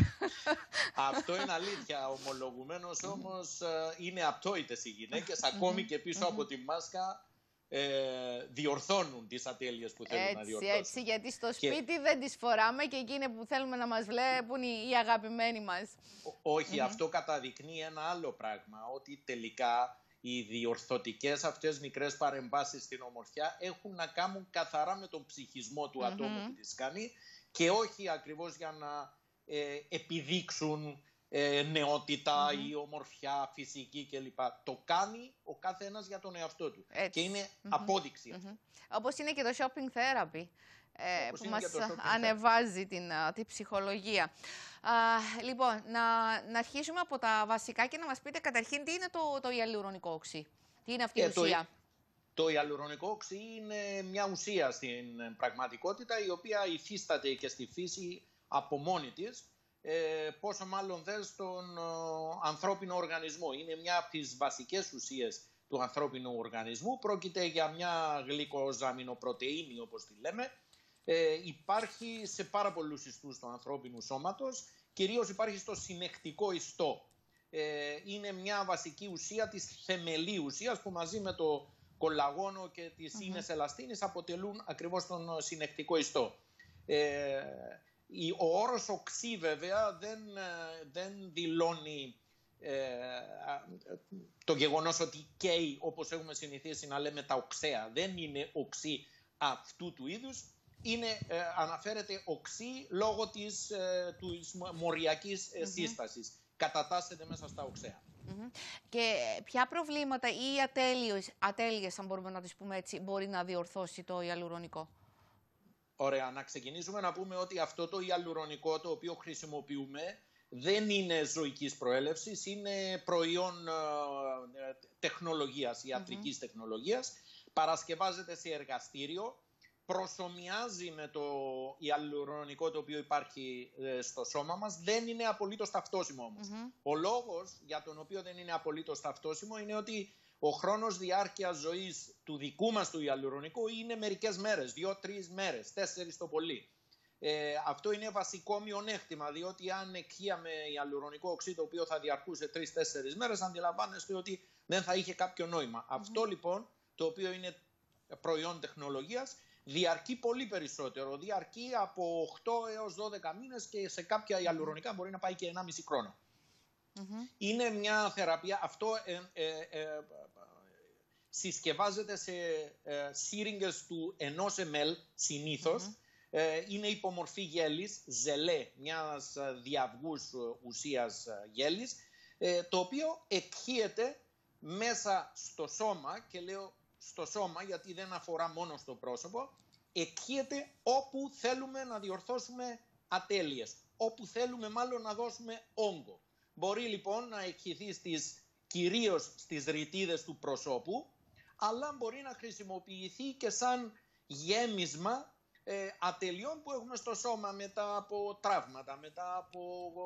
Αυτό είναι αλήθεια. Ομολογουμένως όμως είναι απτόητες οι γυναίκες, ακόμη και πίσω από τη μάσκα ε, διορθώνουν τις ατέλειες που θέλουν έτσι, να διορθώσουν. Έτσι, γιατί στο σπίτι και... δεν τις φοράμε και εκείνοι που θέλουμε να μας βλέπουν οι, οι αγαπημένοι μας. Όχι, mm-hmm. αυτό καταδεικνύει ένα άλλο πράγμα, ότι τελικά οι διορθωτικές αυτές μικρές παρεμβάσεις στην ομορφιά έχουν να κάνουν καθαρά με τον ψυχισμό του mm-hmm. ατόμου που τις κάνει και όχι ακριβώς για να ε, επιδείξουν ε, νεότητα mm-hmm. ή ομορφιά φυσική κλπ. Το κάνει ο κάθε ένας για τον εαυτό του. Έτσι. Και είναι mm-hmm. απόδειξη. Mm-hmm. Όπως είναι και το shopping therapy. Ε, που μας ανεβάζει την, την ψυχολογία. Α, λοιπόν, να, να αρχίσουμε από τα βασικά και να μας πείτε καταρχήν τι είναι το, το ιαλουρονικό οξύ. Τι είναι αυτή η ε, ουσία. Το, το ιαλουρονικό οξύ είναι μια ουσία στην πραγματικότητα η οποία υφίσταται και στη φύση από μόνη της, ε, πόσο μάλλον δε στον ε, ανθρώπινο οργανισμό. Είναι μια από τις βασικές ουσίες του ανθρώπινου οργανισμού. Πρόκειται για μια γλυκοζαμινοπρωτεΐνη, όπως τη λέμε. Ε, υπάρχει σε πάρα πολλούς ιστούς του ανθρώπινου σώματος, κυρίως υπάρχει στο συνεκτικό ιστό. Ε, είναι μια βασική ουσία της θεμελή ουσίας που μαζί με το κολαγόνο και τις mm-hmm. ίνες ελαστίνης αποτελούν ακριβώς τον συνεκτικό ιστό. Ε, ο όρος οξύ βέβαια δεν, δεν δηλώνει ε, το γεγονός ότι καίει όπως έχουμε συνηθίσει να λέμε τα οξέα. Δεν είναι οξύ αυτού του είδους. Είναι, ε, αναφέρεται οξύ λόγω της, ε, της μοριακής ε, mm-hmm. σύστασης. Κατατάσσεται μέσα στα οξέα. Mm-hmm. Και ποια προβλήματα ή ατέλειες, ατέλειες, αν μπορούμε να τις πούμε έτσι, μπορεί να διορθώσει το ιαλουρονικό? Ωραία, να ξεκινήσουμε να πούμε ότι αυτό το ιαλουρονικό το οποίο χρησιμοποιούμε δεν είναι ζωικής προέλευσης, είναι προϊόν ε, τεχνολογίας, ιατρικής mm-hmm. τεχνολογίας, παρασκευάζεται σε εργαστήριο, προσομοιάζει με το ιαλουρονικό το οποίο υπάρχει ε, στο σώμα μας, δεν είναι απολύτως ταυτόσιμο όμως. Mm-hmm. Ο λόγος για τον οποίο δεν είναι απολύτως ταυτόσιμο είναι ότι ο χρόνος διάρκειας ζωής του δικού μας του ιαλουρονικού είναι μερικές μέρες, δύο-τρεις μέρες, τέσσερις το πολύ. Ε, αυτό είναι βασικό μειονέκτημα, διότι αν εκχύαμε ιαλουρονικό οξύ το οποίο θα διαρκούσε τρεις-τέσσερις μέρες, αντιλαμβάνεστε ότι δεν θα είχε κάποιο νόημα. Mm-hmm. Αυτό λοιπόν, το οποίο είναι προϊόν τεχνολογίας, διαρκεί πολύ περισσότερο. Διαρκεί από οκτώ έως δώδεκα μήνες και σε κάποια ιαλουρονικά μπορεί να πάει και ενάμιση χρόνο. Mm-hmm. Είναι μια θεραπεία, αυτό ε, ε, ε, ε, συσκευάζεται σε ε, σύριγγες του ενός μιλιλίτρου συνήθως. Mm-hmm. ε, είναι υπομορφή γέλης, ζελέ, μιας διαυγούς ουσίας γέλης, ε, το οποίο εκχύεται μέσα στο σώμα, και λέω στο σώμα γιατί δεν αφορά μόνο στο πρόσωπο, εκχύεται όπου θέλουμε να διορθώσουμε ατέλειες, όπου θέλουμε μάλλον να δώσουμε όγκο. Μπορεί λοιπόν να εκχυθεί στις, κυρίως στις ρητίδες του προσώπου, αλλά μπορεί να χρησιμοποιηθεί και σαν γέμισμα ε, ατελειών που έχουμε στο σώμα μετά από τραύματα, μετά από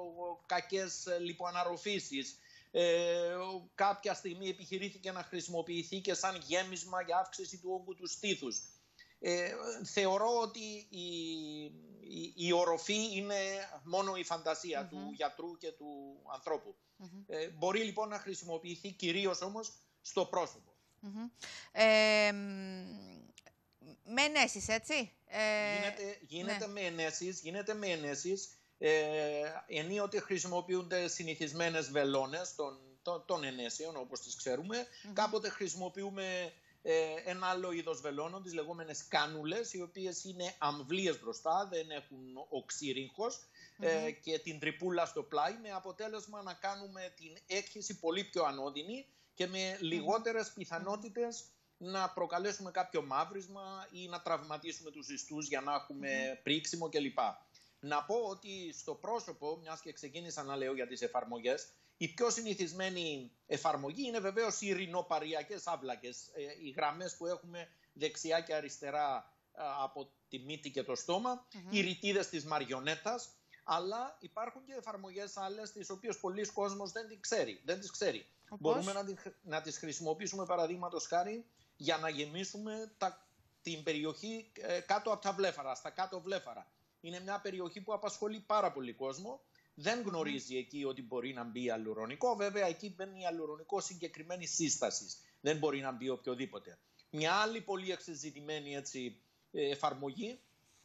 κακές λιποαναρροφήσεις. Ε, κάποια στιγμή επιχειρήθηκε να χρησιμοποιηθεί και σαν γέμισμα για αύξηση του όγκου του στήθους. Ε, θεωρώ ότι η, η, η οροφή είναι μόνο η φαντασία mm-hmm. του γιατρού και του ανθρώπου. Mm-hmm. Ε, μπορεί λοιπόν να χρησιμοποιηθεί κυρίως όμως στο πρόσωπο. Mm-hmm. Ε, με ενέσεις, έτσι? Ε, γίνεται γίνεται ναι. με ενέσεις, γίνεται με ενέσεις. Ε, ενίοτε χρησιμοποιούνται συνηθισμένες βελόνες των, των, των ενέσεων όπως τις ξέρουμε. Mm-hmm. Κάποτε χρησιμοποιούμε ε, ένα άλλο είδος βελόνων, τις λεγόμενες κάνουλες, οι οποίες είναι αμβλίες μπροστά, δεν έχουν οξύρυγχος mm-hmm. ε, και την τρυπούλα στο πλάι, με αποτέλεσμα να κάνουμε την έκχυση πολύ πιο ανώδυνη και με λιγότερες mm-hmm. πιθανότητες να προκαλέσουμε κάποιο μαύρισμα ή να τραυματίσουμε τους ιστούς για να έχουμε mm-hmm. πρίξιμο κλπ. Να πω ότι στο πρόσωπο, μιας και ξεκίνησα να λέω για τις εφαρμογές, η πιο συνηθισμένη εφαρμογή είναι βεβαίως οι ρινοπαριακές άβλακες, οι γραμμές που έχουμε δεξιά και αριστερά από τη μύτη και το στόμα, mm-hmm. οι ρητίδες της μαριονέτας, αλλά υπάρχουν και εφαρμογές άλλες τις οποίες πολλοί κόσμος δεν τις ξέρει. Δεν τις ξέρει. Μπορούμε να, να τις χρησιμοποιήσουμε παραδείγματος χάρη για να γεμίσουμε τα, την περιοχή ε, κάτω από τα βλέφαρα, στα κάτω βλέφαρα. Είναι μια περιοχή που απασχολεί πάρα πολύ κόσμο. Δεν γνωρίζει εκεί ότι μπορεί να μπει ιαλουρονικό. Βέβαια, εκεί μπαίνει ιαλουρονικό συγκεκριμένη σύσταση. Δεν μπορεί να μπει οποιοδήποτε. Μια άλλη πολύ εξεζητημένη έτσι, εφαρμογή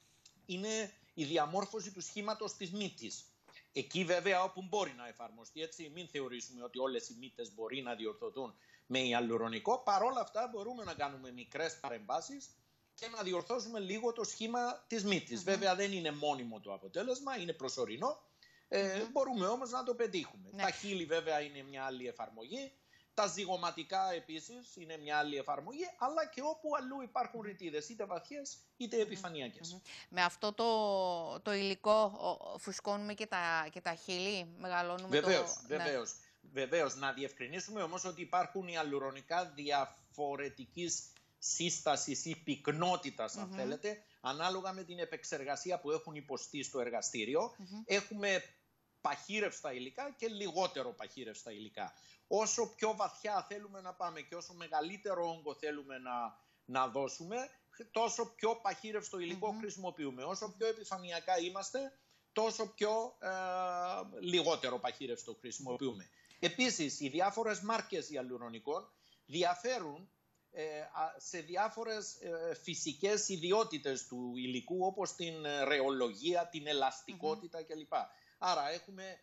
είναι η διαμόρφωση του σχήματος της μύτης. Εκεί βέβαια όπου μπορεί να εφαρμοστεί, έτσι, μην θεωρήσουμε ότι όλες οι μύτες μπορεί να διορθωθούν με ιαλουρονικό. Παρ' όλα αυτά μπορούμε να κάνουμε μικρές παρεμβάσεις και να διορθώσουμε λίγο το σχήμα της μύτης. Mm-hmm. Βέβαια δεν είναι μόνιμο το αποτέλεσμα, είναι προσωρινό. Ε, mm-hmm. Μπορούμε όμως να το πετύχουμε. Ναι. Τα χείλη βέβαια είναι μια άλλη εφαρμογή. Τα ζυγωματικά επίσης είναι μια άλλη εφαρμογή, αλλά και όπου αλλού υπάρχουν ρητίδες, είτε βαθιές είτε επιφανειακές. Mm-hmm. Με αυτό το, το υλικό φουσκώνουμε και τα, και τα χείλη, μεγαλώνουμε βεβαίως, το... Βεβαίως, ναι. βεβαίως. Να διευκρινίσουμε όμως ότι υπάρχουν ιαλουρονικά διαφορετικής σύστασης ή πυκνότητας, αν mm-hmm. θέλετε, ανάλογα με την επεξεργασία που έχουν υποστεί στο εργαστήριο. Mm-hmm. Έχουμε παχύρευστα υλικά και λιγότερο παχύρευστα υλικά. Όσο πιο βαθιά θέλουμε να πάμε και όσο μεγαλύτερο όγκο θέλουμε να, να δώσουμε, τόσο πιο παχύρευστο υλικό mm-hmm. χρησιμοποιούμε. Όσο πιο επιφανειακά είμαστε, τόσο πιο ε, λιγότερο παχύρευστο χρησιμοποιούμε. Επίσης, οι διάφορες μάρκες ιαλουρονικών διαφέρουν σε διάφορες φυσικές ιδιότητες του υλικού, όπως την ρεολογία, την ελαστικότητα mm-hmm. κλπ. Άρα έχουμε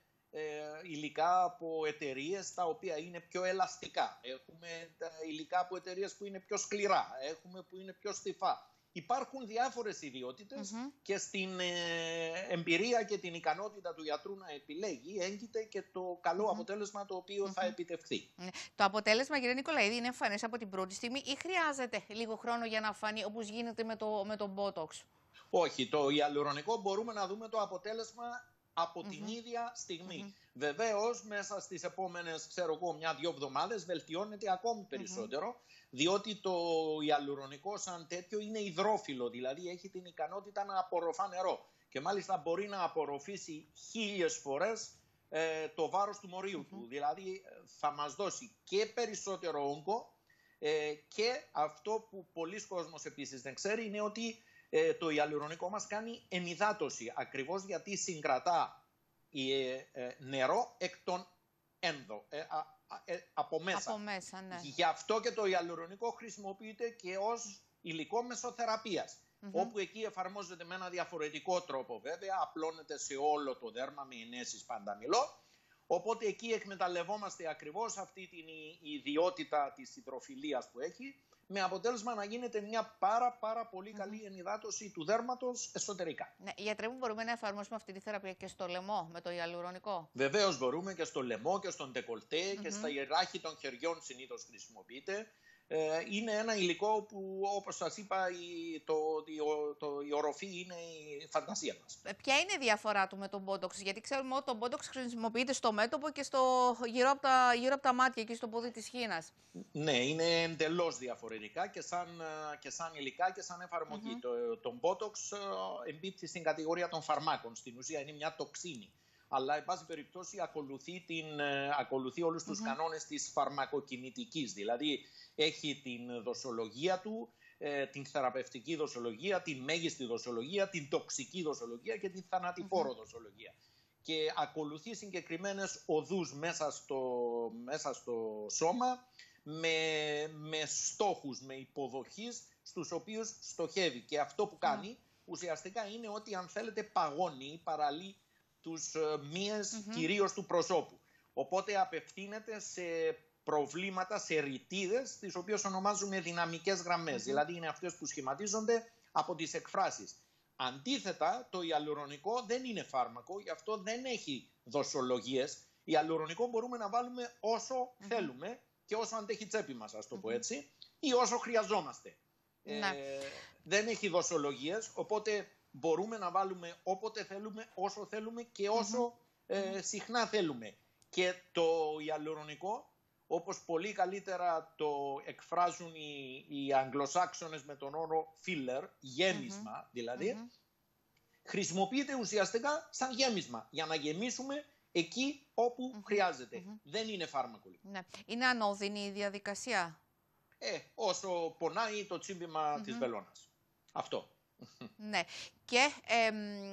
υλικά από εταιρείες τα οποία είναι πιο ελαστικά, έχουμε τα υλικά από εταιρείες που είναι πιο σκληρά, έχουμε που είναι πιο στιφά. Υπάρχουν διάφορες ιδιότητες mm-hmm. και στην ε, εμπειρία και την ικανότητα του γιατρού να επιλέγει έγκυται και το καλό mm-hmm. αποτέλεσμα το οποίο mm-hmm. θα επιτευχθεί. Mm-hmm. Το αποτέλεσμα, κύριε Νικολαίδη, είναι εμφανές από την πρώτη στιγμή ή χρειάζεται λίγο χρόνο για να φανεί, όπως γίνεται με το, με το Botox? Όχι, το ιαλουρονικό μπορούμε να δούμε το αποτέλεσμα από mm-hmm. την ίδια στιγμή. Mm-hmm. Βεβαίως, μέσα στις επόμενες, ξέρω εγώ, μια-δυο εβδομάδες βελτιώνεται ακόμη περισσότερο, mm-hmm. διότι το ιαλουρονικό σαν τέτοιο είναι υδρόφιλο, δηλαδή έχει την ικανότητα να απορροφά νερό και μάλιστα μπορεί να απορροφήσει χίλιες φορές ε, το βάρος του μορίου mm-hmm. του. Δηλαδή θα μας δώσει και περισσότερο όγκο ε, και αυτό που πολλοί κόσμος επίσης δεν ξέρει είναι ότι ε, το ιαλουρονικό μας κάνει ενυδάτωση, ακριβώς γιατί συγκρατά ε, ε, νερό εκ των ένδο, ε, α, α, ε, από μέσα. Από μέσα, ναι. Γι' αυτό και το ιαλουρονικό χρησιμοποιείται και ως υλικό μεσοθεραπείας, mm-hmm. όπου εκεί εφαρμόζεται με ένα διαφορετικό τρόπο βέβαια, απλώνεται σε όλο το δέρμα με ενέσεις πανταμηλό, οπότε εκεί εκμεταλλευόμαστε ακριβώς αυτή την ιδιότητα της υδροφιλίας που έχει, με αποτέλεσμα να γίνεται μια πάρα πάρα πολύ καλή mm-hmm. ενυδάτωση του δέρματος εσωτερικά. Ναι, γιατρέ μου, μπορούμε να εφαρμόσουμε αυτή τη θεραπεία και στο λαιμό με το ιαλουρονικό? Βεβαίως μπορούμε, και στο λαιμό και στον ντεκολτέ mm-hmm. και στα ιεράχη των χεριών συνήθως χρησιμοποιείται. Ε, είναι ένα υλικό που, όπως σας είπα, η, το, η, το, η οροφή είναι η φαντασία μας. Ε, ποια είναι η διαφορά του με τον Botox? Γιατί ξέρουμε ότι το Botox χρησιμοποιείται στο μέτωπο και στο, γύρω, από τα, γύρω από τα μάτια, εκεί στο πόδι της χήνας. Ναι, είναι εντελώς διαφορετικά και σαν, και σαν υλικά και σαν εφαρμογή. Mm-hmm. Το, το Botox εμπίπτει στην κατηγορία των φαρμάκων. Στην ουσία είναι μια τοξίνη. Αλλά, εν πάση περιπτώσει, ακολουθεί, την, ακολουθεί όλους τους mm-hmm. κανόνες της φαρμακοκινητικής. Δηλαδή, έχει την δοσολογία του, ε, την θεραπευτική δοσολογία, την μέγιστη δοσολογία, την τοξική δοσολογία και την θανατηφόρο mm-hmm. δοσολογία. Και ακολουθεί συγκεκριμένες οδούς μέσα στο, μέσα στο σώμα με, με στόχους, με υποδοχείς στους οποίους στοχεύει. Και αυτό που κάνει mm-hmm. ουσιαστικά είναι ότι, αν θέλετε, παγώνει ή παραλύει τους μύες mm-hmm. κυρίως του προσώπου. Οπότε απευθύνεται σε προβλήματα, σε ρητίδες, τις οποίες ονομάζουμε δυναμικές γραμμές. Mm-hmm. Δηλαδή είναι αυτές που σχηματίζονται από τις εκφράσεις. Αντίθετα, το ιαλουρονικό δεν είναι φάρμακο, γι' αυτό δεν έχει δοσολογίες. Ιαλουρονικό μπορούμε να βάλουμε όσο mm-hmm. θέλουμε και όσο αντέχει η τσέπη μας, ας το mm-hmm. πω έτσι, ή όσο χρειαζόμαστε. Mm-hmm. Ε, δεν έχει δοσολογίες, οπότε μπορούμε να βάλουμε όποτε θέλουμε, όσο θέλουμε και όσο mm-hmm. ε, συχνά θέλουμε. Και το ιαλουρονικό, όπως πολύ καλύτερα το εκφράζουν οι, οι Αγγλοσάξονες με τον όρο filler, γέμισμα mm-hmm. δηλαδή, mm-hmm. χρησιμοποιείται ουσιαστικά σαν γέμισμα, για να γεμίσουμε εκεί όπου mm-hmm. χρειάζεται. Mm-hmm. Δεν είναι φάρμακο. Ναι. Είναι ανώδυνη η διαδικασία? Ε, όσο πονάει το τσίμπημα mm-hmm. της βελόνας. Αυτό. Ναι. Και ε,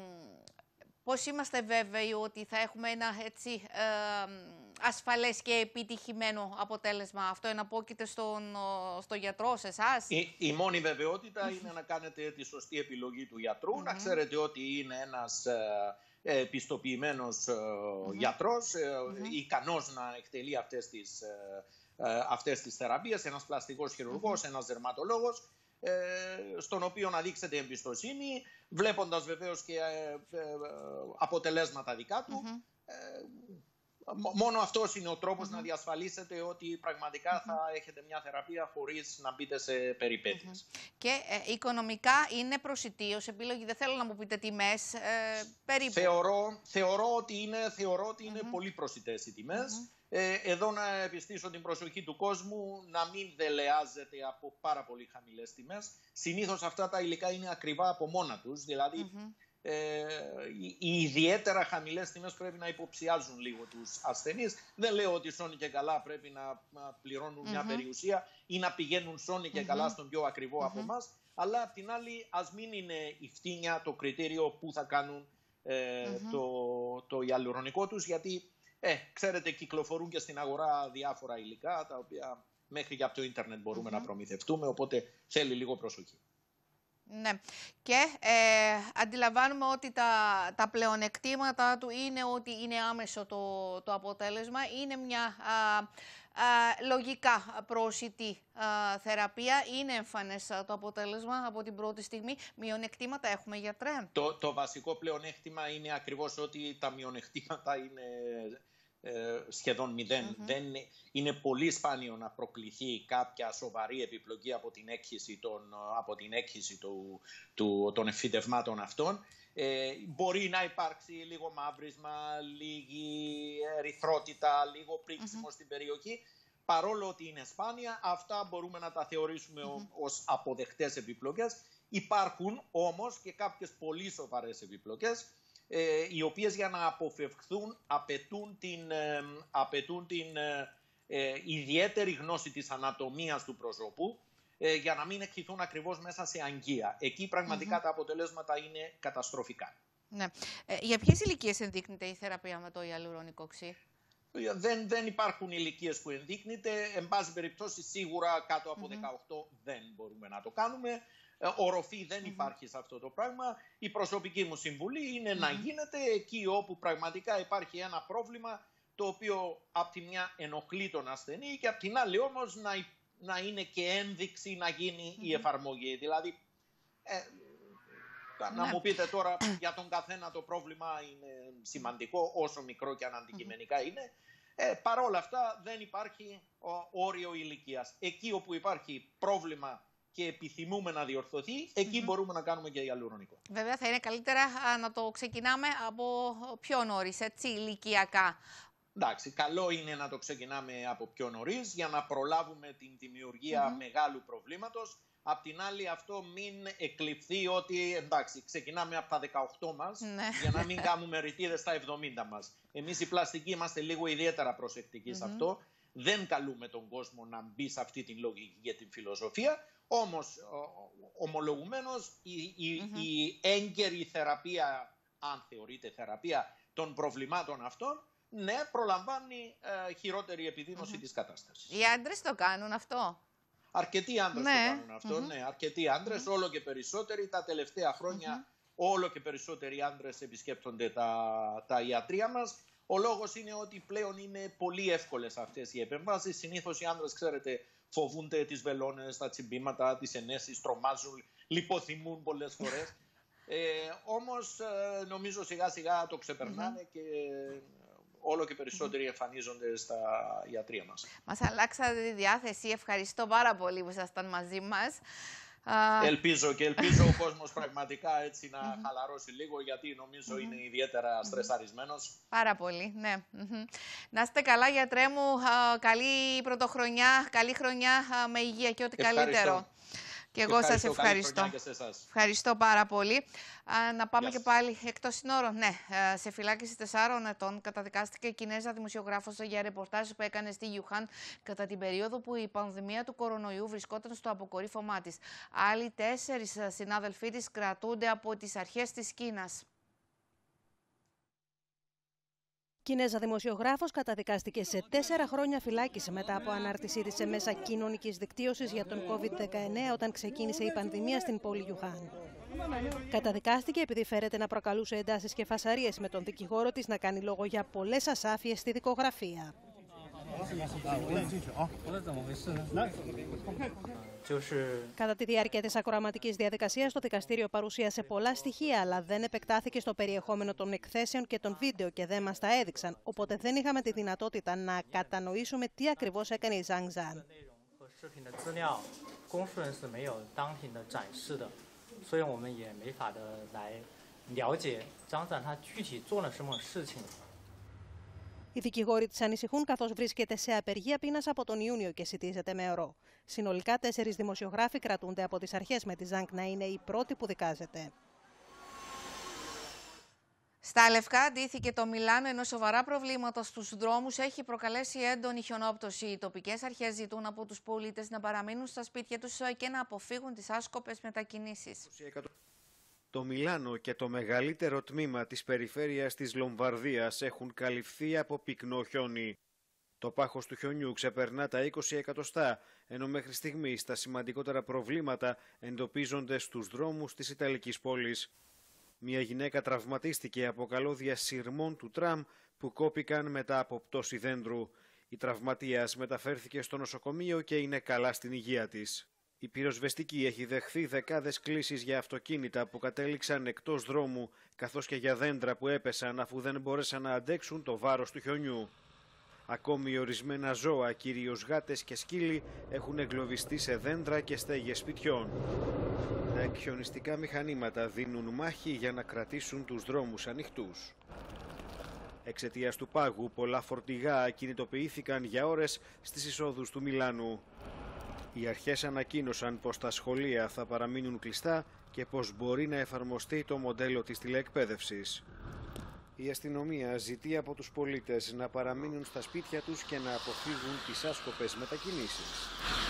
πώς είμαστε βέβαιοι ότι θα έχουμε ένα έτσι ε, ασφαλές και επιτυχημένο αποτέλεσμα? Αυτό εναπόκειται στον στο γιατρό, σε εσάς? Η, η μόνη βεβαιότητα είναι να κάνετε τη σωστή επιλογή του γιατρού, mm-hmm. να ξέρετε ότι είναι ένας ε, πιστοποιημένος ε, mm-hmm. γιατρός, ε, mm-hmm. ικανός να εκτελεί αυτές τις, ε, ε, αυτές τις θεραπείες, ένας πλαστικός χειρουργός, mm-hmm. ένας δερματολόγος, στον οποίο να δείξετε εμπιστοσύνη, βλέποντας βεβαίως και ε, ε, αποτελέσματα δικά του. Mm-hmm. Ε, μόνο αυτός είναι ο τρόπος mm-hmm. να διασφαλίσετε ότι πραγματικά mm-hmm. θα έχετε μια θεραπεία χωρίς να μπείτε σε περιπέτειες. Mm-hmm. Και ε, οικονομικά είναι προσιτή ως επιλογή? Δεν θέλω να μου πείτε τιμές, ε, περίπου. Θεωρώ, θεωρώ ότι είναι, θεωρώ ότι είναι mm-hmm. πολύ προσιτές οι τιμές. Mm-hmm. Ε, εδώ να επιστήσω την προσοχή του κόσμου να μην δελεάζεται από πάρα πολύ χαμηλές τιμές. Συνήθως αυτά τα υλικά είναι ακριβά από μόνα τους, δηλαδή mm-hmm. ε, οι, οι ιδιαίτερα χαμηλές τιμές πρέπει να υποψιάζουν λίγο τους ασθενείς. Δεν λέω ότι σώνει και καλά πρέπει να, να πληρώνουν mm-hmm. μια περιουσία ή να πηγαίνουν σώνει και mm-hmm. καλά στον πιο ακριβό mm-hmm. από εμάς, αλλά απ' την άλλη ας μην είναι η φτύνια το κριτήριο που θα κάνουν ε, mm-hmm. το, το ιαλουρονικό τους, γιατί Ε, ξέρετε, κυκλοφορούν και στην αγορά διάφορα υλικά τα οποία μέχρι και από το ίντερνετ μπορούμε mm-hmm. να προμηθευτούμε, οπότε θέλει λίγο προσοχή. Ναι, και ε, αντιλαμβάνουμε ότι τα, τα πλεονεκτήματα του είναι ότι είναι άμεσο το, το αποτέλεσμα, είναι μια α, α, λογικά πρόσιτη α, θεραπεία, είναι εμφανές το αποτέλεσμα από την πρώτη στιγμή. Μειονεκτήματα έχουμε, γιατρέ? Το, το βασικό πλεονέκτημα είναι ακριβώς ότι τα μειονεκτήματα είναι ε, σχεδόν μηδέν. Mm-hmm. Δεν, είναι πολύ σπάνιο να προκληθεί κάποια σοβαρή επιπλοκή από την έκχυση των, από την έκχυση του, του, των εμφυτευμάτων αυτών. Ε, μπορεί να υπάρξει λίγο μαύρισμα, λίγη ερυθρότητα, λίγο πρίξιμο mm-hmm. στην περιοχή. Παρόλο ότι είναι σπάνια, αυτά μπορούμε να τα θεωρήσουμε mm-hmm. ως αποδεκτές επιπλοκές. Υπάρχουν όμως και κάποιες πολύ σοβαρές επιπλοκές, ε, οι οποίες για να αποφευχθούν απαιτούν την, ε, απαιτούν την ε, ε, ιδιαίτερη γνώση της ανατομίας του προσώπου, ε, για να μην εκχυθούν ακριβώς μέσα σε αγγεία. Εκεί πραγματικά mm-hmm. τα αποτελέσματα είναι καταστροφικά. Ναι. Ε, για ποιες ηλικίες ενδείκνυται η θεραπεία με το ιαλουρονικό οξύ? Δεν, δεν υπάρχουν ηλικίες που ενδείκνυται. Εν πάση περιπτώσει, σίγουρα κάτω από mm-hmm. δεκαοκτώ δεν μπορούμε να το κάνουμε. Οροφή δεν mm-hmm. υπάρχει σε αυτό το πράγμα. Η προσωπική μου συμβουλή είναι mm-hmm. να γίνεται εκεί όπου πραγματικά υπάρχει ένα πρόβλημα, το οποίο απ' τη μια ενοχλεί τον ασθενή και απ' την άλλη όμως να, να είναι και ένδειξη να γίνει mm-hmm. η εφαρμογή. Δηλαδή, ε, να μου πείτε τώρα, για τον καθένα το πρόβλημα είναι σημαντικό, όσο μικρό και αν αντικειμενικά είναι. Ε, Παρ' όλα αυτά δεν υπάρχει ο, όριο ηλικίας. Εκεί όπου υπάρχει πρόβλημα και επιθυμούμε να διορθωθεί, εκεί mm-hmm. μπορούμε να κάνουμε και ιαλουρονικό. Βέβαια θα είναι καλύτερα α, να το ξεκινάμε από πιο νωρίς, έτσι, ηλικιακά. Εντάξει, καλό είναι να το ξεκινάμε από πιο νωρίς για να προλάβουμε την δημιουργία mm-hmm. μεγάλου προβλήματος. Απ' την άλλη, αυτό μην εκλειφθεί ότι εντάξει, ξεκινάμε από τα δεκαοκτώ μας ναι. για να μην κάνουμε ρητίδες στα εβδομήντα μας. Εμείς οι πλαστικοί είμαστε λίγο ιδιαίτερα προσεκτικοί mm-hmm. σε αυτό. Δεν καλούμε τον κόσμο να μπει σε αυτή την λογική και την φιλοσοφία. Όμως, ομολογουμένως, η, η, mm-hmm. η έγκαιρη θεραπεία, αν θεωρείται θεραπεία των προβλημάτων αυτών, ναι, προλαμβάνει ε, χειρότερη επιδείνωση mm-hmm. της κατάστασης. Οι άντρες το κάνουν αυτό? Αρκετοί άντρες ναι. το κάνουν αυτό, mm-hmm. ναι, αρκετοί άντρες, mm-hmm. όλο και περισσότεροι. Τα τελευταία χρόνια mm-hmm. όλο και περισσότεροι άντρες επισκέπτονται τα, τα ιατρεία μας. Ο λόγος είναι ότι πλέον είναι πολύ εύκολες αυτές οι επεμβάσεις. Συνήθως οι άντρες, ξέρετε, φοβούνται τις βελόνες, τα τσιμπήματα, τις ενέσεις, τρομάζουν, λιποθυμούν πολλές φορές. ε, όμως ε, νομίζω σιγά σιγά το ξεπερνάνε mm-hmm. και όλο και περισσότεροι εμφανίζονται στα ιατρεία μας. Μας αλλάξατε τη διάθεση. Ευχαριστώ πάρα πολύ που ήσασταν μαζί μας. Ελπίζω και ελπίζω ο κόσμος πραγματικά έτσι να mm-hmm. χαλαρώσει λίγο, γιατί νομίζω mm-hmm. είναι ιδιαίτερα στρεσαρισμένος. Πάρα πολύ, ναι. Mm-hmm. Να είστε καλά, γιατρέ μου. Καλή πρωτοχρονιά, καλή χρονιά με υγεία και ό,τι ευχαριστώ. Καλύτερο. Και εγώ σας ευχαριστώ. Ευχαριστώ πάρα πολύ. Α, να πάμε yes. και πάλι εκτός συνόρων. Ναι, σε φυλάκιση τεσσάρων ετών καταδικάστηκε η Κινέζα δημοσιογράφος για ρεπορτάζ που έκανε στη Ιουχάν κατά την περίοδο που η πανδημία του κορονοϊού βρισκόταν στο αποκορύφωμά της. Άλλοι τέσσερις συνάδελφοί της κρατούνται από τις αρχές της Κίνας. Κινέζα δημοσιογράφος καταδικάστηκε σε τέσσερα χρόνια φυλάκιση μετά από ανάρτησή της σε μέσα κοινωνικής δικτύωσης για τον κόβιντ δεκαεννέα όταν ξεκίνησε η πανδημία στην πόλη Ιουχάν. Καταδικάστηκε επειδή φέρεται να προκαλούσε εντάσεις και φασαρίες, με τον δικηγόρο της να κάνει λόγο για πολλές ασάφειες στη δικογραφία. Κατά τη διάρκεια της ακροαματικής διαδικασίας, το δικαστήριο παρουσίασε πολλά στοιχεία, αλλά δεν επεκτάθηκε στο περιεχόμενο των εκθέσεων και των βίντεο και δεν μας τα έδειξαν, οπότε δεν είχαμε τη δυνατότητα να κατανοήσουμε τι ακριβώς έκανε η Ζανγκ Ζαν. Οι δικηγόροι της ανησυχούν καθώς βρίσκεται σε απεργία πείνας από τον Ιούνιο και σιτίζεται με ορό. Συνολικά τέσσερις δημοσιογράφοι κρατούνται από τις αρχές, με τη Ζανγκ να είναι η πρώτη που δικάζεται. Στα Λευκά αντίθηκε το Μιλάνο, ενώ σοβαρά προβλήματα στους δρόμους έχει προκαλέσει έντονη χιονόπτωση. Οι τοπικές αρχές ζητούν από τους πολίτες να παραμείνουν στα σπίτια τους και να αποφύγουν τις άσκοπες μετακινήσεις. Το Μιλάνο και το μεγαλύτερο τμήμα της περιφέρειας της Λομβαρδίας έχουν καλυφθεί από πυκνό χιόνι. Το πάχος του χιονιού ξεπερνά τα είκοσι εκατοστά, ενώ μέχρι στιγμής τα σημαντικότερα προβλήματα εντοπίζονται στους δρόμους της Ιταλικής πόλης. Μια γυναίκα τραυματίστηκε από καλώδια σειρμών του τραμ που κόπηκαν μετά από πτώση δέντρου. Η τραυματίας μεταφέρθηκε στο νοσοκομείο και είναι καλά στην υγεία της. Η πυροσβεστική έχει δεχθεί δεκάδες κλήσεις για αυτοκίνητα που κατέληξαν εκτός δρόμου, καθώς και για δέντρα που έπεσαν αφού δεν μπόρεσαν να αντέξουν το βάρος του χιονιού. Ακόμη ορισμένα ζώα, κυρίως γάτες και σκύλοι, έχουν εγκλωβιστεί σε δέντρα και στέγες σπιτιών. Τα εκχιονιστικά μηχανήματα δίνουν μάχη για να κρατήσουν τους δρόμους ανοιχτούς. Εξαιτίας του πάγου, πολλά φορτηγά ακινητοποιήθηκαν για ώρες στις εισόδους του Μιλάνου. Οι αρχές ανακοίνωσαν πως τα σχολεία θα παραμείνουν κλειστά και πως μπορεί να εφαρμοστεί το μοντέλο της τηλεεκπαίδευσης. Η αστυνομία ζητεί από τους πολίτες να παραμείνουν στα σπίτια τους και να αποφύγουν τις άσκοπες μετακινήσεις.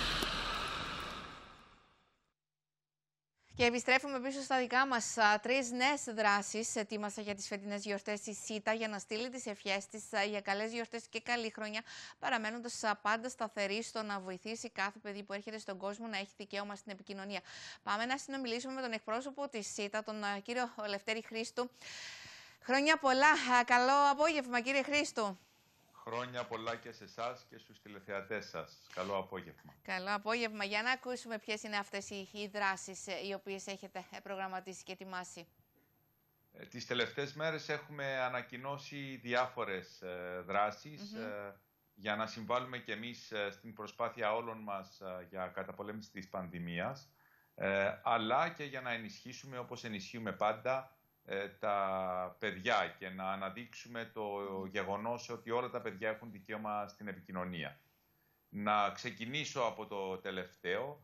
Και επιστρέφουμε πίσω στα δικά μας. Τρεις νέες δράσεις ετοίμασα για τις φετινές γιορτές η ΣΥΤΑ για να στείλει τις ευχές της για καλές γιορτές και καλή χρονιά, παραμένοντας πάντα σταθερή στο να βοηθήσει κάθε παιδί που έρχεται στον κόσμο να έχει δικαίωμα στην επικοινωνία. Πάμε να συνομιλήσουμε με τον εκπρόσωπο της ΣΥΤΑ, τον κύριο Λευτέρη Χρήστου. Χρόνια πολλά. Καλό απόγευμα, κύριε Χρήστου. Χρόνια πολλά και σε εσάς και στους τηλεθεατές σας. Καλό απόγευμα. Καλό απόγευμα. Για να ακούσουμε ποιες είναι αυτές οι δράσεις οι οποίες έχετε προγραμματίσει και ετοιμάσει. Ε, τις τελευταίες μέρες έχουμε ανακοινώσει διάφορες ε, δράσεις mm-hmm. ε, για να συμβάλλουμε και εμείς ε, στην προσπάθεια όλων μας ε, για καταπολέμηση της πανδημίας, ε, αλλά και για να ενισχύσουμε, όπως ενισχύουμε πάντα, τα παιδιά και να αναδείξουμε το γεγονός ότι όλα τα παιδιά έχουν δικαίωμα στην επικοινωνία. Να ξεκινήσω από το τελευταίο.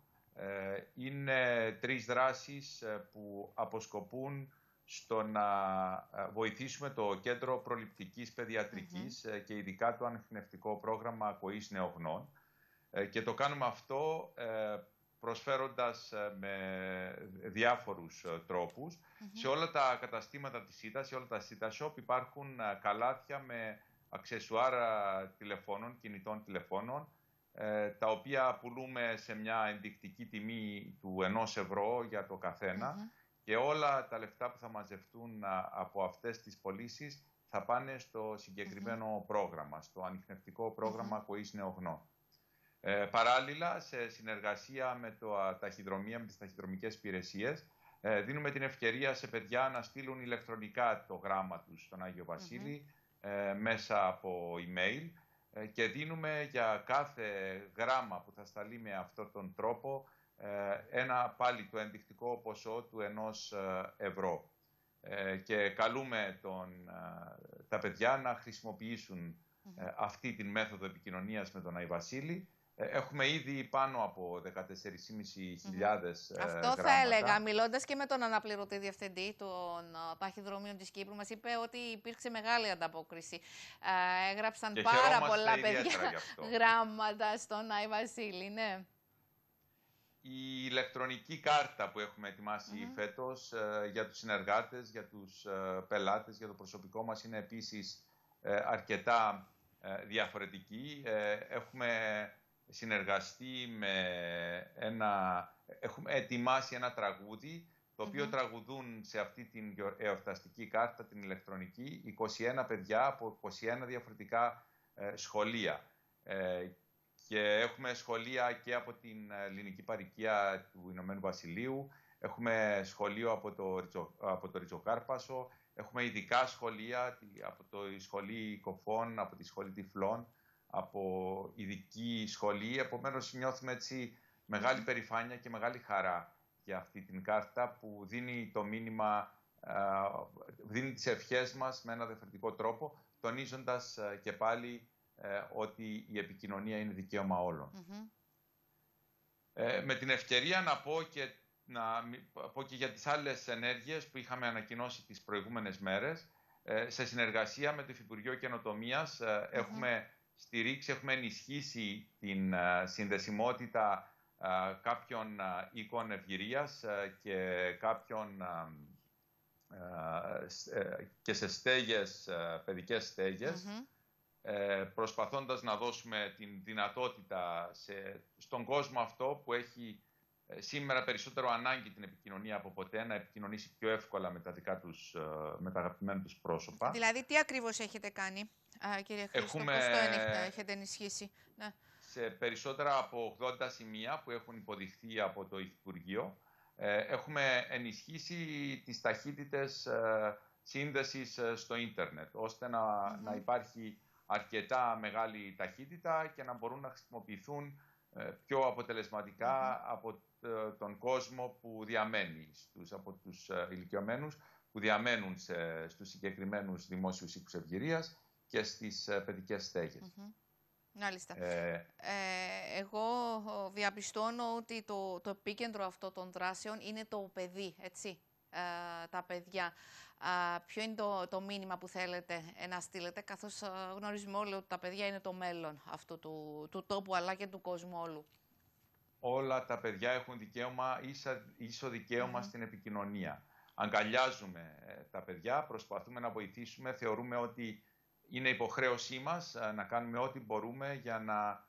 Είναι τρεις δράσεις που αποσκοπούν στο να βοηθήσουμε το Κέντρο Προληπτικής Παιδιατρικής mm-hmm. και ειδικά το ανιχνευτικό πρόγραμμα ακοής νεογνών. Και το κάνουμε αυτό προσφέροντας με διάφορους τρόπους. Mm-hmm. Σε όλα τα καταστήματα της ΣΥΤΑ, σε όλα τα ΣΥΤΑ Shop υπάρχουν καλάθια με αξεσουάρα τηλεφώνων, κινητών τηλεφώνων, τα οποία πουλούμε σε μια ενδεικτική τιμή του ενός ευρώ για το καθένα mm-hmm. και όλα τα λεφτά που θα μαζευτούν από αυτές τις πωλήσεις θα πάνε στο συγκεκριμένο mm-hmm. πρόγραμμα, στο ανιχνευτικό πρόγραμμα mm-hmm. ακοής νεογνών. Ε, παράλληλα, σε συνεργασία με το ταχυδρομεία, με τις ταχυδρομικές υπηρεσίες, ε, δίνουμε την ευκαιρία σε παιδιά να στείλουν ηλεκτρονικά το γράμμα τους στον Άγιο Βασίλη mm-hmm. ε, μέσα από email ε, και δίνουμε για κάθε γράμμα που θα σταλεί με αυτόν τον τρόπο ε, ένα πάλι το ενδεικτικό ποσό του ενός ευρώ. Ε, και καλούμε τον, ε, τα παιδιά να χρησιμοποιήσουν mm-hmm. ε, αυτή την μέθοδο επικοινωνίας με τον Άγιο Βασίλη. Έχουμε ήδη πάνω από δεκατέσσερις χιλιάδες mm-hmm. γράμματα. Αυτό θα έλεγα, μιλώντας και με τον αναπληρωτή διευθυντή των ταχυδρομείων της Κύπρου, μας είπε ότι υπήρξε μεγάλη ανταπόκριση. Ε, έγραψαν και πάρα πολλά παιδιά γράμματα στον Άι Βασίλη, ναι. Η ηλεκτρονική κάρτα που έχουμε ετοιμάσει mm-hmm. φέτος ε, για τους συνεργάτες, για τους ε, πελάτες, για το προσωπικό μας είναι επίσης ε, αρκετά ε, διαφορετική. Ε, έχουμε συνεργαστεί με ένα... Έχουμε ετοιμάσει ένα τραγούδι, το οποίο mm-hmm. τραγουδούν σε αυτή την εορταστική κάρτα, την ηλεκτρονική, είκοσι ένα παιδιά από είκοσι ένα διαφορετικά ε, σχολεία. Ε, και έχουμε σχολεία και από την Ελληνική Παροικία του Ηνωμένου Βασιλείου, έχουμε σχολείο από το, Ριτσο, από το Ριτσοκάρπασο, έχουμε ειδικά σχολεία από το Σχολή Κοφών, από τη Σχολή Τυφλών, από ειδική σχολή. Επομένως νιώθουμε έτσι μεγάλη περηφάνεια και μεγάλη χαρά για αυτή την κάρτα που δίνει το μήνυμα, δίνει τις ευχές μας με ένα διαφορετικό τρόπο, τονίζοντας και πάλι ότι η επικοινωνία είναι δικαίωμα όλων. Mm-hmm. Ε, με την ευκαιρία να πω και, να πω και για τις άλλες ενέργειες που είχαμε ανακοινώσει τις προηγούμενες μέρες, ε, σε συνεργασία με το Υφυπουργείο Καινοτομίας ε, mm-hmm. έχουμε στηρίξει, έχουμε ενισχύσει την uh, συνδεσιμότητα uh, κάποιων uh, οίκων ευγυρίας uh, και κάποιων uh, uh, και σε στέγες, uh, παιδικές στέγες mm-hmm. ε, προσπαθώντας να δώσουμε την δυνατότητα σε, στον κόσμο αυτό που έχει ε, σήμερα περισσότερο ανάγκη την επικοινωνία από ποτέ, να επικοινωνήσει πιο εύκολα με τα δικά τους, ε, με τα αγαπημένα τους πρόσωπα. Δηλαδή, τι ακριβώς έχετε κάνει, α, κύριε Χρήστο, Έχουμε... πώς το έχετε, έχετε ενισχύσει? Ναι. Σε περισσότερα από ογδόντα σημεία που έχουν υποδειχθεί από το Υφυπουργείο, ε, έχουμε ενισχύσει τις ταχύτητες ε, σύνδεσης ε, στο ίντερνετ, ώστε να, mm-hmm. να υπάρχει αρκετά μεγάλη ταχύτητα και να μπορούν να χρησιμοποιηθούν ε, πιο αποτελεσματικά mm-hmm. από ε, τον κόσμο που διαμένει, στους, από τους ε, ηλικιωμένους που διαμένουν σε, στους συγκεκριμένους δημόσιους οίκους ευγυρίας και στις ε, παιδικές στέγες. Mm-hmm. Μάλιστα. Ε, ε, εγώ διαπιστώνω ότι το, το επίκεντρο αυτών των δράσεων είναι το παιδί, έτσι, ε, τα παιδιά. Ε, ποιο είναι το, το μήνυμα που θέλετε να στείλετε, καθώς γνωρίζουμε όλοι ότι τα παιδιά είναι το μέλλον αυτού του, του τόπου αλλά και του κόσμου όλου. Όλα τα παιδιά έχουν δικαίωμα, ίσα, ίσο δικαίωμα mm-hmm. στην επικοινωνία. Αγκαλιάζουμε τα παιδιά, προσπαθούμε να βοηθήσουμε, θεωρούμε ότι είναι υποχρέωσή μας να κάνουμε ό,τι μπορούμε για να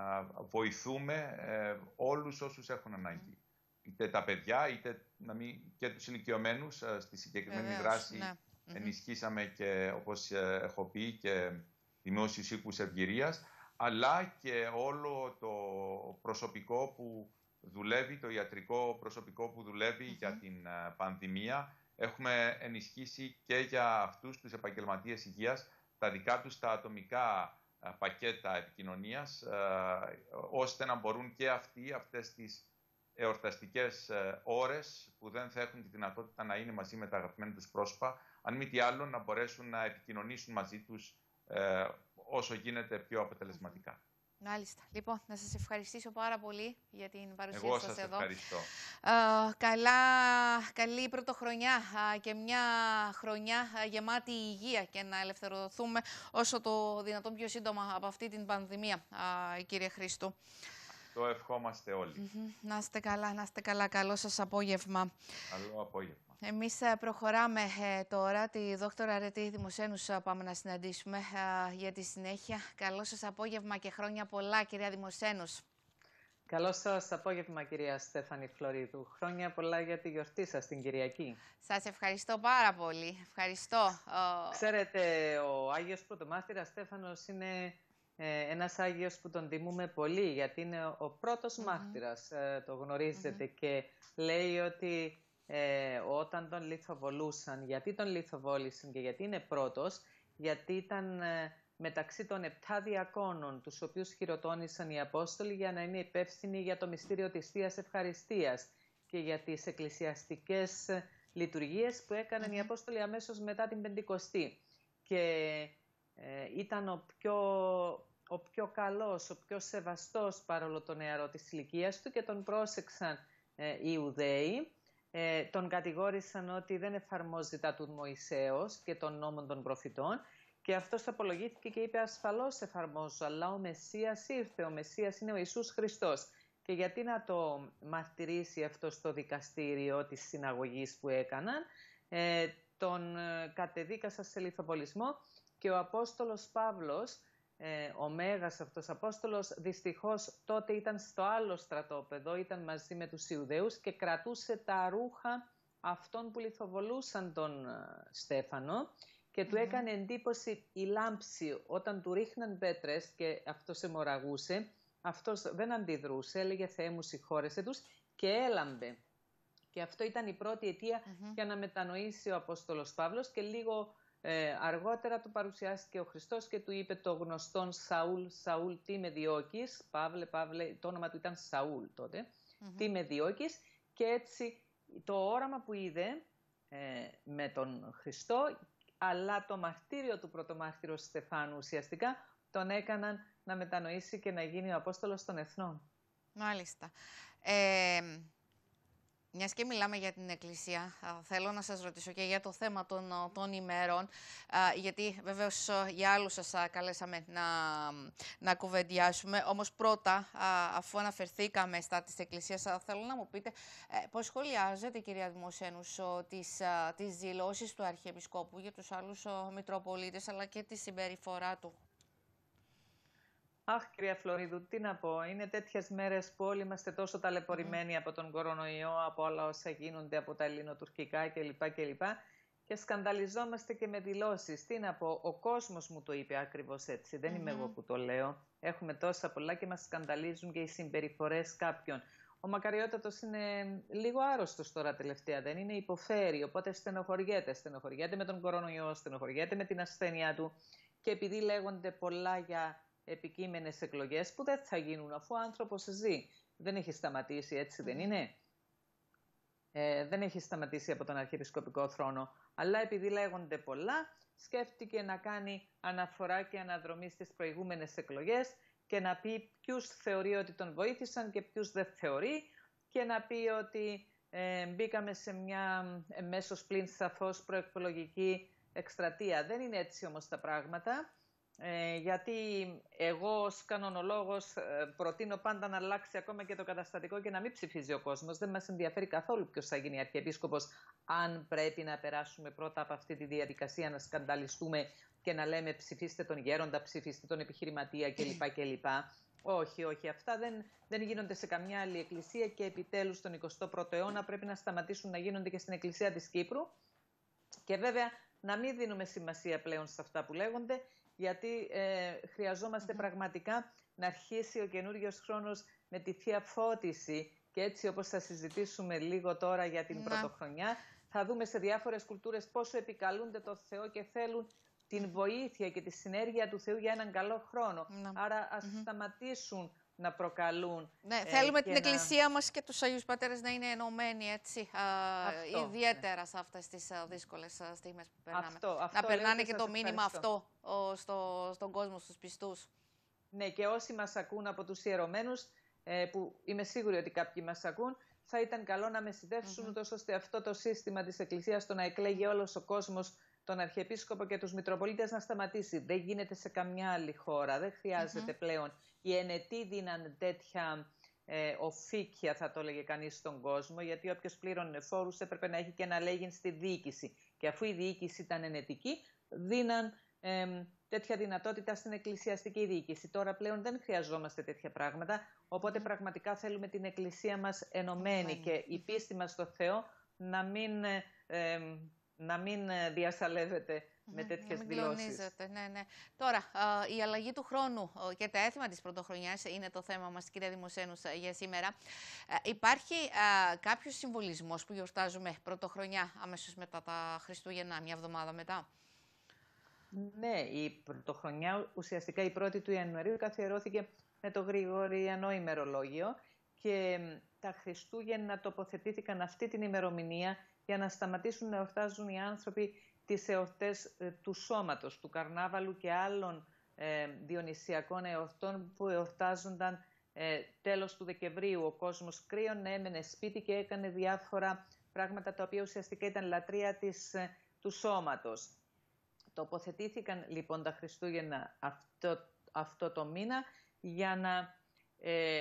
βοηθούμε όλους όσους έχουν ανάγκη. Είτε τα παιδιά, είτε να μην, και τους ηλικιωμένους. Στη συγκεκριμένη Βεβαίως, δράση ναι. ενισχύσαμε και, όπως έχω πει, και δημόσιους οίκους ευγυρίας, αλλά και όλο το προσωπικό που δουλεύει, το ιατρικό προσωπικό που δουλεύει mm-hmm. για την πανδημία. Έχουμε ενισχύσει και για αυτούς τους επαγγελματίες υγείας τα δικά τους τα ατομικά α, πακέτα επικοινωνίας, α, ώστε να μπορούν και αυτοί αυτές τις εορταστικές α, ώρες που δεν θα έχουν τη δυνατότητα να είναι μαζί με τα αγαπημένα τους πρόσωπα, αν μη τι άλλο να μπορέσουν να επικοινωνήσουν μαζί τους α, όσο γίνεται πιο αποτελεσματικά. Μάλιστα. Λοιπόν, να σας ευχαριστήσω πάρα πολύ για την παρουσία Εγώ σας σας εδώ. ευχαριστώ. Uh, καλά, καλή πρωτοχρονιά uh, και μια χρονιά uh, γεμάτη υγεία και να ελευθερωθούμε όσο το δυνατόν πιο σύντομα από αυτή την πανδημία, uh, κύριε Χρήστο. Το ευχόμαστε όλοι. Mm-hmm. Να είστε καλά, να είστε καλά. Καλό σας απόγευμα. Καλό απόγευμα. Εμείς προχωράμε ε, τώρα. Τη δόκτωρα Αρετή Δημοσένους πάμε να συναντήσουμε ε, για τη συνέχεια. Καλό σας απόγευμα και χρόνια πολλά, κυρία Δημοσένους. Καλό σας απόγευμα, κυρία Στέφανη Φλωρίδου. Χρόνια πολλά για τη γιορτή σας την Κυριακή. Σας ευχαριστώ πάρα πολύ. Ευχαριστώ. Ξέρετε, ο Άγιος Πρωτομάρτυρας Στέφανος είναι ε, ένας Άγιος που τον τιμούμε πολύ, γιατί είναι ο πρώτος mm-hmm. μάρτυρας, ε, το γνωρίζετε, mm-hmm. και λέει ότι Ε, όταν τον λιθοβολούσαν, γιατί τον λιθοβόλησαν και γιατί είναι πρώτος, γιατί ήταν ε, μεταξύ των επτά διακόνων, τους οποίους χειροτώνησαν οι Απόστολοι για να είναι υπεύθυνοι για το μυστήριο της Θείας Ευχαριστίας και για τις εκκλησιαστικές λειτουργίες που έκαναν mm-hmm. οι Απόστολοι αμέσως μετά την Πεντηκοστή. Και ε, ήταν ο πιο, ο πιο καλός, ο πιο σεβαστός παρόλο το νεαρό της ηλικίας του και τον πρόσεξαν ε, οι Ιουδαίοι. Ε, τον κατηγόρησαν ότι δεν εφαρμόζει τα του Μωυσέως και των νόμων των προφητών και αυτός απολογήθηκε και είπε ασφαλώς εφαρμόζω, αλλά ο Μεσσίας ήρθε, ο Μεσσίας είναι ο Ιησούς Χριστός. Και γιατί να το μαρτυρήσει αυτό στο δικαστήριο της συναγωγής που έκαναν, ε, τον κατεδίκασαν σε λιθοβολισμό και ο Απόστολος Παύλος, Ε, ο Μέγας αυτός Απόστολος, δυστυχώς τότε ήταν στο άλλο στρατόπεδο, ήταν μαζί με τους Ιουδαίους και κρατούσε τα ρούχα αυτών που λιθοβολούσαν τον uh, Στέφανο και mm-hmm. του έκανε εντύπωση η λάμψη όταν του ρίχναν πέτρες και αυτός αιμορραγούσε. Αυτός δεν αντιδρούσε, έλεγε Θεέ μου συγχώρεσέ τους και έλαμπε. Και αυτό ήταν η πρώτη αιτία mm-hmm. για να μετανοήσει ο Απόστολος Παύλος και λίγο Ε, αργότερα του παρουσιάστηκε ο Χριστός και του είπε το γνωστόν Σαούλ, Σαούλ, τι με διώκεις, Παύλε, Παύλε, το όνομα του ήταν Σαούλ τότε, mm-hmm. τι με διώκεις, και έτσι το όραμα που είδε ε, με τον Χριστό, αλλά το μαρτύριο του πρωτομάρτυρος Στεφάνου ουσιαστικά τον έκαναν να μετανοήσει και να γίνει ο Απόστολος των Εθνών. Μάλιστα. Ε... Μιας και μιλάμε για την Εκκλησία, θέλω να σας ρωτήσω και για το θέμα των, των ημέρων, γιατί βεβαίως για άλλους σας καλέσαμε να, να κουβεντιάσουμε. Όμως πρώτα, αφού αναφερθήκαμε στα της Εκκλησίας, θέλω να μου πείτε πώς σχολιάζετε, κυρία Δημοσένους, τις, τις δηλώσεις του Αρχιεπισκόπου για τους άλλους Μητροπολίτες, αλλά και τη συμπεριφορά του. Αχ, κυρία Φλωρίδου, τι να πω. Είναι τέτοιες μέρες που όλοι είμαστε τόσο ταλαιπωρημένοι mm. από τον κορονοϊό, από όλα όσα γίνονται, από τα ελληνοτουρκικά κλπ. κλπ. Και σκανδαλιζόμαστε και με δηλώσεις. Τι να πω, ο κόσμος μου το είπε ακριβώς έτσι. Δεν mm-hmm. είμαι εγώ που το λέω. Έχουμε τόσα πολλά και μας σκανδαλίζουν και οι συμπεριφορές κάποιων. Ο Μακαριότατος είναι λίγο άρρωστος τώρα τελευταία, δεν είναι, υποφέρει, οπότε στενοχωριέται. Στενοχωριέται με τον κορονοϊό, στενοχωριέται με την ασθένειά του. Και επειδή λέγονται πολλά για επικείμενες εκλογές που δεν θα γίνουν αφού ο άνθρωπος ζει. Δεν έχει σταματήσει, έτσι δεν είναι. Ε, δεν έχει σταματήσει από τον αρχιεπισκοπικό θρόνο. Αλλά επειδή λέγονται πολλά, σκέφτηκε να κάνει αναφορά και αναδρομή στις προηγούμενες εκλογές και να πει ποιους θεωρεί ότι τον βοήθησαν και ποιους δεν θεωρεί και να πει ότι ε, μπήκαμε σε μια εμέσως πλην σαφώς προεκλογική εκστρατεία. Δεν είναι έτσι όμως τα πράγματα. Ε, γιατί εγώ ως κανονολόγος ε, προτείνω πάντα να αλλάξει ακόμα και το καταστατικό και να μην ψηφίζει ο κόσμος. Δεν μας ενδιαφέρει καθόλου ποιος θα γίνει αρχιεπίσκοπος, αν πρέπει να περάσουμε πρώτα από αυτή τη διαδικασία, να σκανδαλιστούμε και να λέμε ψηφίστε τον γέροντα, ψηφίστε τον επιχειρηματία κλπ. κλπ. Όχι, όχι, αυτά δεν, δεν γίνονται σε καμιά άλλη εκκλησία και επιτέλους στον εικοστό πρώτο αιώνα πρέπει να σταματήσουν να γίνονται και στην εκκλησία της Κύπρου. Και βέβαια να μην δίνουμε σημασία πλέον σε αυτά που λέγονται, γιατί ε, χρειαζόμαστε mm-hmm. πραγματικά να αρχίσει ο καινούριος χρόνος με τη Θεία Φώτιση και έτσι όπως θα συζητήσουμε λίγο τώρα για την mm-hmm. πρωτοχρονιά, θα δούμε σε διάφορες κουλτούρες πόσο επικαλούνται το Θεό και θέλουν την βοήθεια και τη συνέργεια του Θεού για έναν καλό χρόνο. Mm-hmm. Άρα ας mm-hmm. σταματήσουν να προκαλούν. Ναι, ε, θέλουμε την να... Εκκλησία μας και τους Αγίους Πατέρες να είναι ενωμένοι, έτσι, αυτό, α, ιδιαίτερα ναι. σε αυτές τις α, δύσκολες α, στιγμές που περνάμε. Αυτό, αυτό να περνάνε και το μήνυμα αυτό ο, στο, στον κόσμο, στους πιστούς. Ναι, και όσοι μας ακούν από τους ιερωμένους, ε, που είμαι σίγουρη ότι κάποιοι μας ακούν, θα ήταν καλό να με συνδέσουν, mm-hmm. ώστε αυτό το σύστημα της Εκκλησίας, το να εκλέγει όλος ο κόσμος τον Αρχιεπίσκοπο και τους Μητροπολίτες, να σταματήσει. Δεν γίνεται σε καμιά άλλη χώρα. Δεν χρειάζεται mm-hmm. πλέον. Οι ενετοί δίναν τέτοια ε, οφίκια, θα το έλεγε κανείς, στον κόσμο, γιατί όποιος πλήρωνε φόρους έπρεπε να έχει και ένα λέγειν στη διοίκηση. Και αφού η διοίκηση ήταν ενετική, δίναν ε, τέτοια δυνατότητα στην εκκλησιαστική διοίκηση. Τώρα πλέον δεν χρειαζόμαστε τέτοια πράγματα, οπότε πραγματικά θέλουμε την Εκκλησία μας ενωμένη mm-hmm. και η πίστη μας στο Θεό να μην... Ε, ε, να μην διασαλεύεται mm-hmm. με τέτοιες δηλώσεις. Ναι, ναι. Τώρα, α, η αλλαγή του χρόνου και τα έθιμα της πρωτοχρονιάς είναι το θέμα μας, κυρία Δημοσένους, για σήμερα. Α, υπάρχει α, κάποιος συμβολισμός που γιορτάζουμε πρωτοχρονιά αμέσως μετά τα Χριστούγεννα, μια εβδομάδα μετά? Ναι, η πρωτοχρονιά ουσιαστικά η πρώτη του Ιανουαρίου καθιερώθηκε με το Γρηγοριανό ημερολόγιο και τα Χριστούγεννα τοποθετήθηκαν αυτή την ημερομηνία για να σταματήσουν να εορτάζουν οι άνθρωποι τις εορτές ε, του σώματος, του καρνάβαλου και άλλων ε, διονυσιακών εορτών που εορτάζονταν ε, τέλος του Δεκεμβρίου. Ο κόσμος κρύωνε, έμενε σπίτι και έκανε διάφορα πράγματα τα οποία ουσιαστικά ήταν λατρεία της, ε, του σώματος. Τοποθετήθηκαν λοιπόν τα Χριστούγεννα αυτό, αυτό το μήνα για να... Ε,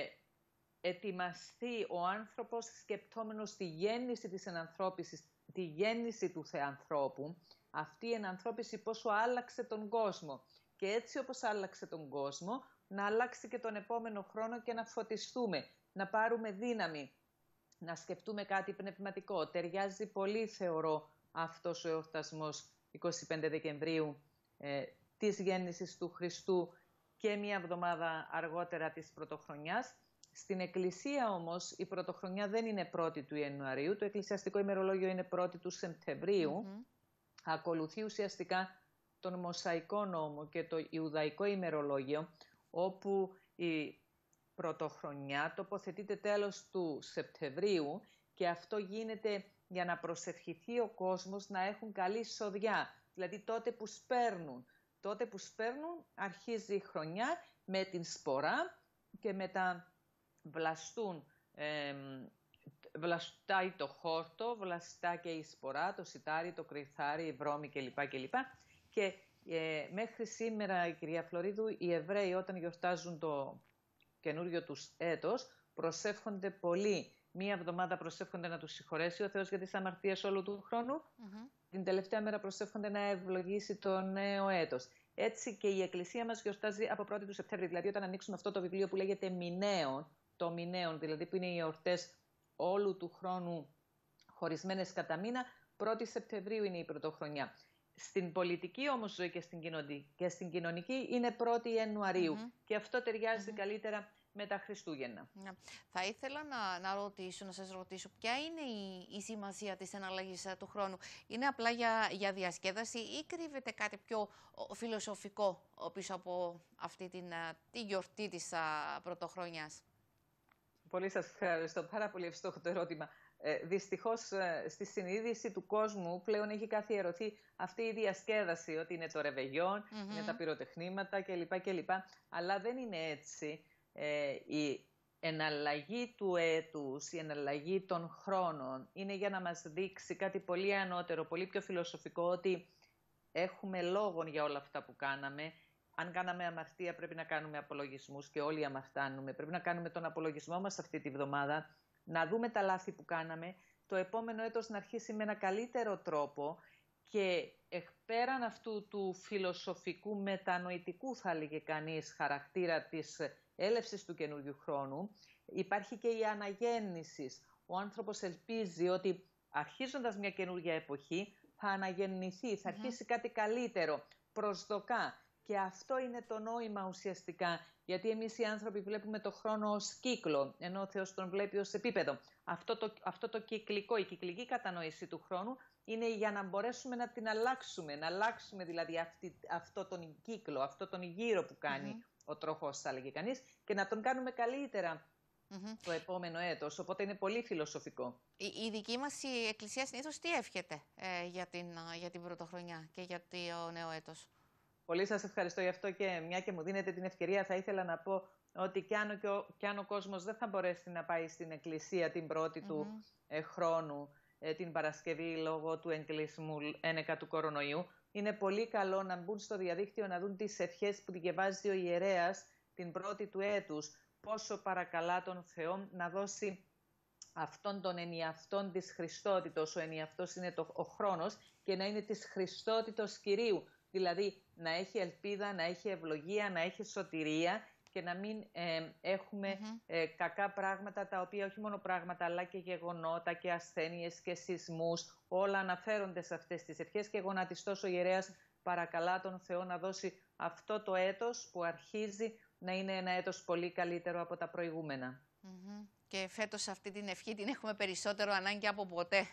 ετοιμαστεί ο άνθρωπος σκεπτόμενος τη γέννηση της ενανθρώπισης, τη γέννηση του Θεανθρώπου, αυτή η ενανθρώπιση πόσο άλλαξε τον κόσμο. Και έτσι όπως άλλαξε τον κόσμο, να αλλάξει και τον επόμενο χρόνο και να φωτιστούμε, να πάρουμε δύναμη, να σκεφτούμε κάτι πνευματικό. Ταιριάζει πολύ, θεωρώ, αυτός ο εορτασμός εικοστή πέμπτη Δεκεμβρίου ε, της γέννησης του Χριστού και μία εβδομάδα αργότερα της πρωτοχρονιάς. Στην Εκκλησία όμως η πρωτοχρονιά δεν είναι πρώτη του Ιανουαρίου, το εκκλησιαστικό ημερολόγιο είναι πρώτη του Σεπτεμβρίου. Mm-hmm. Ακολουθεί ουσιαστικά τον Μωσαϊκό νόμο και το Ιουδαϊκό ημερολόγιο, όπου η πρωτοχρονιά τοποθετείται τέλος του Σεπτεμβρίου και αυτό γίνεται για να προσευχηθεί ο κόσμος να έχουν καλή σοδιά, δηλαδή τότε που σπέρνουν. Τότε που σπέρνουν αρχίζει η χρονιά με την σπορά και με τα... Βλαστούν, ε, βλαστάει το χόρτο, βλαστά και η σπορά, το σιτάρι, το κρυθάρι, η βρώμη κλπ. κλπ. Και ε, μέχρι σήμερα, κυρία Φλωρίδου, οι Εβραίοι όταν γιορτάζουν το καινούριο τους έτος, προσεύχονται πολύ. Μία εβδομάδα προσεύχονται να τους συγχωρέσει ο Θεός για τις αμαρτίες όλου του χρόνου. Mm-hmm. Την τελευταία μέρα προσεύχονται να ευλογήσει το νέο έτος. Έτσι και η Εκκλησία μας γιορτάζει από πρώτη του Σεπτέμβρη. Δηλαδή, όταν ανοίξουμε αυτό το βιβλίο που λέγεται Μηναίων, το Μηναίων, δηλαδή που είναι οι εορτές όλου του χρόνου χωρισμένες κατά μήνα, πρώτη Σεπτεμβρίου είναι η πρωτοχρονιά. Στην πολιτική όμως ζωή και στην, κοινωνική, και στην κοινωνική είναι πρώτη Ιανουαρίου. Mm-hmm. Και αυτό ταιριάζει mm-hmm. καλύτερα με τα Χριστούγεννα. Yeah. Θα ήθελα να, να ρωτήσω, να σας ρωτήσω, ποια είναι η, η σημασία της εναλλαγής του χρόνου. Είναι απλά για, για διασκέδαση ή κρύβεται κάτι πιο φιλοσοφικό πίσω από αυτή την, τη γιορτή της α, πρωτοχρονιάς? Πολύ σας ευχαριστώ. Πάρα πολύ εύστοχο το ερώτημα. Ε, δυστυχώς ε, στη συνείδηση του κόσμου πλέον έχει καθιερωθεί αυτή η διασκέδαση, ότι είναι το ρεβεγιόν, mm-hmm. είναι τα πυροτεχνήματα κλπ. κλπ. Αλλά δεν είναι έτσι. Ε, η εναλλαγή του έτους, η εναλλαγή των χρόνων είναι για να μας δείξει κάτι πολύ ανώτερο, πολύ πιο φιλοσοφικό, ότι έχουμε λόγον για όλα αυτά που κάναμε. Αν κάναμε αμαρτία πρέπει να κάνουμε απολογισμούς και όλοι αμαρτάνουμε. Πρέπει να κάνουμε τον απολογισμό μας αυτή τη βδομάδα, να δούμε τα λάθη που κάναμε, το επόμενο έτος να αρχίσει με ένα καλύτερο τρόπο και πέραν αυτού του φιλοσοφικού, μετανοητικού θα έλεγε κανείς, χαρακτήρα της έλευσης του καινούριου χρόνου, υπάρχει και η αναγέννηση. Ο άνθρωπος ελπίζει ότι αρχίζοντας μια καινούργια εποχή θα αναγεννηθεί, θα αρχίσει mm-hmm. κάτι καλύτερο, προσδοκά. Και αυτό είναι το νόημα ουσιαστικά, γιατί εμείς οι άνθρωποι βλέπουμε το χρόνο ως κύκλο, ενώ ο Θεός τον βλέπει ως επίπεδο. Αυτό το, αυτό το κυκλικό, η κυκλική κατανόηση του χρόνου είναι για να μπορέσουμε να την αλλάξουμε, να αλλάξουμε δηλαδή αυτή, αυτό τον κύκλο, αυτό τον γύρο που κάνει mm-hmm. ο τροχός, θα έλεγε κανείς, και να τον κάνουμε καλύτερα mm-hmm. το επόμενο έτος. Οπότε είναι πολύ φιλοσοφικό. Η, η δική μας η Εκκλησία συνήθως τι εύχεται ε, για, την, για την πρωτοχρονιά και για το νέο έτος? Πολύ σας ευχαριστώ γι' αυτό, και μια και μου δίνετε την ευκαιρία θα ήθελα να πω ότι κι αν ο, κι αν ο κόσμος δεν θα μπορέσει να πάει στην Εκκλησία την πρώτη mm-hmm. του ε, χρόνου, ε, την Παρασκευή, λόγω του εγκλεισμού ένεκα του κορονοϊού, είναι πολύ καλό να μπουν στο διαδίκτυο να δουν τις ευχές που διαβάζει ο ιερέας την πρώτη του έτους, πόσο παρακαλά τον Θεό να δώσει αυτόν τον ενιαυτόν της Χριστότητος. Ο ενιαυτός είναι το, ο χρόνος, και να είναι της Χριστότητος Κυρίου. Δηλαδή να έχει ελπίδα, να έχει ευλογία, να έχει σωτηρία και να μην ε, έχουμε mm-hmm. ε, κακά πράγματα, τα οποία όχι μόνο πράγματα αλλά και γεγονότα και ασθένειες και σεισμούς, όλα αναφέρονται σε αυτές τις ευχές, και γονατιστός ο ιερέας παρακαλά τον Θεό να δώσει αυτό το έτος που αρχίζει να είναι ένα έτος πολύ καλύτερο από τα προηγούμενα. Mm-hmm. Και φέτος αυτή την ευχή την έχουμε περισσότερο ανάγκη από ποτέ.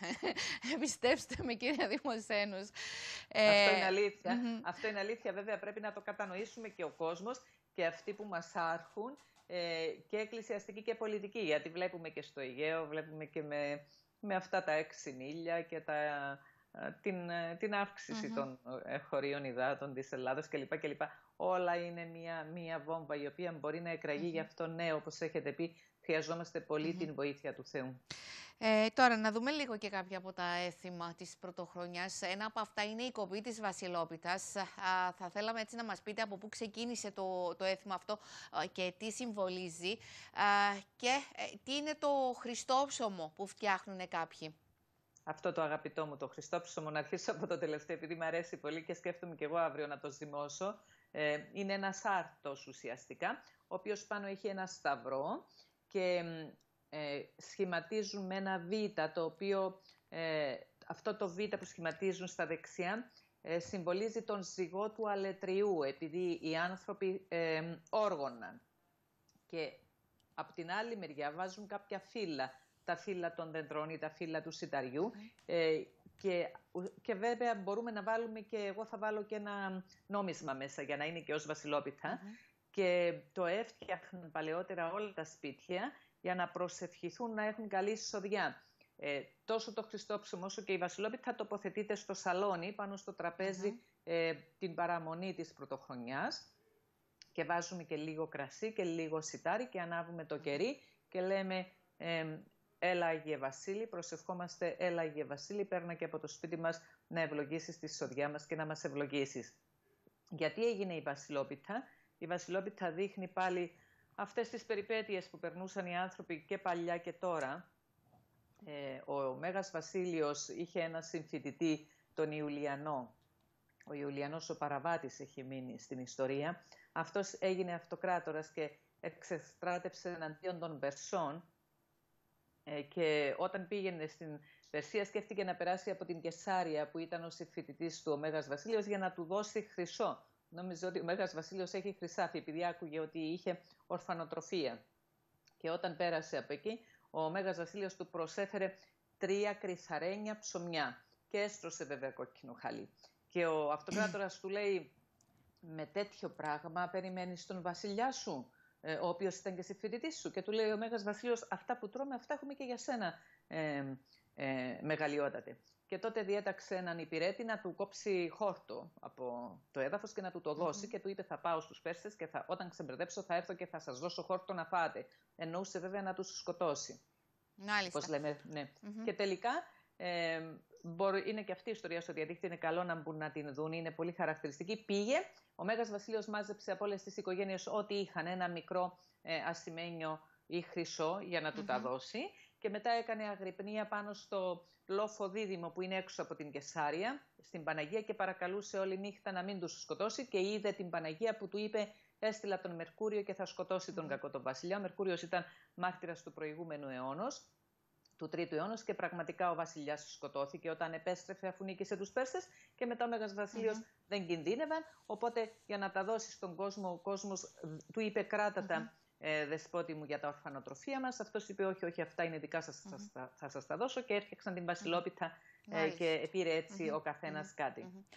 Πιστέψτε με, κύριε Δημοσθένους. Αυτό είναι αλήθεια. Mm-hmm. Αυτό είναι αλήθεια. Βέβαια πρέπει να το κατανοήσουμε και ο κόσμος και αυτοί που μας άρχουν, ε, και εκκλησιαστικοί και πολιτικοί. Γιατί βλέπουμε και στο Αιγαίο, βλέπουμε και με, με αυτά τα έξι μίλια και τα, την, την αύξηση mm-hmm. των χωρίων υδάτων της Ελλάδας κλπ. κλπ. Όλα είναι μια, μια βόμβα η οποία μπορεί να εκραγεί. Mm-hmm. Γι' αυτό ναι, όπως έχετε πει, χρειαζόμαστε πολύ mm-hmm. την βοήθεια του Θεού. Ε, τώρα, να δούμε λίγο και κάποια από τα έθιμα της πρωτοχρονιάς. Ένα από αυτά είναι η κοπή της Βασιλόπιτας. Α, θα θέλαμε έτσι να μας πείτε από πού ξεκίνησε το, το έθιμα αυτό α, και τι συμβολίζει. Α, και ε, τι είναι το Χριστόψωμο που φτιάχνουν κάποιοι. Αυτό το αγαπητό μου, το Χριστόψωμο, να αρχίσω από το τελευταίο, επειδή μου αρέσει πολύ και σκέφτομαι και εγώ αύριο να το ζυμώσω. Ε, είναι ένας άρτος ουσιαστικά, ο οποίος πάνω έχει ένα σταυρό και ε, σχηματίζουν με ένα Β, το οποίο ε, αυτό το Β που σχηματίζουν στα δεξιά ε, συμβολίζει τον ζυγό του αλετριού, επειδή οι άνθρωποι ε, όργωναν. Και από την άλλη μεριά βάζουν κάποια φύλλα, τα φύλλα των δεντρών ή τα φύλλα του σιταριού, mm. ε, και, και βέβαια μπορούμε να βάλουμε, και εγώ θα βάλω και ένα νόμισμα μέσα για να είναι και ως βασιλόπιτα. Mm-hmm. Και το έφτιαχναν παλαιότερα όλα τα σπίτια για να προσευχηθούν να έχουν καλή εισοδιά. Ε, τόσο το Χριστόψωμο όσο και η Βασιλόπιτα τοποθετείται στο σαλόνι, πάνω στο τραπέζι, mm-hmm. ε, την παραμονή της πρωτοχρονιάς, και βάζουμε και λίγο κρασί και λίγο σιτάρι και ανάβουμε το κερί και λέμε ε, έλα Άγιε Βασίλη, προσευχόμαστε έλα Άγιε Βασίλη, παίρνα και από το σπίτι μας να ευλογήσεις τη εισοδιά μας και να μας ευλογήσεις. Γιατί έγινε η Βασιλόπιτα? Η Βασιλόπιτα δείχνει πάλι αυτές τις περιπέτειες που περνούσαν οι άνθρωποι και παλιά και τώρα. Ε, ο Μέγας Βασίλειος είχε ένα συμφοιτητή, τον Ιουλιανό, ο Ιουλιανός ο Παραβάτης έχει μείνει στην ιστορία. Αυτός έγινε αυτοκράτορας και εξεστράτευσε εναντίον των Περσών ε, και όταν πήγαινε στην Περσία σκέφτηκε να περάσει από την Κεσάρια που ήταν ο συμφοιτητής του ο Μέγας Βασίλειος για να του δώσει χρυσό. Νόμιζε ότι ο Μέγας Βασίλειος έχει χρυσάφι επειδή άκουγε ότι είχε ορφανοτροφία. Και όταν πέρασε από εκεί, ο Μέγας Βασίλειος του προσέφερε τρία κρυθαρένια ψωμιά και έστρωσε βέβαια κόκκινο χαλί. Και ο αυτοκράτορας του λέει, με τέτοιο πράγμα περιμένεις τον βασιλιά σου, ε, ο οποίος ήταν και συμφοιτητής σου. Και του λέει ο Μέγας Βασίλειος, αυτά που τρώμε, αυτά έχουμε και για σένα, ε, ε, μεγαλειότατε. Και τότε διέταξε έναν υπηρέτη να του κόψει χόρτο από το έδαφος και να του το δώσει. Mm-hmm. Και του είπε, θα πάω στους Πέρσες και θα, όταν ξεμπερδέψω θα έρθω και θα σας δώσω χόρτο να φάτε. Εννοούσε βέβαια να τους σκοτώσει. Μάλιστα. Πώς λέμε, ναι. Mm-hmm. Και τελικά, ε, μπορεί, είναι και αυτή η ιστορία στο διαδίκτυο, είναι καλό να μπουν να την δουν, είναι πολύ χαρακτηριστική. Πήγε, ο Μέγας Βασίλειος μάζεψε από όλες τις οικογένειες ό,τι είχαν, ένα μικρό ε, ασημένιο ή χρυσό για να του mm-hmm. τα δώσει. Και μετά έκανε αγρυπνία πάνω στο λόφο Δίδυμο που είναι έξω από την Κεσάρια, στην Παναγία, και παρακαλούσε όλη νύχτα να μην τους σκοτώσει και είδε την Παναγία που του είπε, έστειλα τον Μερκούριο και θα σκοτώσει τον κακό τον βασιλιά. Ο Μερκούριος ήταν μάρτυρας του προηγούμενου αιώνος, του τρίτου αιώνος, και πραγματικά ο βασιλιάς σκοτώθηκε όταν επέστρεφε αφού νίκησε τους Πέρσες, και μετά ο Μέγας Βασίλειος mm-hmm. δεν κινδύνευαν, οπότε για να τα δώσει στον κόσμο, ο κόσμος του είπε, κράτα mm-hmm. Ε, δεσπότη μου για τα ορφανοτροφία μας. Αυτός είπε, όχι, όχι, αυτά είναι δικά σας, mm-hmm. θα, θα σας τα δώσω, και έφτιαξαν την βασιλόπιτα mm-hmm. ε, και πήρε έτσι mm-hmm. ο καθένας mm-hmm. κάτι. Mm-hmm.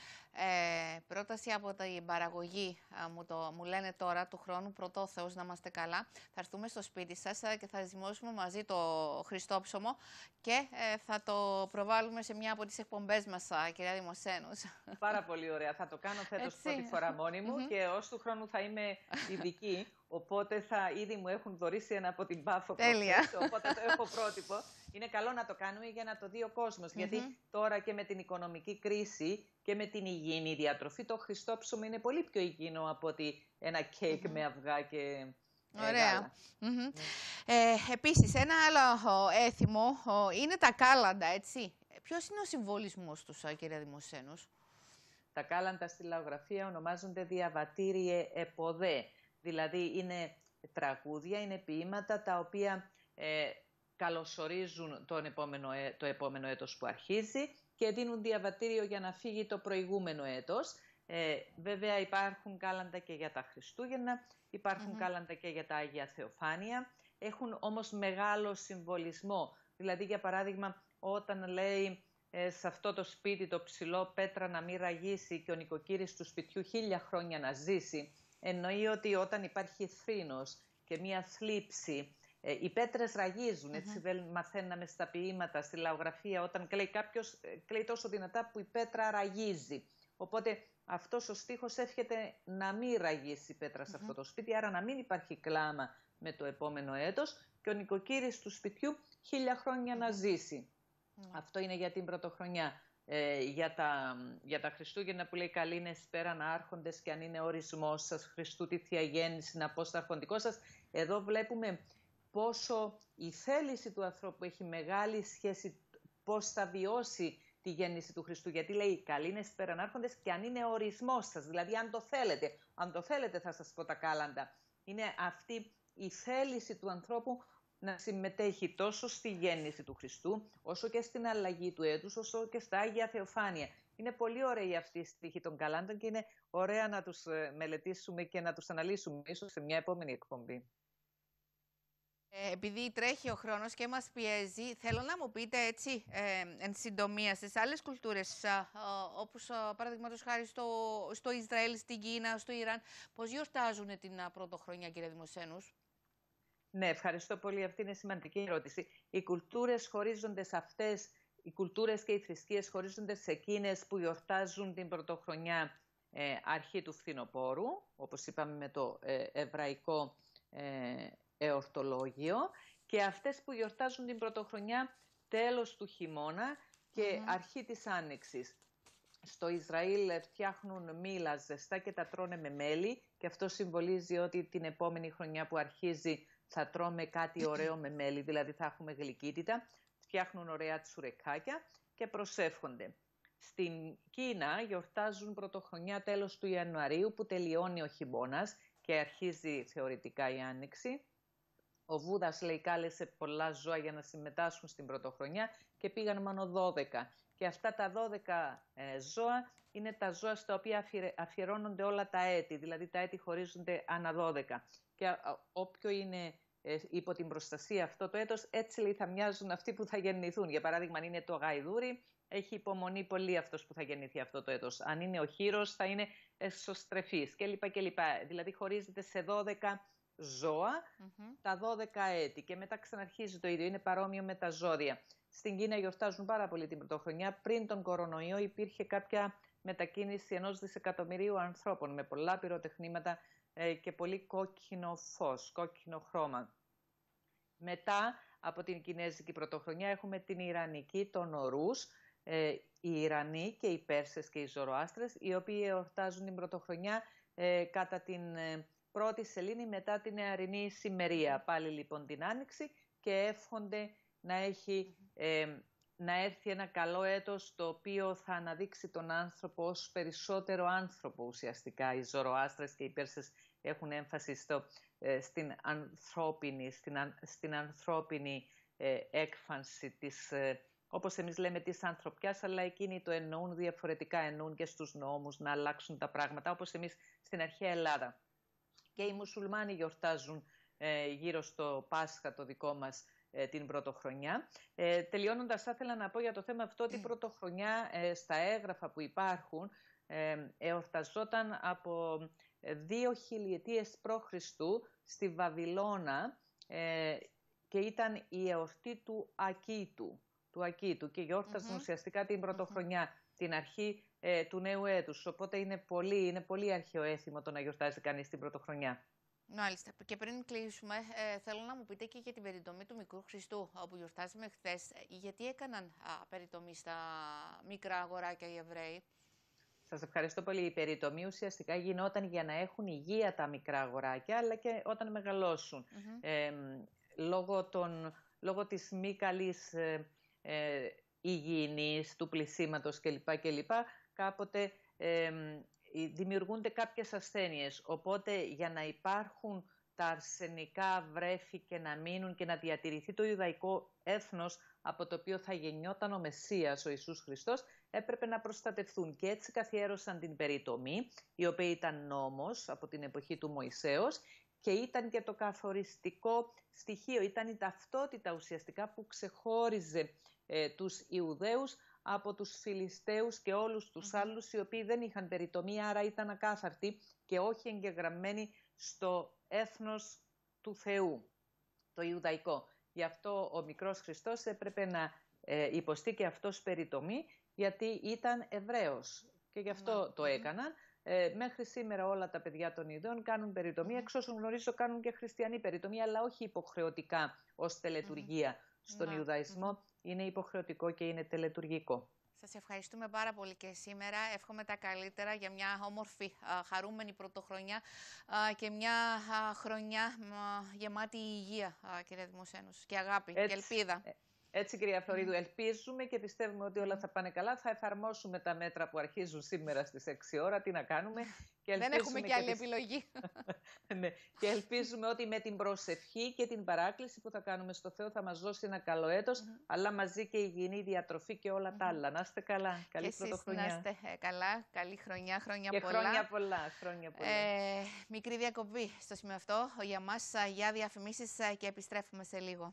Ε, πρόταση από την παραγωγή, α, μου, το, μου λένε τώρα, του χρόνου, πρωτό Θεός να είμαστε καλά, θα έρθουμε στο σπίτι σας και θα ζυμώσουμε μαζί το Χριστόψωμο και ε, θα το προβάλλουμε σε μια από τις εκπομπές μας, α, κυρία Δημοσθένους. Πάρα πολύ ωραία. Θα το κάνω φέτος πρώτη φορά μόνη μου mm-hmm. και ως του χρόνου θα είμαι ειδική. Οπότε θα ήδη μου έχουν δωρήσει ένα από την Πάφο. Τέλεια. Προχθές, οπότε το έχω πρότυπο. Είναι καλό να το κάνουμε για να το δει ο κόσμος. Mm-hmm. Γιατί τώρα και με την οικονομική κρίση και με την υγιεινή διατροφή, το Χριστόψωμο είναι πολύ πιο υγιεινό από ότι ένα κέικ mm-hmm. με αυγά και ωραία. Mm-hmm. Mm. Ε, επίσης, ένα άλλο έθιμο είναι τα κάλαντα, έτσι. Ποιος είναι ο συμβολισμός τους, κυρία Δημοσθένους? Τα κάλαντα στη λαογραφία ονομάζονται διαβατήριε εποδέ. Δηλαδή είναι τραγούδια, είναι ποίηματα τα οποία ε, καλωσορίζουν τον επόμενο, το επόμενο έτος που αρχίζει και δίνουν διαβατήριο για να φύγει το προηγούμενο έτος. Ε, βέβαια υπάρχουν κάλαντα και για τα Χριστούγεννα, υπάρχουν mm-hmm. κάλαντα και για τα Άγια Θεοφάνεια. Έχουν όμως μεγάλο συμβολισμό. Δηλαδή, για παράδειγμα, όταν λέει ε, σε αυτό το σπίτι το ψηλό πέτρα να μην ραγίσει και ο νοικοκύρης του σπιτιού χίλια χρόνια να ζήσει, εννοεί ότι όταν υπάρχει θρήνος και μία θλίψη, ε, οι πέτρες ραγίζουν. Mm-hmm. Έτσι δεν μαθαίναμε στα ποίηματα, στη λαογραφία, όταν κλαίει κάποιος, ε, κλαίει τόσο δυνατά που η πέτρα ραγίζει. Οπότε αυτός ο στίχος εύχεται να μην ραγίσει η πέτρα σε mm-hmm. αυτό το σπίτι, άρα να μην υπάρχει κλάμα με το επόμενο έτος και ο νοικοκύρης του σπιτιού χίλια χρόνια mm-hmm. να ζήσει. Mm-hmm. Αυτό είναι για την πρωτοχρονιά. Ε, για, τα, για τα Χριστούγεννα που λέει καλή είναι σπέραν άρχοντες και αν είναι ορισμός σας Χριστού τη Θεία Γέννηση να πω στα αρχοντικό σας. Εδώ βλέπουμε πόσο η θέληση του ανθρώπου έχει μεγάλη σχέση πώς θα βιώσει τη γέννηση του Χριστού. Γιατί λέει καλή είναι σπέραν άρχοντες και αν είναι ορισμός σας, δηλαδή αν το θέλετε, αν το θέλετε θα σας πω τα κάλαντα. Είναι αυτή η θέληση του ανθρώπου να συμμετέχει τόσο στη γέννηση του Χριστού, όσο και στην αλλαγή του έτους, όσο και στα Άγια Θεοφάνεια. Είναι πολύ ωραία αυτή η στίχη των καλάντων και είναι ωραία να τους μελετήσουμε και να τους αναλύσουμε, ίσως σε μια επόμενη εκπομπή. Ε, επειδή τρέχει ο χρόνος και μας πιέζει, θέλω να μου πείτε έτσι, ε, εν συντομία, στις άλλες κουλτούρες, ε, ε, όπως ε, παραδείγματος χάρη στο, στο Ισραήλ, στην Κίνα, στο Ιράν, πώς γιορτάζουν την πρωτοχρονιά, κύριε Δημοσθένους? Ναι, ευχαριστώ πολύ. Αυτή είναι σημαντική ερώτηση. Οι κουλτούρες χωρίζονται σε αυτές, οι κουλτούρες και οι θρησκείες χωρίζονται σε εκείνες που γιορτάζουν την πρωτοχρονιά ε, αρχή του φθινοπόρου, όπως είπαμε με το ε, εβραϊκό ε, εορτολόγιο, και αυτές που γιορτάζουν την πρωτοχρονιά τέλος του χειμώνα και mm-hmm. αρχή της άνοιξης. Στο Ισραήλ φτιάχνουν μήλα ζεστά και τα τρώνε με μέλι και αυτό συμβολίζει ότι την επόμενη χρονιά που αρχίζει θα τρώμε κάτι ωραίο με μέλι, δηλαδή θα έχουμε γλυκύτητα, φτιάχνουν ωραία τσουρεκάκια και προσεύχονται. Στην Κίνα γιορτάζουν πρωτοχρονιά τέλος του Ιανουαρίου, που τελειώνει ο χειμώνας και αρχίζει θεωρητικά η Άνοιξη. Ο Βούδας, λέει, κάλεσε πολλά ζώα για να συμμετάσχουν στην πρωτοχρονιά και πήγαν μόνο δώδεκα. Και αυτά τα δώδεκα ε, ζώα είναι τα ζώα στα οποία αφιερώνονται όλα τα έτη, δηλαδή τα έτη χωρίζονται ανά δώδεκα. Και α, όποιο είναι ε, υπό την προστασία αυτό το έτος, έτσι, λέει, θα μοιάζουν αυτοί που θα γεννηθούν. Για παράδειγμα, αν είναι το γαϊδούρι, έχει υπομονή πολύ αυτός που θα γεννηθεί αυτό το έτος. Αν είναι ο χήρος, θα είναι εσωστρεφής κλπ. κλπ. Δηλαδή χωρίζεται σε δώδεκα ζώα, mm-hmm. τα δώδεκα έτη, και μετά ξαναρχίζει το ίδιο. Είναι παρόμοιο με τα ζώδια. Στην Κίνα γιορτάζουν πάρα πολύ την πρωτοχρονιά. Πριν τον κορονοϊό υπήρχε κάποια μετακίνηση ενός δισεκατομμυρίου ανθρώπων με πολλά πυροτεχνήματα ε, και πολύ κόκκινο φως, κόκκινο χρώμα. Μετά από την Κινέζικη πρωτοχρονιά έχουμε την Ιρανική, τον Ορούς, ε, οι Ιρανοί και οι Πέρσες και οι Ζωροάστρες, οι οποίοι εορτάζουν την πρωτοχρονιά ε, κατά την ε, πρώτη σελήνη μετά την νεαρινή ησημερία. Πάλι λοιπόν την Άνοιξη, και εύχονται να, έχει, ε, να έρθει ένα καλό έτος, το οποίο θα αναδείξει τον άνθρωπο ως περισσότερο άνθρωπο ουσιαστικά. Οι Ζωροάστρες και οι Πέρσες έχουν έμφαση στο, ε, στην ανθρώπινη, στην, αν, στην ανθρώπινη ε, έκφανση της, ε, όπως εμείς λέμε, της ανθρωπιάς, αλλά εκείνοι το εννοούν διαφορετικά, εννοούν και στους νόμους να αλλάξουν τα πράγματα, όπως εμείς στην αρχαία Ελλάδα. Και οι μουσουλμάνοι γιορτάζουν ε, γύρω στο Πάσχα το δικό μας ε, την πρωτοχρονιά. Ε, τελειώνοντας, θα ήθελα να πω για το θέμα αυτό ότι η πρωτοχρονιά ε, στα έγγραφα που υπάρχουν ε, εορταζόταν από δύο χιλιετίες π.Χ. στη Βαβυλώνα ε, και ήταν η εορτή του Ακίτου, του Ακίτου και γιόρταζαν mm-hmm. ουσιαστικά την πρωτοχρονιά, mm-hmm. την αρχή ε, του νέου έτους. Οπότε είναι πολύ, είναι πολύ αρχαίο έθιμο το να γιορτάζει κανείς την πρωτοχρονιά. Μάλιστα. Και πριν κλείσουμε, ε, θέλω να μου πείτε και για την περιτομή του Μικρού Χριστού, όπου γιορτάζουμε χθες. Γιατί έκαναν α, περιτομή στα μικρά αγοράκια οι Εβραίοι? Σας ευχαριστώ πολύ. Η περιτομή ουσιαστικά γινόταν για να έχουν υγεία τα μικρά αγοράκια, αλλά και όταν μεγαλώσουν. Mm-hmm. Ε, λόγω, των, λόγω της μη καλής ε, ε, υγιεινής, του πλυσίματος κλπ. κλπ. Κάποτε ε, δημιουργούνται κάποιες ασθένειες. Οπότε για να υπάρχουν τα αρσενικά βρέφη και να μείνουν και να διατηρηθεί το Ιουδαϊκό έθνος από το οποίο θα γεννιόταν ο Μεσσίας, ο Ιησούς Χριστός, έπρεπε να προστατευθούν. Και έτσι καθιέρωσαν την περιτομή, η οποία ήταν νόμος από την εποχή του Μωυσέως και ήταν και το καθοριστικό στοιχείο, ήταν η ταυτότητα ουσιαστικά που ξεχώριζε ε, τους Ιουδαίους από τους Φιλιστέους και όλους τους mm-hmm. άλλους, οι οποίοι δεν είχαν περιτομή, άρα ήταν ακάθαρτοι και όχι εγγεγραμμένοι στο έθνος του Θεού, το Ιουδαϊκό. Γι' αυτό ο μικρός Χριστός έπρεπε να ε, υποστεί και αυτός περιτομή, γιατί ήταν Εβραίος και γι' αυτό mm-hmm. το έκαναν. Ε, μέχρι σήμερα όλα τα παιδιά των Ιδών κάνουν περιτομή, mm-hmm. εξ όσων γνωρίζω κάνουν και χριστιανοί περιτομή, αλλά όχι υποχρεωτικά ως τελετουργία. Mm-hmm. Στον mm-hmm. Ιουδαϊσμό είναι υποχρεωτικό και είναι τελετουργικό. Σας ευχαριστούμε πάρα πολύ και σήμερα. Εύχομαι τα καλύτερα για μια όμορφη, χαρούμενη πρωτοχρονιά και μια χρονιά γεμάτη υγεία, κύριε Δημοσένους, και αγάπη έτσι, και ελπίδα. Έτσι, κυρία Φλωρίδου, ελπίζουμε και πιστεύουμε ότι όλα θα πάνε καλά. Θα εφαρμόσουμε τα μέτρα που αρχίζουν σήμερα στις έξι ώρα. Τι να κάνουμε. Και δεν έχουμε και άλλη επιλογή. Ναι. Και ελπίζουμε ότι με την προσευχή και την παράκληση που θα κάνουμε στο Θεό θα μας δώσει ένα καλό έτος, mm-hmm. αλλά μαζί και υγιεινή διατροφή και όλα mm-hmm. τα άλλα. Να είστε καλά. Καλή και πρωτοχρονιά. Να είστε καλά. Καλή χρονιά. Χρόνια και πολλά. Χρόνια πολλά. Χρόνια πολλά. Ε, μικρή διακοπή στο σημείο αυτό. Για μας, για διαφημίσεις και επιστρέφουμε σε λίγο.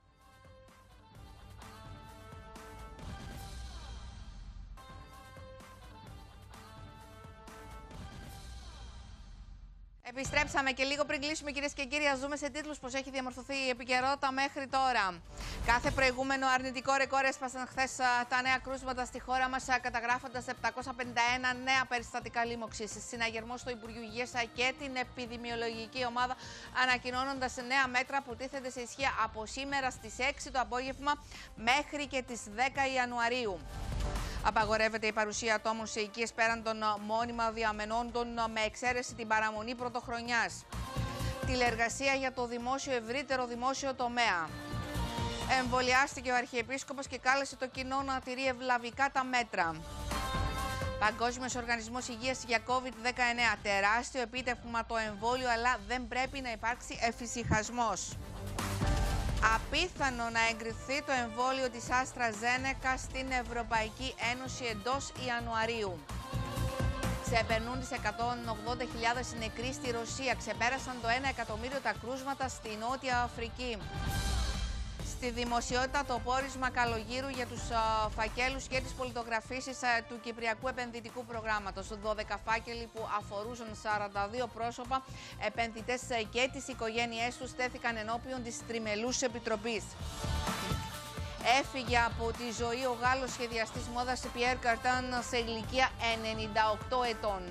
Επιστρέψαμε και λίγο πριν κλείσουμε, κυρίες και κύριοι, ας δούμε σε τίτλους πως έχει διαμορφωθεί η επικαιρότητα μέχρι τώρα. Κάθε προηγούμενο αρνητικό ρεκόρ έσπασαν χθες τα νέα κρούσματα στη χώρα μας, καταγράφοντας επτακόσια πενήντα ένα νέα περιστατικά λίμωξης. Συναγερμό στο Υπουργείο Υγείας και την επιδημιολογική ομάδα, ανακοινώνοντας νέα μέτρα που τίθενται σε ισχύ από σήμερα στις έξι το απόγευμα μέχρι και τις δέκα Ιανουαρίου. Απαγορεύεται η παρουσία ατόμων σε οικίες πέραν των μόνιμα διαμενόντων, με εξαίρεση την παραμονή πρωτοχρονιάς. Τηλεεργασία για το δημόσιο, ευρύτερο δημόσιο τομέα. Εμβολιάστηκε ο Αρχιεπίσκοπος και κάλεσε το κοινό να τηρεί ευλαβικά τα μέτρα. Παγκόσμιος Οργανισμός Υγείας για κόβιντ δεκαεννέα. Τεράστιο επίτευγμα το εμβόλιο, αλλά δεν πρέπει να υπάρξει εφησυχασμός. Απίθανο να εγκριθεί το εμβόλιο της AstraZeneca στην Ευρωπαϊκή Ένωση εντός Ιανουαρίου. Ξεπερνούν τις εκατόν ογδόντα χιλιάδες νεκροί στη Ρωσία. Ξεπέρασαν το ένα εκατομμύριο τα κρούσματα στη Νότια Αφρική. Στη δημοσιότητα το πόρισμα καλογύρου για τους α, φακέλους και τις πολιτογραφίσεις α, του Κυπριακού Επενδυτικού Προγράμματος. δώδεκα φάκελοι που αφορούσαν σαράντα δύο πρόσωπα, επενδυτές και τις οικογένειές τους στέθηκαν ενώπιον της Τριμελούς Επιτροπής. Έφυγε από τη ζωή ο Γάλλος σχεδιαστής μόδας Πιέρ Καρτάν σε ηλικία ενενήντα οκτώ ετών.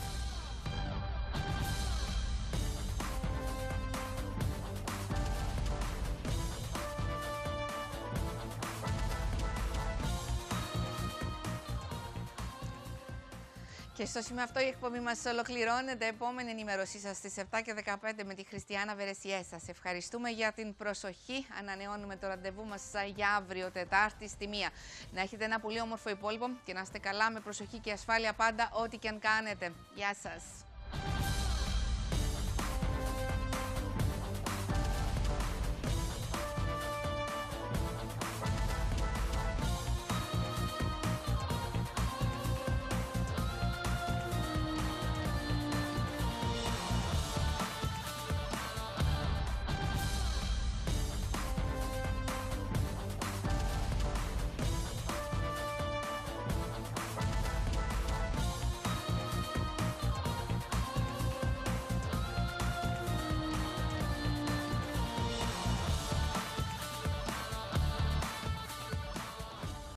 Και στο σημείο αυτό η εκπομπή μας ολοκληρώνεται. Επόμενη ενημέρωσή σας στις επτά και δεκαπέντε με τη Χριστιάνα Βερεσιέ. Σας ευχαριστούμε για την προσοχή. Ανανεώνουμε το ραντεβού μας για αύριο Τετάρτη στη μία. Να έχετε ένα πολύ όμορφο υπόλοιπο και να είστε καλά, με προσοχή και ασφάλεια πάντα ό,τι και αν κάνετε. Γεια σας.